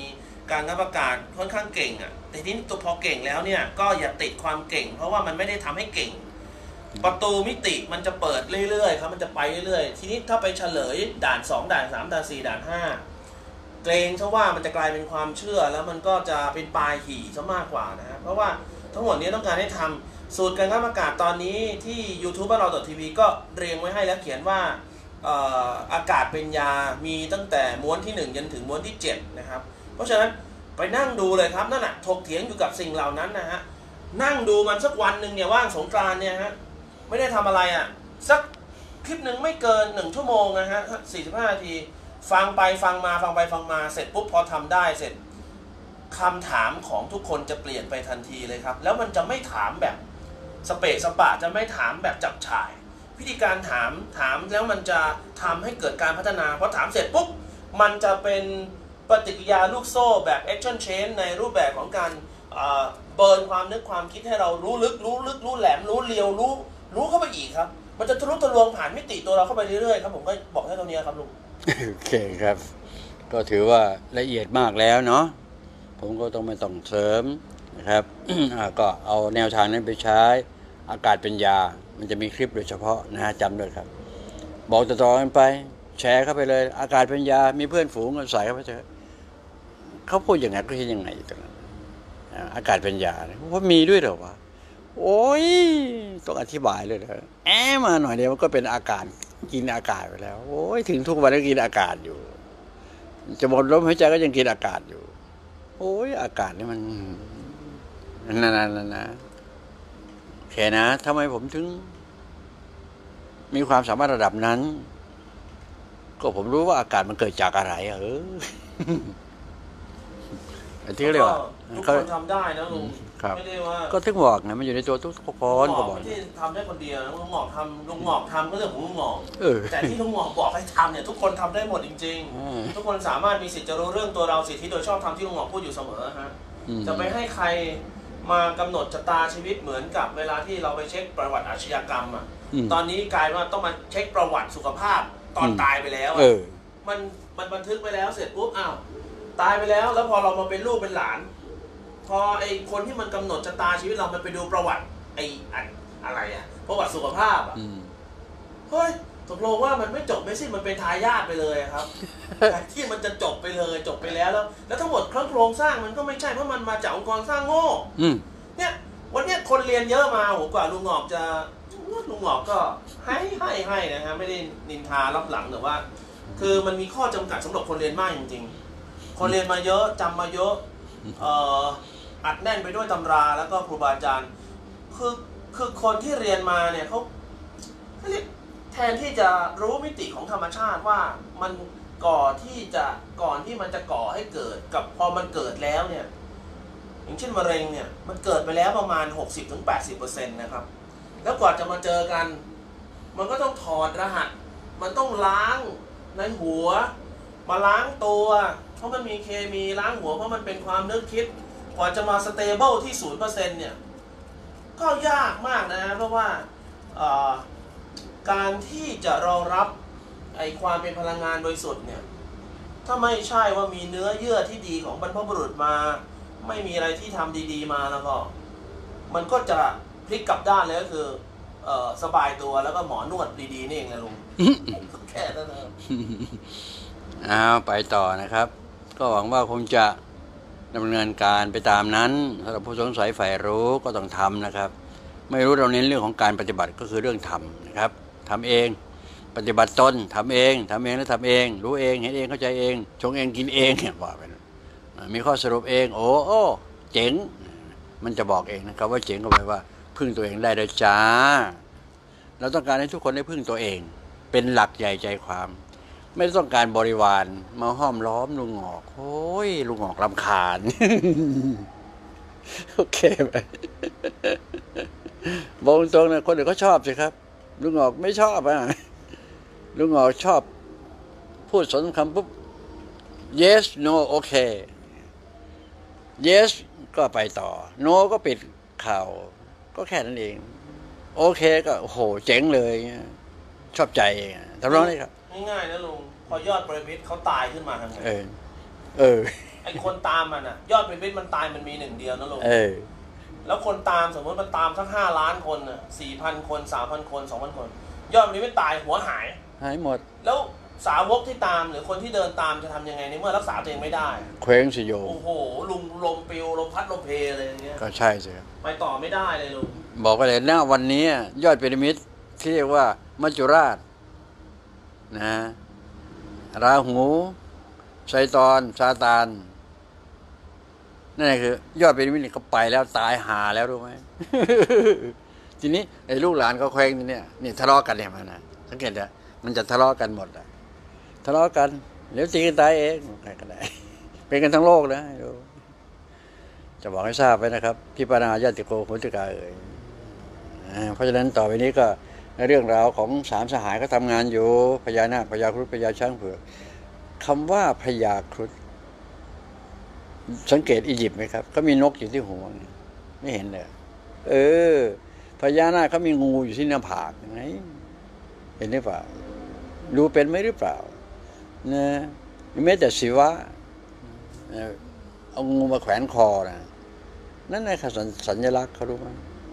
การงับอากาศค่อนข้างเก่งอ่ะแต่ทีนี้ตัวพอเก่งแล้วเนี่ยก็อย่าติดความเก่งเพราะว่ามันไม่ได้ทำให้เก่งประตูมิติมันจะเปิดเรื่อยๆครับมันจะไปเรื่อยๆทีนี้ถ้าไปเฉลยด่านสองด่านสามด่านสี่ด่านห้าเกรงซะว่ามันจะกลายเป็นความเชื่อแล้วมันก็จะเป็นปลายหี่ซะมากกว่านะเพราะว่าทั้งหมดนี้ต้องการให้ทำสูตรการงับอากาศตอนนี้ที่ ยูทูบ บ้านเรา.ทีวีก็เรียงไว้ให้แล้วเขียนว่าอากาศเป็นยามีตั้งแต่ม้วนที่หนึ่งจนถึงม้วนที่เจ็ดนะครับเพราะฉะนั้นไปนั่งดูเลยครับนั่นแหะถกเถียงอยู่กับสิ่งเหล่านั้นนะฮะนั่งดูมันสักวันหนึ่งเนี่ยว่างสงกรานต์เนี่ยฮะไม่ได้ทำอะไรอ่ะสักคลิปหนึ่งไม่เกินหนึ่งชั่วโมงนะฮะสี่สิบห้านาทีฟังไปฟังมาฟังไปฟังมาเสร็จปุ๊บพอทำได้เสร็จคำถามของทุกคนจะเปลี่ยนไปทันทีเลยครับแล้วมันจะไม่ถามแบบสเปะสปะจะไม่ถามแบบจับฉ่ายวิธีการถามถามแล้วมันจะทำให้เกิดการพัฒนาพอถามเสร็จปุ๊บมันจะเป็นปฏิกิริยาลูกโซ่แบบ action chain ในรูปแบบของการเบิร์นความนึกความคิดให้เรารู้ลึกรู้ลึกรู้แหลมรู้เลียวรู้รู้เข้าไปอีกครับมันจะทะลุทะลวงผ่านมิติตัวเราเข้าไปเรื่อยๆครับผมก็บอกแค่ตรงนี้ครับลุงโอเคครับก็ถือว่าละเอียดมากแล้วเนาะผมก็ต้องไม่ต้องเสริมนะครับ ก็เอาแนวทางนั้นไปใช้อากาศเป็นยามันจะมีคลิปโดยเฉพาะนะฮะจำด้วยครับบอกต่อๆกันไปแชร์เข้าไปเลยอากาศเป็นยามีเพื่อนฝูงก็ใส่เข้าไปเถอะเขาพูดอย่างนั้นก็คิดยังไงตรงนั้นอากาศเป็นยาว่ามีด้วยเหรอวะโอ้ยต้องอธิบายเลยนะแอบมาหน่อยเดียวมันก็เป็นอากาศกินอากาศไปแล้วโอ้ยถึงทุกวันก็กินอากาศอยู่จะหมดลมหายใจก็ยังกินอากาศอยู่โอ้ยอากาศนี่มันนั่นๆนะโอเคนะทำไมผมถึงมีความสามารถระดับนั้นก็ผมรู้ว่าอากาศมันเกิดจากอะไรเออที่เรียกว่าทุกคนทำได้นะลุงไม่ได้ว่าก็ถึงบอกนะมันอยู่ในตัวทุกคนก็บอกไม่ได้ทำได้คนเดียวลุงหงอกทำลุงหงอกทำก็เรื่องของลุงหงอกแต่ที่ลุงหงอกบอกให้ทำเนี่ยทุกคนทำได้หมดจริงๆทุกคนสามารถมีสิทธิ์จะรู้เรื่องตัวเราสิทธิโดยชอบธรรมที่ลุงหงอกพูดอยู่เสมอฮะจะไปให้ใครมากำหนดชะตาชีวิตเหมือนกับเวลาที่เราไปเช็คประวัติอาชญากรรมอ่ะตอนนี้กลายว่าต้องมาเช็คประวัติสุขภาพตอนตายไปแล้วมันมันบันทึกไปแล้วเสร็จปุ๊บอ้าวตายไปแล้วแล้วพอเรามาเป็นลูกเป็นหลานพอไอคนที่มันกำหนดชะตาชีวิตเรามันไปดูประวัติไออะไรอะประวัติสุขภาพอะเฮ้ยตกลงว่ามันไม่จบไม่สิ้นมันเป็นทายาทไปเลยครับแต่ที่มันจะจบไปเลยจบไปแล้วแล้วแล้วทั้งหมดโครงสร้างมันก็ไม่ใช่เพราะมันมาจากองค์กรสร้างโง่เนี่ยวันนี้คนเรียนเยอะมาโหกว่าลุงหงอกจะลุงหงอกก็ให้ให้ให้นะฮะไม่ได้นินทารับหลังแต่ว่าคือมันมีข้อจำกัดสำหรับคนเรียนมากจริงๆคนเรียนมาเยอะจำมาเยอะอัดแน่นไปด้วยตำราแล้วก็ครูบาอาจารย์คือคือคนที่เรียนมาเนี่ยเขาแทนที่จะรู้มิติของธรรมชาติว่ามันก่อที่จะก่อนที่มันจะก่อให้เกิดกับพอมันเกิดแล้วเนี่ยอย่างเช่นมะเร็งเนี่ยมันเกิดไปแล้วประมาณ หกสิบถึงแปดสิบเปอร์เซ็นต์ นะครับแล้วกว่าจะมาเจอกันมันก็ต้องถอดรหัสมันต้องล้างในหัวมาล้างตัวเพราะมันมีเคมีล้างหัวเพราะมันเป็นความนึกคิดกว่าจะมาสเตเบิลที่ ศูนย์เปอร์เซ็นต์ เนี่ยก็ยากมากนะเพราะว่าการที่จะรองรับไอความเป็นพลังงานบริสุทธิ์เนี่ยถ้าไม่ใช่ว่ามีเนื้อเยื่อที่ดีของบรรพบุรุษมาไม่มีอะไรที่ทำดีๆมาแล้วก็มันก็จะพลิกกลับด้านเลยก็คือสบายตัวแล้วก็หมอนวดดีๆนี่เองนะลุงแค่นั้นเองเอาไปต่อนะครับก็หวังว่าคงจะดำเนินการไปตามนั้นสำหรับผู้สงสัยใฝ่รู้ก็ต้องทำนะครับไม่รู้เราเน้นเรื่องของการปฏิบัติก็คือเรื่องทำนะครับทำเองปฏิบัติตนทำเองทำเองแล้วทำเองรู้เองเห็นเองเข้าใจเองชงเองกินเองเนี่ยว่าไปมีข้อสรุปเองโอ้โอ้เจ๋งมันจะบอกเองนะครับว่าเจ๋งก็แปลว่าพึ่งตัวเองได้เลยจ้าเราต้องการให้ทุกคนได้พึ่งตัวเองเป็นหลักใหญ่ใจความไม่ต้องการบริวารมาห้อมล้อมลุงหงอกโอ้ยลุงหงอกรำคาญโอเคไหมบอกตรงๆนะคนอื่นก็ชอบสิครับลุงหงอกไม่ชอบอ่ะลุงหงอกชอบพูดสองคำปุ๊บ yes no โอเค yes ก็ไปต่อ no ก็ปิดข่าวก็แค่นั้นเองโอเคก็โอ้โหเจ๋งเลยชอบใจทำนองนี้ครับง่ายๆนะลุงพอยอดบริวิตเขาตายขึ้นมาทำไงเออเออไอ้คนตามมันอ่ะยอดเป็นวิทย์มันตายมันมีหนึ่งเดียวนะลุงแล้วคนตามสมมติมันตามสักห้าล้านคนอ่ะสี่พันคนสามพันคนสองพันคนยอดเป็นวิทย์ตายหัวหายหายหมดแล้วสาวกที่ตามหรือคนที่เดินตามจะทำยังไงในเมื่อรักษาตัวเองไม่ได้เคว้งสิโยโอ้โหลุงลมปิวลมพัดลมเพอะไรอย่างเงี้ยก็ใช่สิไปต่อไม่ได้เลยลุงบอกไปเลยนะวันนี้ยอดพีระมิดที่เรียกว่ามัจจุราชนะราหูไซตอนซาตานนั่นคือยอดพีระมิดเขาไปแล้วตายหาแล้วรู้ไหม ทีนี้ไอ้ลูกหลานเขาแขวงนี่เนี่ยนี่ทะเลาะกันเนี่ยมันนะสังเกตนะมันจะทะเลาะกันหมดอะทะเลาะกันเดี๋ยวตีกันตายเองใครก็ได้เป็นกันทั้งโลกนะจะบอกให้ทราบไว้นะครับพิปานาญาติโกโหติกาเอ่ยเพราะฉะนั้นต่อไปนี้ก็เรื่องราวของสามสหายก็ทำงานอยู่พญานาคพญาครุฑพญาช้างเผือกคำว่าพญาครุฑสังเกตอียิปต์ไหมครับก็มีนกอยู่ที่หัวไม่เห็นเลยเออพญานาคเขามีงูอยู่ที่หน้าผากไงเห็นหรือเปล่าดูเป็นไหมหรือเปล่านะแม้แต่ศิวะเอางูมาแขวนคอนะนั่นแหละค่ะสัญลักษณ์เขารู้ไหม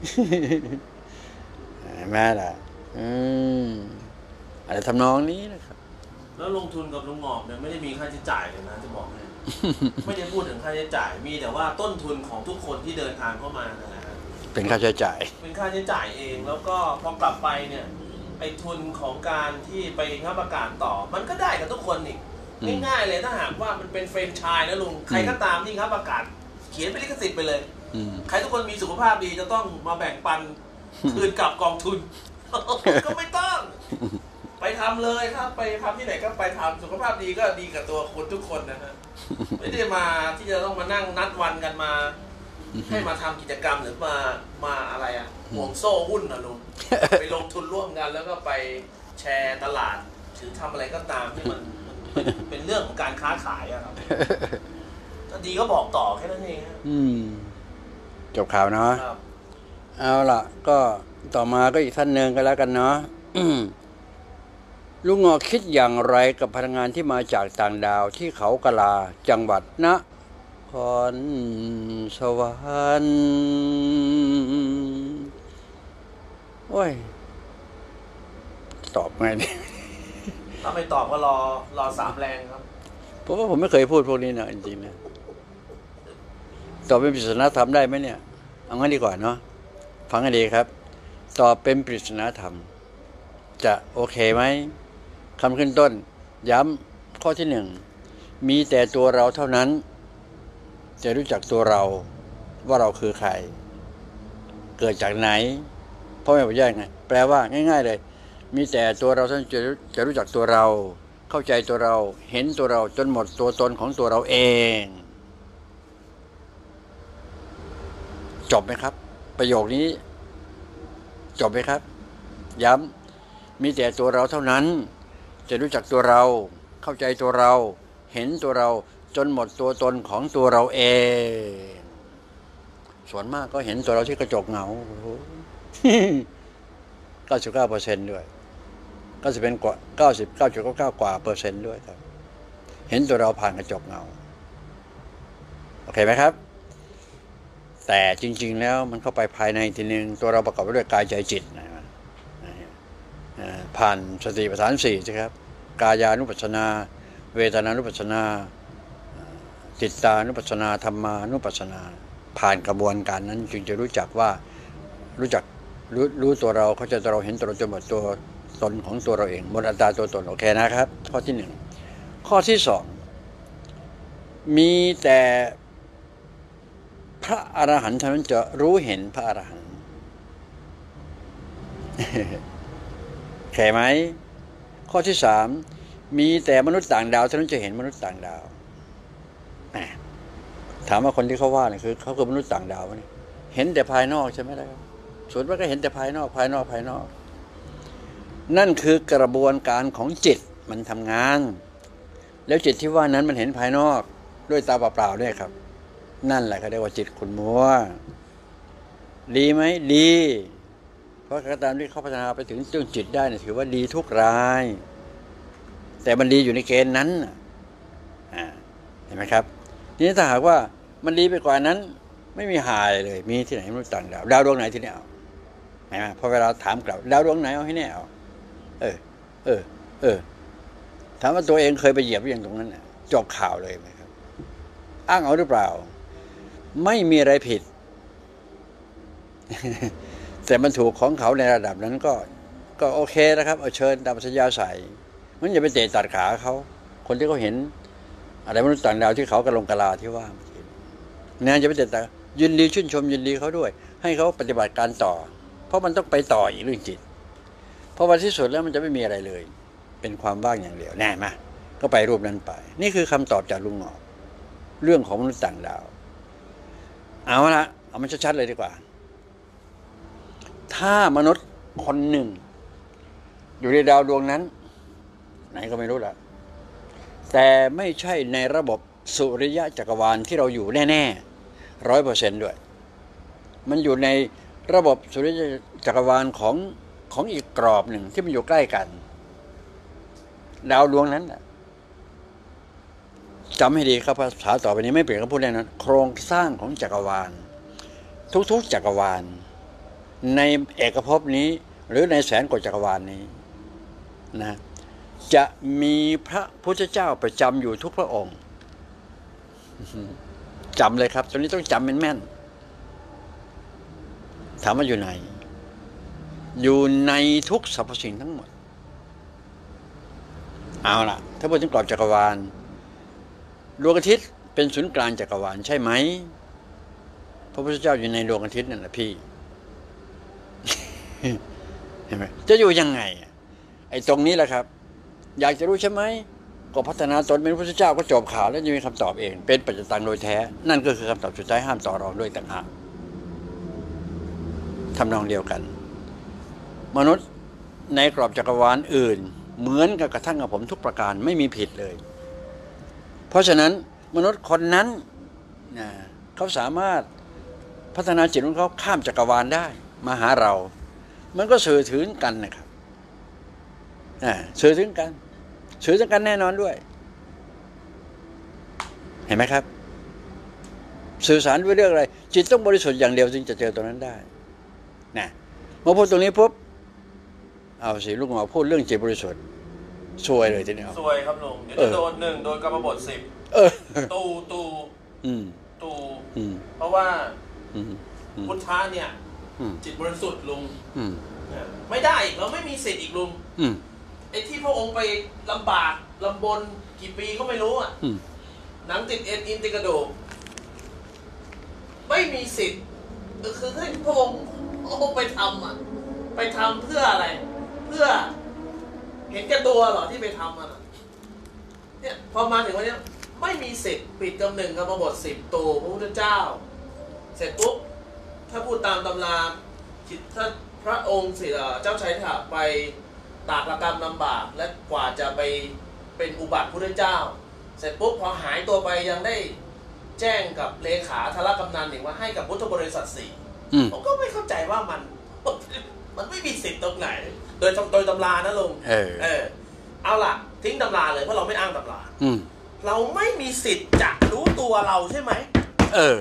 แม่ล่ะอืมอะไรทำนองนี้นะครับแล้วลงทุนกับลุงงอกเนี่ยไม่ได้มีค่าใช้จ่ายเลยนะจะบอกให้ ไม่ได้พูดถึงค่าใช้จ่ายมีแต่ว่าต้นทุนของทุกคนที่เดินทางเข้ามานะฮะเป็นค่าใช้จ่ายเป็นค่าใช้จ่ายเองแล้วก็พอกลับไปเนี่ยไอ้ทุนของการที่ไปงับประกาศต่อมันก็ได้กับทุกคนอีกง่ายๆเลยถ้าหากว่ามันเป็นเฟรนไชส์นะลุงใครก็ตามที่งับประกาศเขียนเป็นลิขสิทธิ์ไปเลยใครทุกคนมีสุขภาพดีจะต้องมาแบ่งปันคืนกับกองทุนก็ไม่ต้องไปทำเลยครับไปทำที่ไหนก็ไปทำสุขภาพดีก็ดีกับตัวคนทุกคนนะฮะไม่ได้มาที่จะต้องมานั่งนัดวันกันมาให้มาทำกิจกรรมหรือมามาอะไรอ่ะห่วงโซ่หุ้นนะลุงไปลงทุนร่วมกันแล้วก็ไปแชร์ตลาดหรือทำอะไรก็ตามที่มันเป็นเรื่องของการค้าขายอะครับถ้าดีก็บอกต่อแค่นั้นเองอืมจบข่าวเนาะเอาล่ะก็ต่อมาก็อีกท่านหนึ่งก็แล้วกันเนาะลุงงอคิดอย่างไรกับพนักงานที่มาจากต่างดาวที่เขากะลาจังหวัดนะครสวรรค์โอ้ยตอบไงเนี่ยถ้าไม่ตอบก็รอรอสามแรงครับเพราะว่าผมไม่เคยพูดพวกนี้นะจริงๆนะตอบเป็นปริศนาธรรมได้ไหมเนี่ยเอางั้นดีกว่าเนาะฟังให้ดีครับตอบเป็นปริศนาธรรมจะโอเคไหมคำขึ้นต้นย้ำข้อที่หนึ่งมีแต่ตัวเราเท่านั้นจะรู้จักตัวเราว่าเราคือใครเกิดจากไหนพ่อแม่บอกยังไงแปลว่าง่ายๆเลยมีแต่ตัวเราเท่านั้นจะจะรู้จักตัวเราเข้าใจตัวเราเห็นตัวเราจนหมดตัวตนของตัวเราเองจบไหมครับประโยคนี้จบไหมครับย้ำมีแต่ตัวเราเท่านั้นจะรู้จักตัวเราเข้าใจตัวเราเห็นตัวเราจนหมดตัวตนของตัวเราเองส่วนมากก็เห็นตัวเราที่กระจกเงา เก้าสิบเก้าเปอร์เซ็นต์ ด้วยก็จะเป็นกว่าเก้าสิบเก้าจุดเก้าเก้ากว่าเปอร์เซ็นต์ด้วยครับเห็นตัวเราผ่านกระจกเงาโอเคไหมครับแต่จริงๆแล้วมันเข้าไปภายในทีนึงตัวเราประกอบไปด้วยกายใจจิตนะผ่านสติปัฏฐานสี่ใช่ครับกายานุปัสสนาเวทนานุปัสสนาจิตตานุปัสสนาธรรมานุปัสสนาผ่านกระบวนการนั้นจึงจะรู้จักว่ารู้จักรู้รู้ตัวเราเข้าใจตัวเราเห็นตัวเราจนหมดตัวตนของตัวเราเองหมดอัตตาตัวตนโอเคนะครับข้อที่หนึ่งข้อที่สองมีแต่พระอรหันต์เท่านั้นจะรู้เห็นพระอรหันต์แค่ไหมข้อที่สามมีแต่มนุษย์ต่างดาวเท่านั้นจะเห็นมนุษย์ต่างดาวถามว่าคนที่เขาว่าเนี่ยคือเขาคือมนุษย์ต่างดาวนี่เห็นแต่ภายนอกใช่ไหมล่ะครับส่วนมากก็เห็นแต่ภายนอกภายนอกภายนอกนั่นคือกระบวนการของจิตมันทำงานแล้วจิตที่ว่านั้นมันเห็นภายนอกด้วยตาเปล่าๆด้วยครับนั่นแหละเขาเรียกว่าจิตขุ่นมัวดีไหมดีเพราะการตามที่เขาพัฒนาไปถึงจุดจิตได้เนี่ยถือว่าดีทุกรายแต่มันดีอยู่ในเกณฑ์นั้นอ่าเห็นไหมครับทีนี้ถ้าหากว่ามันดีไปกว่านั้นไม่มีหายเลยมีที่ไหนมนุษย์ต่างดาวดาวดวงไหนที่นี่เอาเห็นไหมพอเวลาถามกลับดาวดวงไหนเอาให้แน่เอาเออเออเออถามว่าตัวเองเคยไปเหยียบอย่างตรงนั้นน่ะจบข่าวเลยไหมครับอ้างเอาหรือเปล่าไม่มีอะไรผิด แต่มันถูกของเขาในระดับนั้นก็ก็โอเคนะครับเอาเชิญตามสัญญาใส่มันอย่าไปเตะตัดขาเขาคนที่เขาเห็นอะไรมนุษย์ต่างดาวที่เขากระลงกะลาที่ว่าเนี่ยจะไปเตะตัดยินดีชื่นชมยินดีเขาด้วยให้เขาปฏิบัติการต่อเพราะมันต้องไปต่ออีกเรื่องจิตเพราะวันที่สุดแล้วมันจะไม่มีอะไรเลยเป็นความว่างอย่างเดียวแน่มาก็ไปรูปนั้นไปนี่คือคำตอบจากลุงหงอกเรื่องของมนุษย์ต่างดาวเอาละเอามันชัดๆเลยดีกว่าถ้ามนุษย์คนหนึ่งอยู่ในดาวดวงนั้นไหนก็ไม่รู้ละแต่ไม่ใช่ในระบบสุริยะจักรวาลที่เราอยู่แน่ๆร้อยเปอร์เซนต์ด้วยมันอยู่ในระบบสุริยะจักรวาลของของอีกกรอบหนึ่งที่มันอยู่ใกล้กันดาวดวงนั้นจำให้ดีครับภาษาต่อไปนี้ไม่เปลี่ยนคำพูดแน่นอนโครงสร้างของจักรวาลทุกๆจักรวาลในเอกภพนี้หรือในแสนกว่าจักรวาลนี้นะจะมีพระพุทธเจ้าประจำอยู่ทุกพระองค์จำเลยครับตอนนี้ต้องจำแม่นๆถามว่าอยู่ไหนอยู่ในทุกสรรพสิ่งทั้งหมดเอาล่ะถ้าพูดถึงกรอบจักรวาลดวงอาทิตย์เป็นศูนย์กลางจักรวาลใช่ไหมพระพุทธเจ้าอยู่ในดวงอาทิตย์นั่นแหละพี่ เห็นไหมจะอยู่ยังไงไอ้ตรงนี้แหละครับอยากจะรู้ใช่ไหมก็พัฒนาตนเป็นพระพุทธเจ้าก็จบข่าวแล้วจะมีคำตอบเองเป็นปัจจตังโดยแท้นั่นก็คือคำตอบสุดท้ายห้ามต่อรองด้วยต่างหากทำนองเดียวกันมนุษย์ในกรอบจักรวาลอื่นเหมือนกับกระทั่งกับผมทุกประการไม่มีผิดเลยเพราะฉะนั้นมนุษย์คนนั้นนะเขาสามารถพัฒนาจิตของเขาข้ามจักรวาลได้มาหาเรามันก็สื่อถึงกันนะครับสื่อถึงกันสื่อถึงกันแน่นอนด้วยเห็นไหมครับสื่อสารด้วยเรื่องอะไรจิตต้องบริสุทธิ์อย่างเดียวจึงจะเจอตรงนั้นได้นะเมื่อพูดตรงนี้ปุ๊บเอาสิลูกหมอพูดเรื่องจิตบริสุทธิ์ซวยเลยทีเดียวซวยครับลุงเดี๋ยวจะโดนหนึ่งโดนกรรมบทสิบตูตูตูเพราะว่าพุทธะเนี่ยจิตบริสุทธิ์ลุงไม่ได้อีกเราไม่มีสิทธิ์อีกลุงไอ้ที่พระองค์ไปลำบากลำบนกี่ปีก็ไม่รู้อ่ะหนังติดเอ็นอินติดกระดูกไม่มีสิทธิ์คือให้พระองค์พระองค์ไปทำอ่ะไปทำเพื่ออะไรเพื่อเห็นแก่ตัวเหรอที่ไปทำอ่ะเนี่ยพอมาถึงวันนี้ไม่มีสิทธิ์ปิดกำหนึ่งกรรมบทสิบตัวพระพุทธเจ้าเสร็จปุ๊บถ้าพูดตามตำราถ้าพระองค์สิเจ้าชายถาไปตากระกรรมลำบากและกว่าจะไปเป็นอุบัติพุทธเจ้าเสร็จปุ๊บพอหายตัวไปยังได้แจ้งกับเลขาธารกำนันอย่างว่าให้กับพุทธบริษัทสี่ผมก็ไม่เข้าใจว่ามันมันไม่มีสิทธิ์ตรงไหนโดยโดยตำรานะลุงเออเออเอาล่ะทิ้งตำราเลยเพราะเราไม่อ้างตำราเราไม่มีสิทธิ์จะรู้ตัวเราใช่ไหมเออ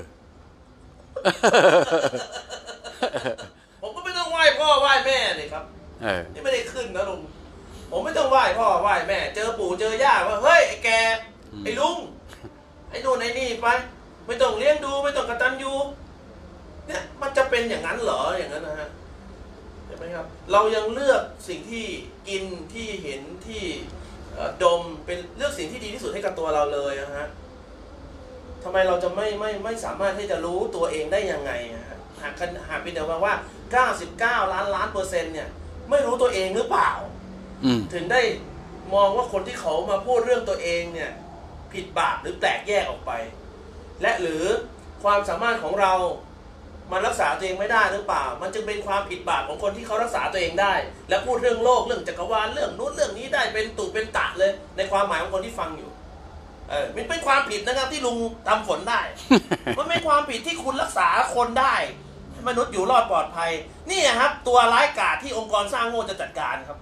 ผมก็ไม่ต้องไหว้พ่อไหว้แม่เลยครับนี่ไม่ได้ขึ้นนะลุงผมไม่ต้องไหว้พ่อไหว้แม่เจอปู่เจอย่าว่าเฮ้ยไอ้แกไอ้ลุงไอ้นู่นไอ้นี่ไปไม่ต้องเลี้ยงดูไม่ต้องกตัญญูเนี่ยมันจะเป็นอย่างนั้นเหรออย่างนั้นนะฮะเห็นไหมครับเรายังเลือกสิ่งที่กินที่เห็นที่ดมเป็นเลือกสิ่งที่ดีที่สุดให้กับตัวเราเลยนะฮะทำไมเราจะไม่ไม่ไม่สามารถที่จะรู้ตัวเองได้ยังไงฮะหากหากเป็นเดียวกันว่าเก้าสิบเก้าล้านล้านเปอร์เซ็นต์เนี่ยไม่รู้ตัวเองหรือเปล่าถึงได้มองว่าคนที่เขามาพูดเรื่องตัวเองเนี่ยผิดบาปหรือแตกแยกออกไปและหรือความสามารถของเรามันรักษาตัวเองไม่ได้หรือเปล่ามันจึงเป็นความผิดบาปของคนที่เขารักษาตัวเองได้และพูดเรื่องโลกเรื่องจักรวาลเรื่องนู้นเรื่องนี้ได้เป็นตุเป็นตะเลยในความหมายของคนที่ฟังอยู่เออมันเป็นความผิดนะครับที่ลุงทำฝนได้ มันเป็นความผิดที่คุณรักษาคนได้มนุษย์อยู่รอดปลอดภัยนี่ครับตัวร้ายกาจที่องค์กรสร้างโง่จะจัดการครับ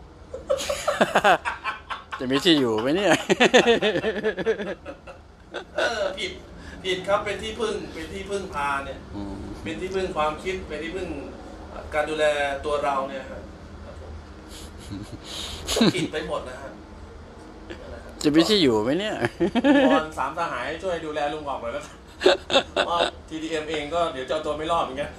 จะมีที่อยู่ไหมเนี่ยเออผิดผิดครับเป็นที่พึ่งเป็นที่พึ่งพาเนี่ยเป็นที่พึ่งความคิดเป็นที่พึ่งการดูแลตัวเราเนี่ยครับผิดไปหมดนะฮะจะมีที่อยู่ไหมเนี่ยตอนสามสหายช่วยดูแลลุงออกหน่อยแล้วว่า ที ดี เอ็ม เองก็เดี๋ยวจะเอาตัวไม่รอดเหมือนกัน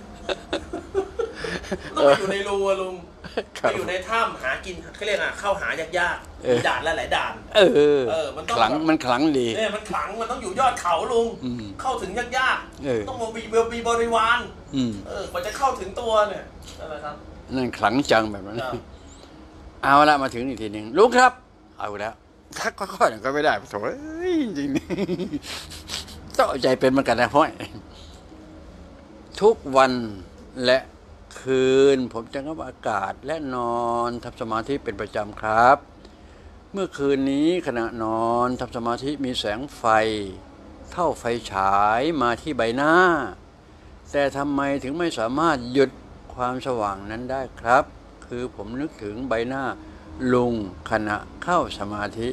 ต้องไปอยู่ในรูอะลุงไปอยู่ในถ้ำหากินเขาเรียกอ่ะเข้าหายากๆมีด่านหลายๆด่านเออเออมันต้องขลังมันขลังดีเนี่ยมันขลังมันต้องอยู่ยอดเขาลุงเข้าถึงยากๆต้องมีมีบริวารเออกว่าจะเข้าถึงตัวเนี่ยอะไรครับนั่นขลังจังแบบนั้นเอาละมาถึงอีกทีหนึ่งลุงครับเอาแล้วทักค่อยๆก็ไม่ได้โถ่จริงๆต้องใจเป็นเหมือนกันนะพ่อยทุกวันและคืนผมจะงับอากาศและนอนทำสมาธิเป็นประจำครับเมื่อคืนนี้ขณะนอนทำสมาธิมีแสงไฟเท่าไฟฉายมาที่ใบหน้าแต่ทำไมถึงไม่สามารถหยุดความสว่างนั้นได้ครับคือผมนึกถึงใบหน้าลุงขณะเข้าสมาธิ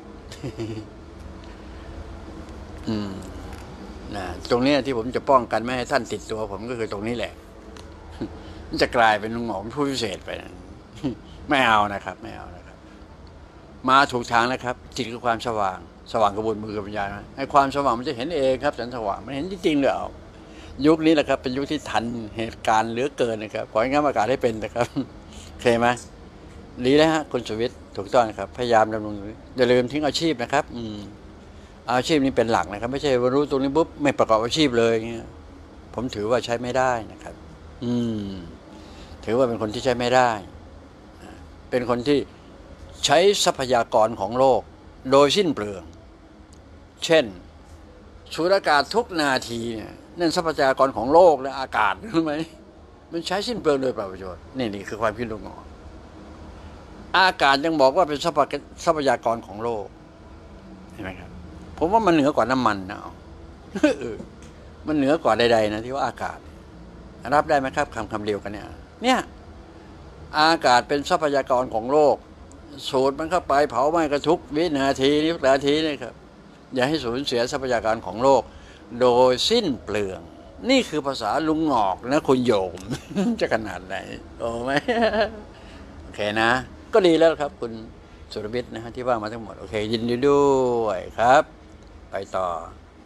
อืมนะตรงนี้ที่ผมจะป้องกันไม่ให้ท่านติดตัวผมก็คือตรงนี้แหละมันจะกลายเป็นลุงหมอผู้พิเศษไปนะไม่เอานะครับไม่เอานะครับมาถูกทางแล้วครับจิตคือความสว่างสว่างกระบวนมือกับปัญญาให้ความสว่างมันจะเห็นเองครับแสงสว่างมันเห็นจริงๆเลยเอายุคนี้แหละครับเป็นยุคที่ทันเหตุการณ์เหลือเกินนะครับขอให้งั้นอากาศให้เป็นนะครับโอเคไหมดีแล้วฮะคุณสุวิทย์ถูกต้องครับพยายามดำรงอย่าลืมทิ้งอาชีพนะครับอืมอาชีพนี้เป็นหลักนะครับไม่ใช่ว่ารู้ตรงนี้ปุ๊บไม่ประกอบอาชีพเลยเงี้ยผมถือว่าใช้ไม่ได้นะครับอืมถือว่าเป็นคนที่ใช้ไม่ได้เป็นคนที่ใช้ทรัพยากรของโลกโดยสิ้นเปลืองเช่นสูดอากาศทุกนาทีเนี่ยนั่นทรัพยากรของโลกและอากาศรู้ไหมมันใช้สิ้นเปลืองโดยเปล่าประโยชน์นี่นี่คือความคิดลุงหมออากาศยังบอกว่าเป็นทรัพยากรของโลกเห็นไหมครับผมว่ามันเหนือกว่าน้ำมันนะมันเหนือกว่าใดๆนะที่ว่าอากาศรับได้ไหมครับคำคำเดียวกันเนี่ยเนี่ยอากาศเป็นทรัพยากรของโลกสูดมันเข้าไปเผาไหม้กระทุกวินาทีนินาทีนี่ครับอย่าให้สูญเสียทรัพยากรของโลกโดยสิ้นเปลืองนี่คือภาษาลุงหงอกนะคุณโยมจะขนาดไหนโอ้ไหมโอเคนะก็ดีแล้วครับคุณสุรวิทย์นะฮะที่ว่ามาทั้งหมดโอเคยินดีด้วยครับไปต่อ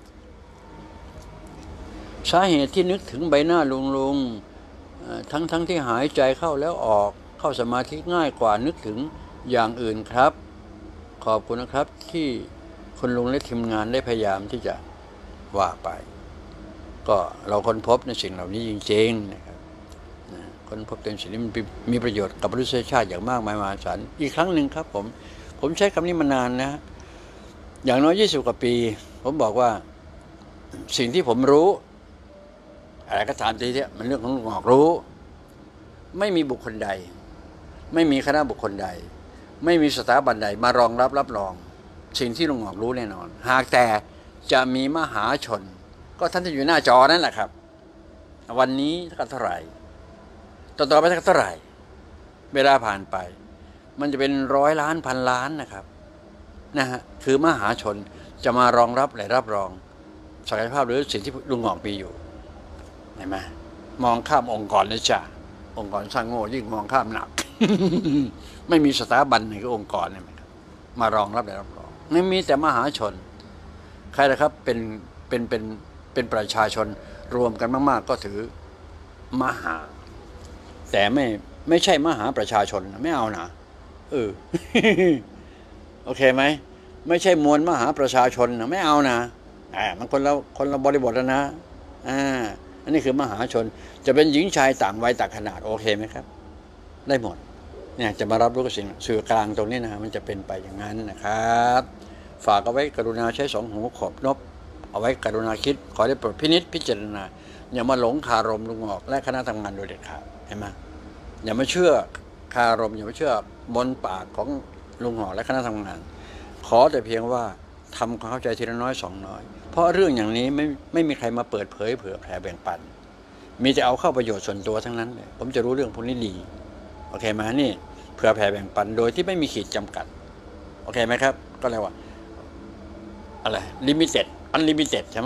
สาเหตุที่นึกถึงใบหน้าลุงลุงทั้งทั้งที่หายใจเข้าแล้วออกเข้าสมาธิง่ายกว่านึกถึงอย่างอื่นครับขอบคุณนะครับที่คุณลุงและทีมงานได้พยายามที่จะว่าไปก็เราค้นพบในสิ่งเหล่านี้จริงๆนะครับค้นพบเป็นสิ่งที่มันมีประโยชน์กับมนุษยชาติอย่างมากมายมหาศาลอีกครั้งหนึ่งครับผมผมใช้คำนี้มานานนะอย่างน้อยยี่สิบกว่าปีผมบอกว่าสิ่งที่ผมรู้อะไรก็ตามทีเนี้ยมันเรื่องของลุงหงอกรู้ไม่มีบุคคลใดไม่มีคณะบุคคลใดไม่มีสถาบันใดมารองรับรับรองสิ่งที่ลุงหงอกรู้แน่นอนหากแต่จะมีมหาชนก็ท่านที่อยู่หน้าจอนั่นแหละครับวันนี้เท่าไหร่ต่อต่อไปเท่าไหร่เวลาผ่านไปมันจะเป็นร้อยล้านพันล้านนะครับนะฮะคือมหาชนจะมารองรับและรับรองศักยภาพหรือสิ่งที่ลุงหงอกมีอยู่เห็นไหมมองข้ามองค์กรนะจ๊ะองค์กรสร้างโง่ยิ่งมองข้ามหนัก ไม่มีสถาบันในองค์กรเนี่ยมารองรับและรับรองไม่มีแต่มหาชนใครนะครับเป็นเป็นเป็นเป็นประชาชนรวมกันมากๆก็ถือมหาแต่ไม่ไม่ใช่มหาประชาชนไม่เอานะเออ โอเคไหมไม่ใช่มวลมหาประชาชนนะไม่เอานะอ่ามันคนละคนละบริบทแล้วนะอ่าอันนี้คือมหาชนจะเป็นหญิงชายต่างวัยต่างขนาดโอเคไหมครับได้หมดเนี่ยจะมารับรู้กับสิ่งสื่อกลางตรงนี้นะมันจะเป็นไปอย่างนั้นนะครับฝากเอาไว้กรุณาใช้สองหูขอบนบเอาไว้กรุณาคิดขอได้โปรดพินิจพิจารณาอย่ามาหลงคารมลุงหงอกและคณะทำงานโดยเด็ดขาดเห็นไหมอย่ามาเชื่อคารมอย่ามาเชื่อบนปากของลุงหงอกและคณะทำงานขอแต่เพียงว่าทำความเข้าใจทีละน้อยสองน้อยเพราะเรื่องอย่างนี้ไม่ไม่มีใครมาเปิดเผยเผื่อแผ่แบ่งปันมีแต่เอาเข้าประโยชน์ส่วนตัวทั้งนั้นเลยผมจะรู้เรื่องพวกนี้ดีโอเคไหมนี่เผื่อแผ่แบ่งปันโดยที่ไม่มีขีดจำกัดโอเคไหมครับก็เรียกว่าอะไรลิมิเต็ดอันลิมิเต็ดใช่ไหม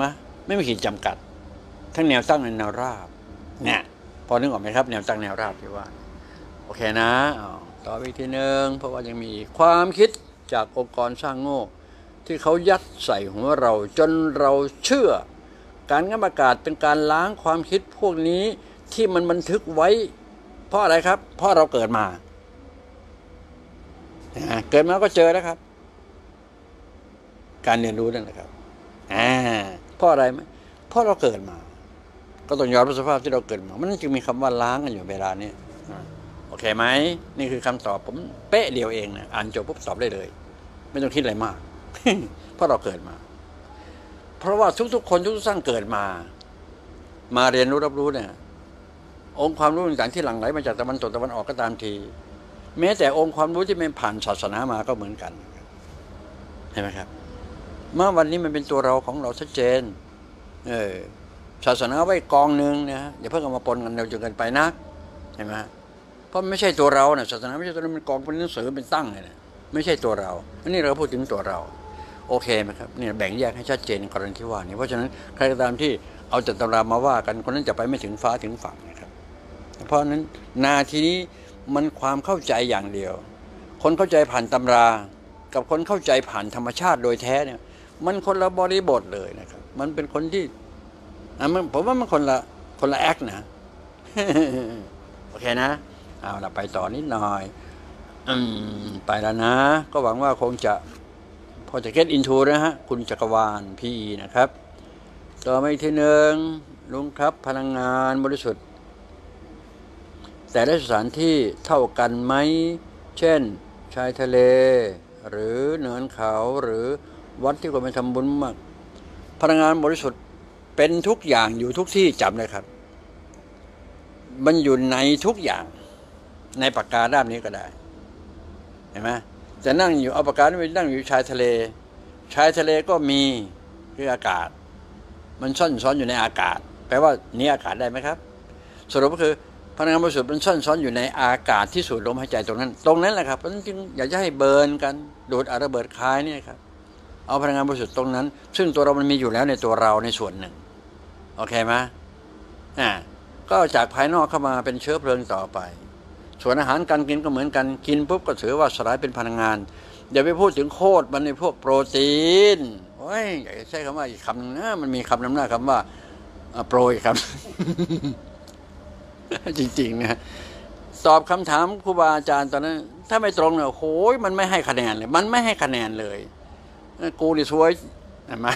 ไม่มีขีดจำกัดทั้งแนวตั้งและแนวราบเนี่ยพอนึกออกไหมครับแนวตั้งแนวราบที่ว่าโอเคนะต่อไปอีกทีหนึ่งเพราะว่ายังมีความคิดจากองค์กรสร้างโง่ที่เขายัดใส่หัวเราจนเราเชื่อการงับอากาศเป็นการล้างความคิดพวกนี้ที่มันบันทึกไว้เพราะอะไรครับเพราะเราเกิดมาเกิดมาก็เจอแล้วครับการเรียนรู้นั่นแหละครับอ่าเพราะอะไรไหมเพราะเราเกิดมาก็ต้องยอมรับสภาพที่เราเกิดมามันจึงมีคำว่าล้างกันอยู่เวลานี้โอเคไหมนี่คือคำตอบผมเป๊ะเดียวเองนะอ่านจบปุ๊บตอบได้เลยไม่ต้องคิดอะไรมาก เพราะเราเกิดมาเพราะว่าทุกๆคนทุกๆสร้างเกิดมามาเรียนรู้รับรู้เนี่ยองค์ความรู้ต่างๆที่หลั่งไหลมาจากตะวันตกตะวันออกก็ตามทีแม้แต่องค์ความรู้ที่ไม่ผ่านศาสนามาก็เหมือนกันเห็นไหมครับเมื่อวันนี้มันเป็นตัวเราของเราชัดเจนเออศาสนาไว้กองหนึ่งนะอย่าเพิ่งเอามาปนกันเร็วจนเกินไปนักเห็นไหมเพราะไม่ใช่ตัวเรานะศาสนาไม่ใช่ตัวเราเป็นกองเป็นหนังสือเป็นตั้งเลยนะไม่ใช่ตัวเราอันนี้เราพูดถึงตัวเราโอเคไหมครับเนี่ยแบ่งแยกให้ชัดเจนกรณีที่ว่านี้เพราะฉะนั้นใครก็ตามที่เอาจัตตำรามาว่ากันคนนั้นจะไปไม่ถึงฟ้าถึงฝั่งนะครับเพราะฉะนั้นนาทีนี้มันความเข้าใจอย่างเดียวคนเข้าใจผ่านตำรากับคนเข้าใจผ่านธรรมชาติโดยแท้เนี่ยมันคนละบริบทเลยนะครับมันเป็นคนที่อ่ะมันผมว่ามันคนละคนละแอคนะ โอเคนะเอาละไปต่อนิดหน่อยอืมไปแล้วนะก็หวังว่าคงจะพอจะ get into นะฮะคุณจักรวาลพีนะครับต่อมาอีกทีหนึ่งลุงครับพลังงานบริสุทธิ์แต่ละสถานที่เท่ากันไหมเช่นชายทะเลหรือเนินเขาหรือวัดที่คนไปทำบุญมากพลังงานบริสุทธิ์เป็นทุกอย่างอยู่ทุกที่จำเลยครับมันอยู่ในทุกอย่างในปากกาด้ามนี้ก็ได้เห็นไหมจะนั่งอยู่เอาปากกาไปนั่งอยู่ชายทะเลชายทะเลก็มีคืออากาศมันซ่อนซ้อนอยู่ในอากาศแปลว่านี้อากาศได้ไหมครับสรุปก็คือพลังงานบริสุทธิ์มันซ่อนซ้อนอยู่ในอากาศที่สูดลมหายใจตรงนั้นตรงนั้นแหละครับเพราะฉะนั้นจึงอยากจะให้เบิร์นกันดูดระเบิดคายนี่ครับเอาพลังงานบริสุทธิ์ตรงนั้นซึ่งตัวเรามันมีอยู่แล้วในตัวเราในส่วนหนึ่งโอเคไหมอ่าก็จากภายนอกเข้ามาเป็นเชื้อเพลิงต่อไปส่วนอาหารการกินก็เหมือนกันกินปุ๊บก็ถือว่าสลายเป็นพลังงานอย่าไปพูดถึงโคตรมันในพวกโปรตีนโอ้ยอย่าใช้คำว่าอีกคำนึงนะมันมีคำนำหน้าคำว่าโปรยครับ จริงๆนะตอบคำถามครูบาอาจารย์ตอนนั้นถ้าไม่ตรงเนี่ยโอ้ยมันไม่ให้คะแนนเลยมันไม่ให้คะแนนเลยกูนี่ช่วยเห็นไหม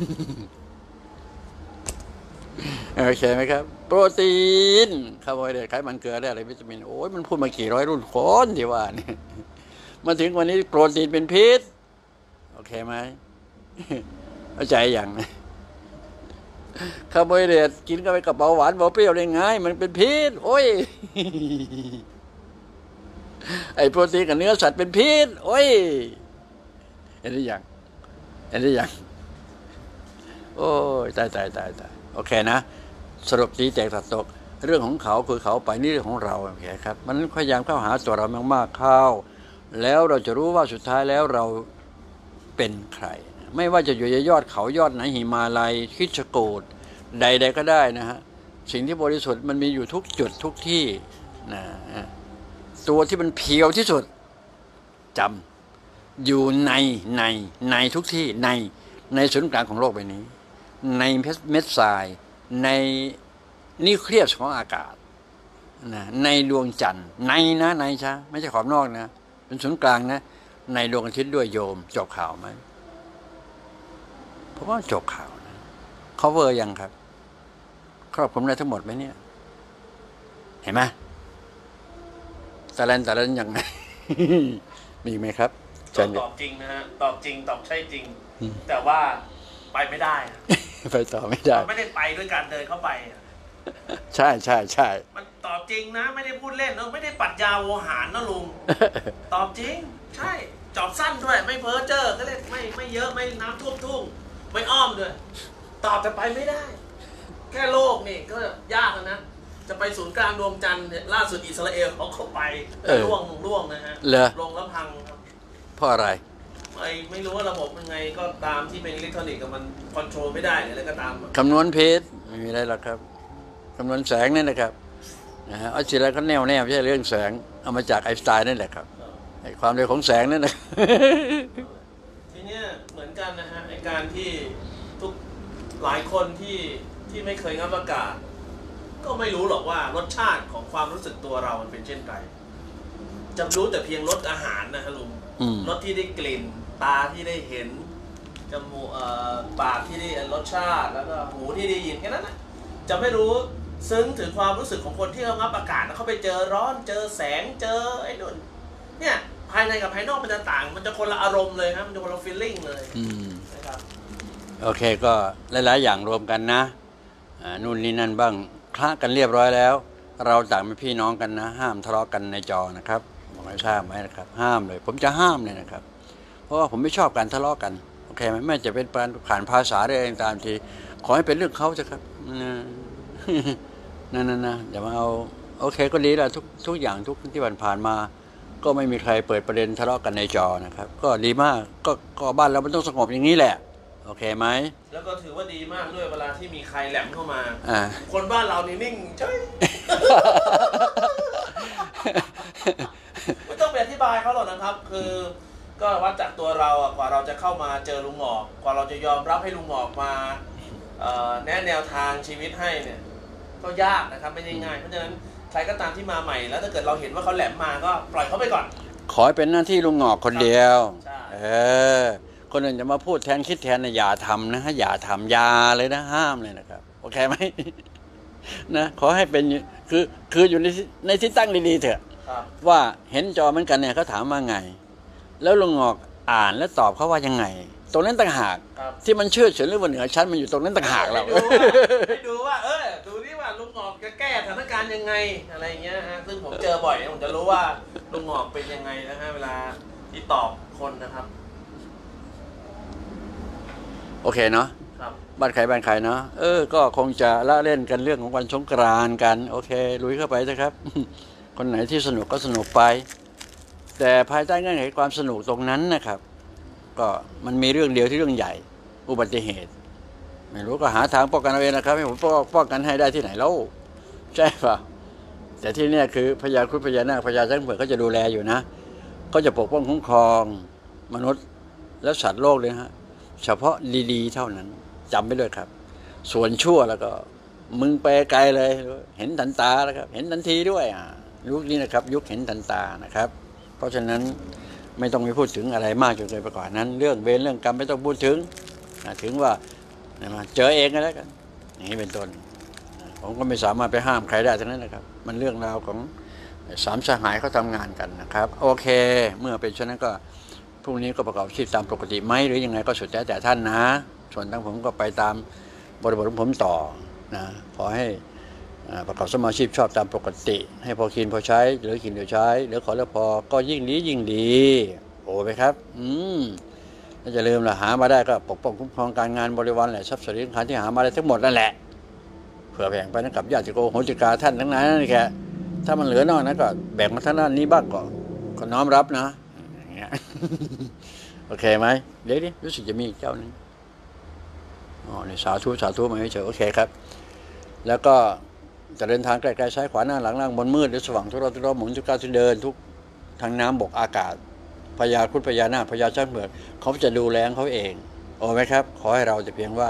โอเคไหมครับโปรตีนคาร์โบไฮเดรตไขมันเกลืออะไรวิตามินโอ้ยมันพูดมากี่ร้อยรุ่นคนที่ว่านี่มาถึงวันนี้โปรตีนเป็นพิษโอเคไหมเข้าใจอย่างนะคาร์โบไฮเดรตกินเข้าไปกับเบาหวานเบาเปรี้ยวได้ไงมันเป็นพิษโอ้ยไอ้โปรตีนกับเนื้อสัตว์เป็นพิษโอ้ยเห็นหรือยังเห็นหรือยังโอ้ยตายตายตายตายโอเคนะสรุปตีแตกตัดตกเรื่องของเขาคือเขาไปนี่เรื่องของเราโอเคครับมันพยายามเข้าหาตัวเรามากๆเข้าแล้วเราจะรู้ว่าสุดท้ายแล้วเราเป็นใครไม่ว่าจะอยู่ในยอดเขายอดไหนหิมาลัยคิชกูฏใดๆก็ได้นะฮะสิ่งที่บริสุทธิ์มันมีอยู่ทุกจุดทุกที่นะตัวที่มันเพียวที่สุดจำอยู่ในในในทุกที่ในในศูนย์กลางของโลกใบนี้ในเม็ดทรายในนิวเคลียสของอากาศนะในดวงจันทร์ในนะในใช่ไม่ใช่ขอบนอกนะเป็นศูนย์กลางนะในดวงอาทิตย์ด้วยโยมจบข่าวไหมเพราะว่าจบข่าวนะ cover ยังครับครอบคลุมได้ทั้งหมดไหมเนี่ยเห็นไหมแต่ละแต่ละยังไง มีไหมครับตอบจริงนะฮะตอบจริงตอบใช่จริงแต่ว่าไปไม่ได้ไปต่อไม่ได้ไม่ได้ไปด้วยการเดินเข้าไปใช่ใช่ใช่มันตอบจริงนะไม่ได้พูดเล่นเนอะไม่ได้ปัดยาโวหารนะลุง ตอบจริงใช่จอบสั้นด้วยไม่เพ้อเจ้อก็เลยไม่ไม่เยอะไม่น้ำท่วมทุ่งไม่อ้อมด้วยตอบแต่ไปไม่ได้แค่โลกนี่ก็ยากนะจะไปศูนย์กลางดวงจันทร์ล่าสุดอิสราเอลเขาเข้าไปล่วงล่วงนะฮะลงแล้วพังครับเพราะอะไรไอ้ไม่รู้ว่าระบบยังไงก็ตามที่เป็นอิเล็กทรอนิกส์กับมันคอนโทรลไม่ได้หรืออะไรก็ตามคำนวณเพชรไม่มีอะไรหรอกครับคำนวณแสงนี่นะครับนะฮะเอาสิ่งอะไรก็แน่วแน่ไม่ใช่เรื่องแสงเอามาจากไอน์สไตน์นั่นแหละครับไอ้ความเร็วของแสงนั่นนะทีเนี้ยเหมือนกันนะฮะในการที่ทุกหลายคนที่ที่ไม่เคยงับอากาศก็ไม่รู้หรอกว่ารสชาติของความรู้สึกตัวเรามันเป็นเช่นไรจะรู้แต่เพียงรสอาหารนะฮะลุงรสที่ได้กลิ่นตาที่ได้เห็นจมูกปากที่ได้รสชาติแล้วก็หูที่ได้ยินแค่นั้นนะจะไม่รู้ซึ้งถึงความรู้สึกของคนที่เขางับอากาศแล้วเขาไปเจอร้อนเจอแสงเจอไอ้นู่นเนี่ยภายในกับภายนอกมันจะต่างมันจะคนละอารมณ์เลยครับมันจะคนละฟีลลิ่งเลยนะครับโอเคก็หลายๆอย่างรวมกันนะนู่นนี่นั่นบ้างคละกันเรียบร้อยแล้วเราต่างเป็นพี่น้องกันนะห้ามทะเลาะกันในจอนะครับบอกให้ทราบไหมนะครับห้ามเลยผมจะห้ามเลยนะครับเพราะว่าผมไม่ชอบการทะเลาะกันโอเคไหมไม่จะเป็นการผ่านภาษาได้เองตามทีขอให้เป็นเรื่องเขาเถอะครับนั่นนั่นนะอย่ามาเอาโอเคก็ดีแล้วทุกทุกอย่างทุกที่ผ่านมาก็ไม่มีใครเปิดประเด็นทะเลาะกันในจอนะครับก็ดีมากก็ก็บ้านเรามันต้องสงบอย่างนี้แหละโอเคไหมแล้วก็ถือว่าดีมากด้วยเวลาที่มีใครแหลมเข้ามาคนบ้านเรานี่นิ่งใช่ไม่ต้องไปอธิบายเขาหรอกนะครับคือก็วัดจากตัวเรากว่าเราจะเข้ามาเจอลุงหงอกกว่าเราจะยอมรับให้ลุงหงอกมาแนะแนวทางชีวิตให้เนี่ยก็ยากนะครับไม่ได้ง่ายเพราะฉะนั้นใครก็ตามที่มาใหม่แล้วถ้าเกิดเราเห็นว่าเขาแหลมมาก็ปล่อยเขาไปก่อนขอให้เป็นหน้าที่ลุงหงอกคนเดียวเออคนอื่นจะมาพูดแทนคิดแทนนะอย่าทำนะอย่าทำยาเลยนะห้ามเลยนะครับโอเคไหมนะขอให้เป็นคือคืออยู่ในในที่ตั้งดีๆเถอะว่าเห็นจอเหมือนกันเนี่ยเขาถามว่าไงแล้วลุงหงอกอ่านแล้วตอบเขาว่ายังไงตรงนั้นต่างหากที่มันเชื่อเฉยหรือว่าเหนือชั้นมันอยู่ตรงนั้นต่างหากเราไปดูว่าเออดูนี่ว่าลุงหงอกจะแก้สถานการณ์ยังไงอะไรเงี้ยฮะซึ่งผมเจอบ่อยผมจะรู้ว่าลุงหงอกเป็นยังไงนะฮะเวลาที่ตอบคนนะครับโอเคเนาะบ้านใครบ้านใครเนาะเออก็คงจะละเล่นกันเรื่องของวันสงกรานต์กันโอเคลุยเข้าไปนะครับ คนไหนที่สนุกก็สนุกไปแต่ภายใต้เงื่อนไขความสนุกตรงนั้นนะครับก็มันมีเรื่องเดียวที่เรื่องใหญ่อุบัติเหตุไม่รู้ก็หาทางป้องกันเอาเองนะครับให้ผมป้องกันให้ได้ที่ไหนแล้วใช่ป่ะแต่ที่นี่คือพญาครุฑพญานาคพญาช้างเผือกก็จะดูแลอยู่นะก็จะปกป้องคุ้มครองมนุษย์และสัตว์โลกเลยฮะเฉพาะดีๆเท่านั้นจำไว้ด้วยครับส่วนชั่วแล้วก็มึงไปไกลเลยเห็นทันตาแล้วครับเห็นทันทีด้วยอ่ะยุคนี้นะครับยุคเห็นทันตานะครับเพราะฉะนั้นไม่ต้องไปพูดถึงอะไรมากจนเกินไปกว่านั้นเรื่องเวรเรื่องกรรมไม่ต้องพูดถึงถึงว่าเจอเองก็แล้วกันอย่างนี้เป็นต้นผมก็ไม่สามารถไปห้ามใครได้ทั้งนั้นนะครับมันเรื่องราวของสามสหายเขาทำงานกันนะครับโอเคเมื่อเป็นเช่นนั้นก็พรุ่งนี้ก็ประกอบอาชีพตามปกติไหมหรือยังไงก็สุดแท้แต่ท่านนะส่วนทั้งผมก็ไปตามบริบทของผมต่อนะขอให้ประกอบสมาชีพชอบตามปกติให้พอกินพอใช้หรือกินเดี๋ยวใช้หรือขอแล้วพอก็ยิ่งดียิ่งดีโอ้ไหมครับอืมถ้าจะลืมละหามาได้ก็ปกป้องคุ้มครองการงานบริวารแหละทรัพย์สินค้าที่หามาได้ทั้งหมดนั่นแหละเผื่อแบ่งไปนะกับญาติโกโหติกาท่านทั้งนั้นนี่แค่ถ้ามันเหลือนอกนั้นก็แบ่งมาทางด้านนี้บ้างก็ก็น้อมรับนะอย่างเงี้ยโอเคไหมเดี๋ยวนี้รู้สึกจะมีเจ้านึงอ๋อในสาธุสาธุมาให้เฉยโอเคครับแล้วก็จะเดินทางไกลๆซ้ายขวาหน้าหลังล่างบนมืดหรือสว่างทุกรอบทุกรอบหมุนทุกก้าวที่เดินทุกทางน้ำบกอากาศพญาครุฑพญานาคพญาช้างเผือกเขาจะดูแลเขาเองโอ้ไหมครับขอให้เราแต่เพียงว่า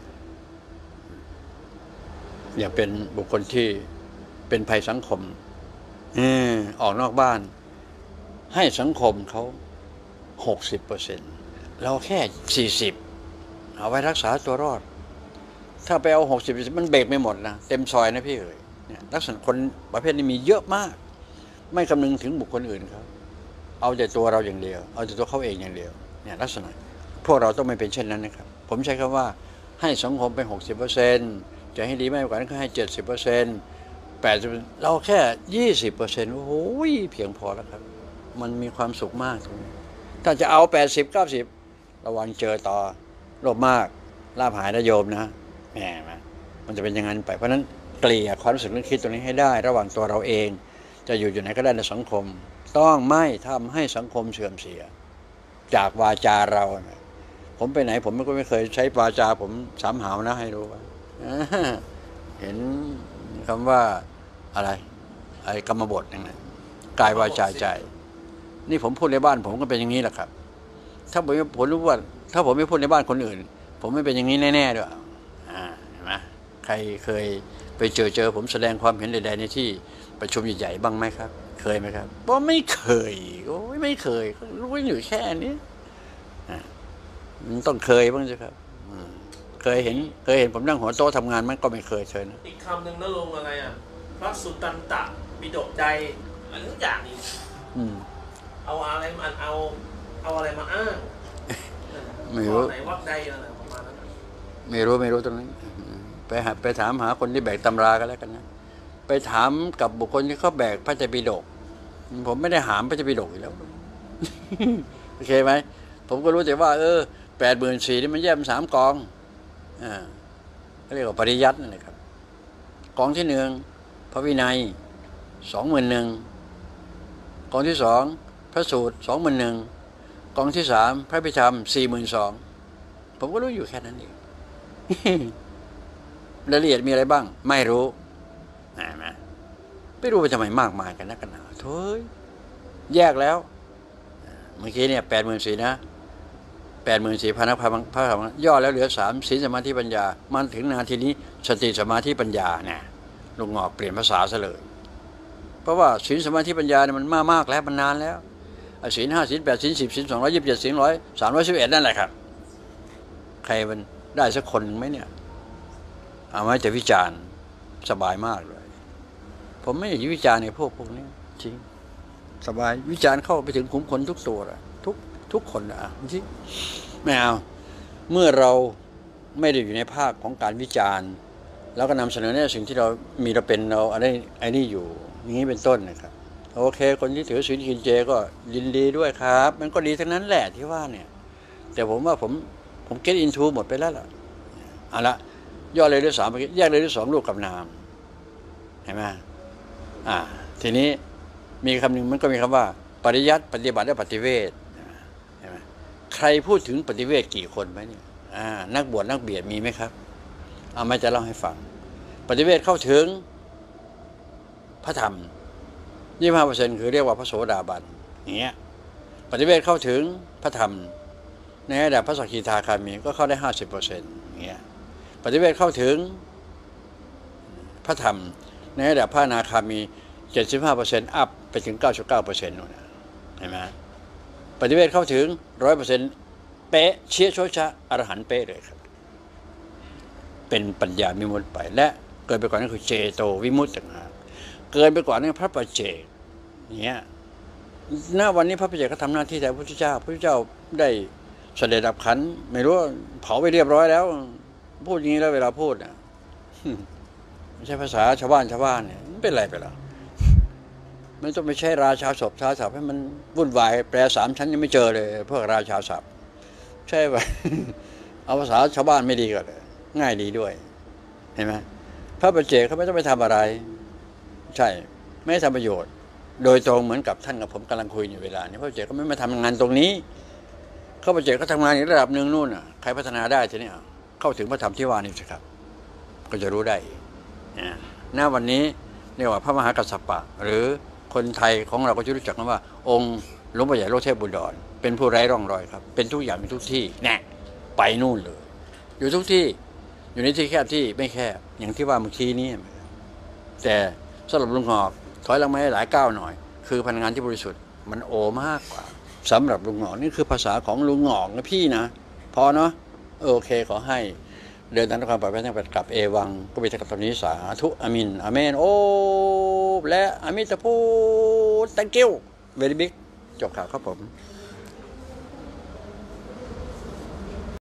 อย่าเป็นบุคคลที่เป็นภัยสังคมอืมออกนอกบ้านให้สังคมเขาหกสิบเปอร์เซ็นต์เราแค่สี่สิบเอาไว้รักษาตัวรอดถ้าไปเอาหกสิบมันเบรกไม่หมดนะเต็มซอยนะพี่เอ๋ยเนี่ยลักษณะคนประเภทนี้มีเยอะมากไม่คำนึงถึงบุคคลอื่นเขาเอาแต่ตัวเราอย่างเดียวเอาแต่ตัวเขาเองอย่างเดียวเนี่ยลักษณะพวกเราต้องไม่เป็นเช่นนั้นนะครับผมใช้คำว่าให้สังคมเป็นหกสิบเปอร์เซ็นต์จะให้ดีมากกว่านั้นก็ให้เจ็ดสิบเปอร์เซ็นต์แปดสิบเราแค่ยี่สิบเปอร์เซ็นต์โอ้ยเพียงพอแล้วครับมันมีความสุขมากถ้าจะเอาแปดสิบเก้าสิบระวังเจอต่อโลภมากลาภหายนะโยมนะแหมมันจะเป็นอย่างนั้นไปเพราะนั้นเกลี่ยความรู้สึกนึกคิดตรงนี้ให้ได้ระหว่างตัวเราเองจะอยู่อยู่ไหนก็ได้ในสังคมต้องไม่ทำให้สังคมเสื่อมเสียจากวาจาเราผมไปไหนผมก็ไม่เคยใช้วาจาผมสามหาวนะให้รู้ว่าเห็นคำว่าอะไรไอ้กรรมบทอย่างนั้นกายวาจาใจนี่ผมพูดในบ้านผมก็เป็นอย่างนี้แหละครับถ้าผมผมรู้ว่าถ้าผมไม่พูดในบ้านคนอื่นผมไม่เป็นอย่างนี้แน่ๆด้วยอ่าเห็นไหมใครเคยไปเจอเจอผมแสดงความเห็นใดๆในที่ประชุมใหญ่ๆบ้างไหมครับเคยไหมครับว่าไม่เคยโอ้ยไม่เคยรู้อยู่แค่นี้มันต้องเคยบ้างสิครับเคยเห็นเคยเห็นผมนั่งหัวโต๊ะทำงานมันก็ไม่เคยเชิญนะอีกคำหนึ่งนะลงอะไรอ่ะพระสุตตันตะปิฎกใดอันนี้อย่างนี้เอาอะไรมาเอาเอาอะไรมาอ้างไม่รู้ไหนวัดใดอะไรประมาณนั้นไม่รู้ไม่รู้ตรงนั้นไปหาไปถามหาคนที่แบกตำรากันแล้วกันนะไปถามกับบุคคลที่เขาแบกพระไตรปิฎกผมไม่ได้หามพระไตรปิฎกอยู่แล้วโอเคไหมผมก็รู้แต่ว่าเออแปดหมื่นสี่นี่มันแยกเป็นสามกองอ่าเรียกว่าปริยัตินั่นแหละครับกองที่หนึ่งพระวินัยสองหมื่นหนึ่งกองที่สองพระสูตรสองหมื่นหนึ่งกองที่สามพระพิธรรมสี่หมื่นสองผมก็รู้อยู่แค่นั้นเองรายละเอียดมีอะไรบ้างไม่รู้นะไม่รู้ไปทำไมมากมายกันนักกันหนาเฮ้ยแยกแล้วเมื่อกี้เนี่ยแปดหมื่นสี่นะแปดหมื่นสี่พันพระพระธรรมย่อแล้วเหลือสามศีลสมาธิปัญญามันถึงนาทีนี้สติสมาธิปัญญาเนี่ยลุงงอกเปลี่ยนภาษาซะเลยเพราะว่าศีลสมาธิปัญญาเนี่ยมันมากมากแล้วมันนานแล้วศีลห้าศีลแปดศีลสิบศีลสองร้อยยี่สิบเจ็ดศีลร้อยสามร้อยสิบเอ็ดนั่นแหละครับใครมันได้สักคนไหมเนี่ยเอาไว้จะวิจารณ์สบายมากเลยผมไม่อยากวิจารณ์ในพวกพวกนี้จริงสบายวิจารณ์เข้าไปถึงขุมขนทุกตัวเลยทุกทุกคนนะจริงไม่เอาเมื่อเราไม่ได้อยู่ในภาคของการวิจารณ์แล้วก็นำเสนอในสิ่งที่เรามีเราเป็นเราอะไรไอ้นี่อยู่อย่างนี้เป็นต้นนะครับโอเคคนที่ถือศีลกินเจก็ยินดีด้วยครับมันก็ดีทั้งนั้นแหละที่ว่าเนี่ยแต่ผมว่าผมผมเก็ตอินทูหมดไปแล้วล่ะเอาละย่อเลยด้วยสามแยกเลยด้วยสองรูปกับนามเห็นไหมอ่าทีนี้มีคำหนึ่งมันก็มีคำว่าปริยัติปฏิบัติและปฏิเวทเห็นไหมใครพูดถึงปฏิเวทกี่คนไหมเนี่ยอ่านักบวชนักเบียดมีไหมครับเอาไม่จะเล่าให้ฟังปฏิเวทเข้าถึงพระธรรมยี่สิบห้าเปอร์เซ็นต์คือเรียกว่าพระโสดาบันอย่างเงี้ยปฏิเวทเข้าถึงพระธรรมในระดับพระสกิทาคามีก็เข้าได้ห้าสิบเปอร์เซ็นต์อย่างเงี้ยปฏิเวทเข้าถึงพระธรรมในระดับพระอนาคามีเจ็ดสิบห้าเปอร์เซ็นต์อัพไปถึงเก้าสิบเก้าเปอร์เซ็นต์นู่นเห็นไหมปฏิเวทเข้าถึงร้อยเปอร์เซ็นต์เป๊ะเชี่ยโชชะอรหันต์เป๊ะเลยครับเป็นปัญญาวิมุตติไปและเกินไปกว่านั้นคือเจโตวิมุตติต่างหากเกินไปกว่านั้นพระปัจเจกเนี้ยณวันนี้พระปัจเจกก็ทำหน้าที่แต่พระพุทธเจ้าพระพุทธเจ้าได้เสด็จดับขันธ์ไม่รู้เผาไปเรียบร้อยแล้วพูดอย่างนี้แล้วเวลาพูดอ่ะไม่ใช่ภาษาชาวบ้านชาวบ้านเนี่ยเป็นไรไปหรอไม่ต้องไปใช้ราชาศัพท์ชาศัพท์ให้มันวุ่นวายแปลสามชั้นยังไม่เจอเลยพวกราชาศัพท์ใช่ป่ะเอาภาษาชาวบ้านไม่ดีก็เลยง่ายดีด้วยเห็นไหมพระปัจเจกเขาไม่ต้องไปทำอะไรใช่ไม่ทำประโยชน์โดยตรงเหมือนกับท่านกับผมกำลังคุยอยู่เวลานี้พระปัจเจกเขาไม่มาทำงานตรงนี้ข้าพเจ้าก็ทำงานในระดับหนึ่งนู่นน่ะใครพัฒนาได้ทีนี้เข้าถึงพระธรรมที่ว่านี่สิครับก็จะรู้ได้ณวันนี้เรียกว่าพระมหากัสสปะหรือคนไทยของเราก็จะรู้จักกันว่าองค์หลวงพ่อใหญ่โลกเทพบุตรดอนเป็นผู้ไร้ร่องรอยครับเป็นทุกอย่างเป็นทุกที่แน่ไปนู่นเลยอยู่ทุกที่อยู่ในที่แคบที่ไม่แคบอย่างที่ว่าเมื่อกี้นี้แต่สำหรับลุงหอกถอยหลังมาหลายก้าวหน่อยคือพลังงานที่บริสุทธิ์มันโอมากกว่าสำหรับลุงหงอกนี่คือภาษาของลุงหงอกนะพี่นะพอเนาะโอเคขอให้เดินทางด้วยความปลอดภัยทั้งกลับเอวังก็ไปกับตอนนี้สาธุอามินอาเมนโอและอามิตาพู thank you very big จบข่าวครับผม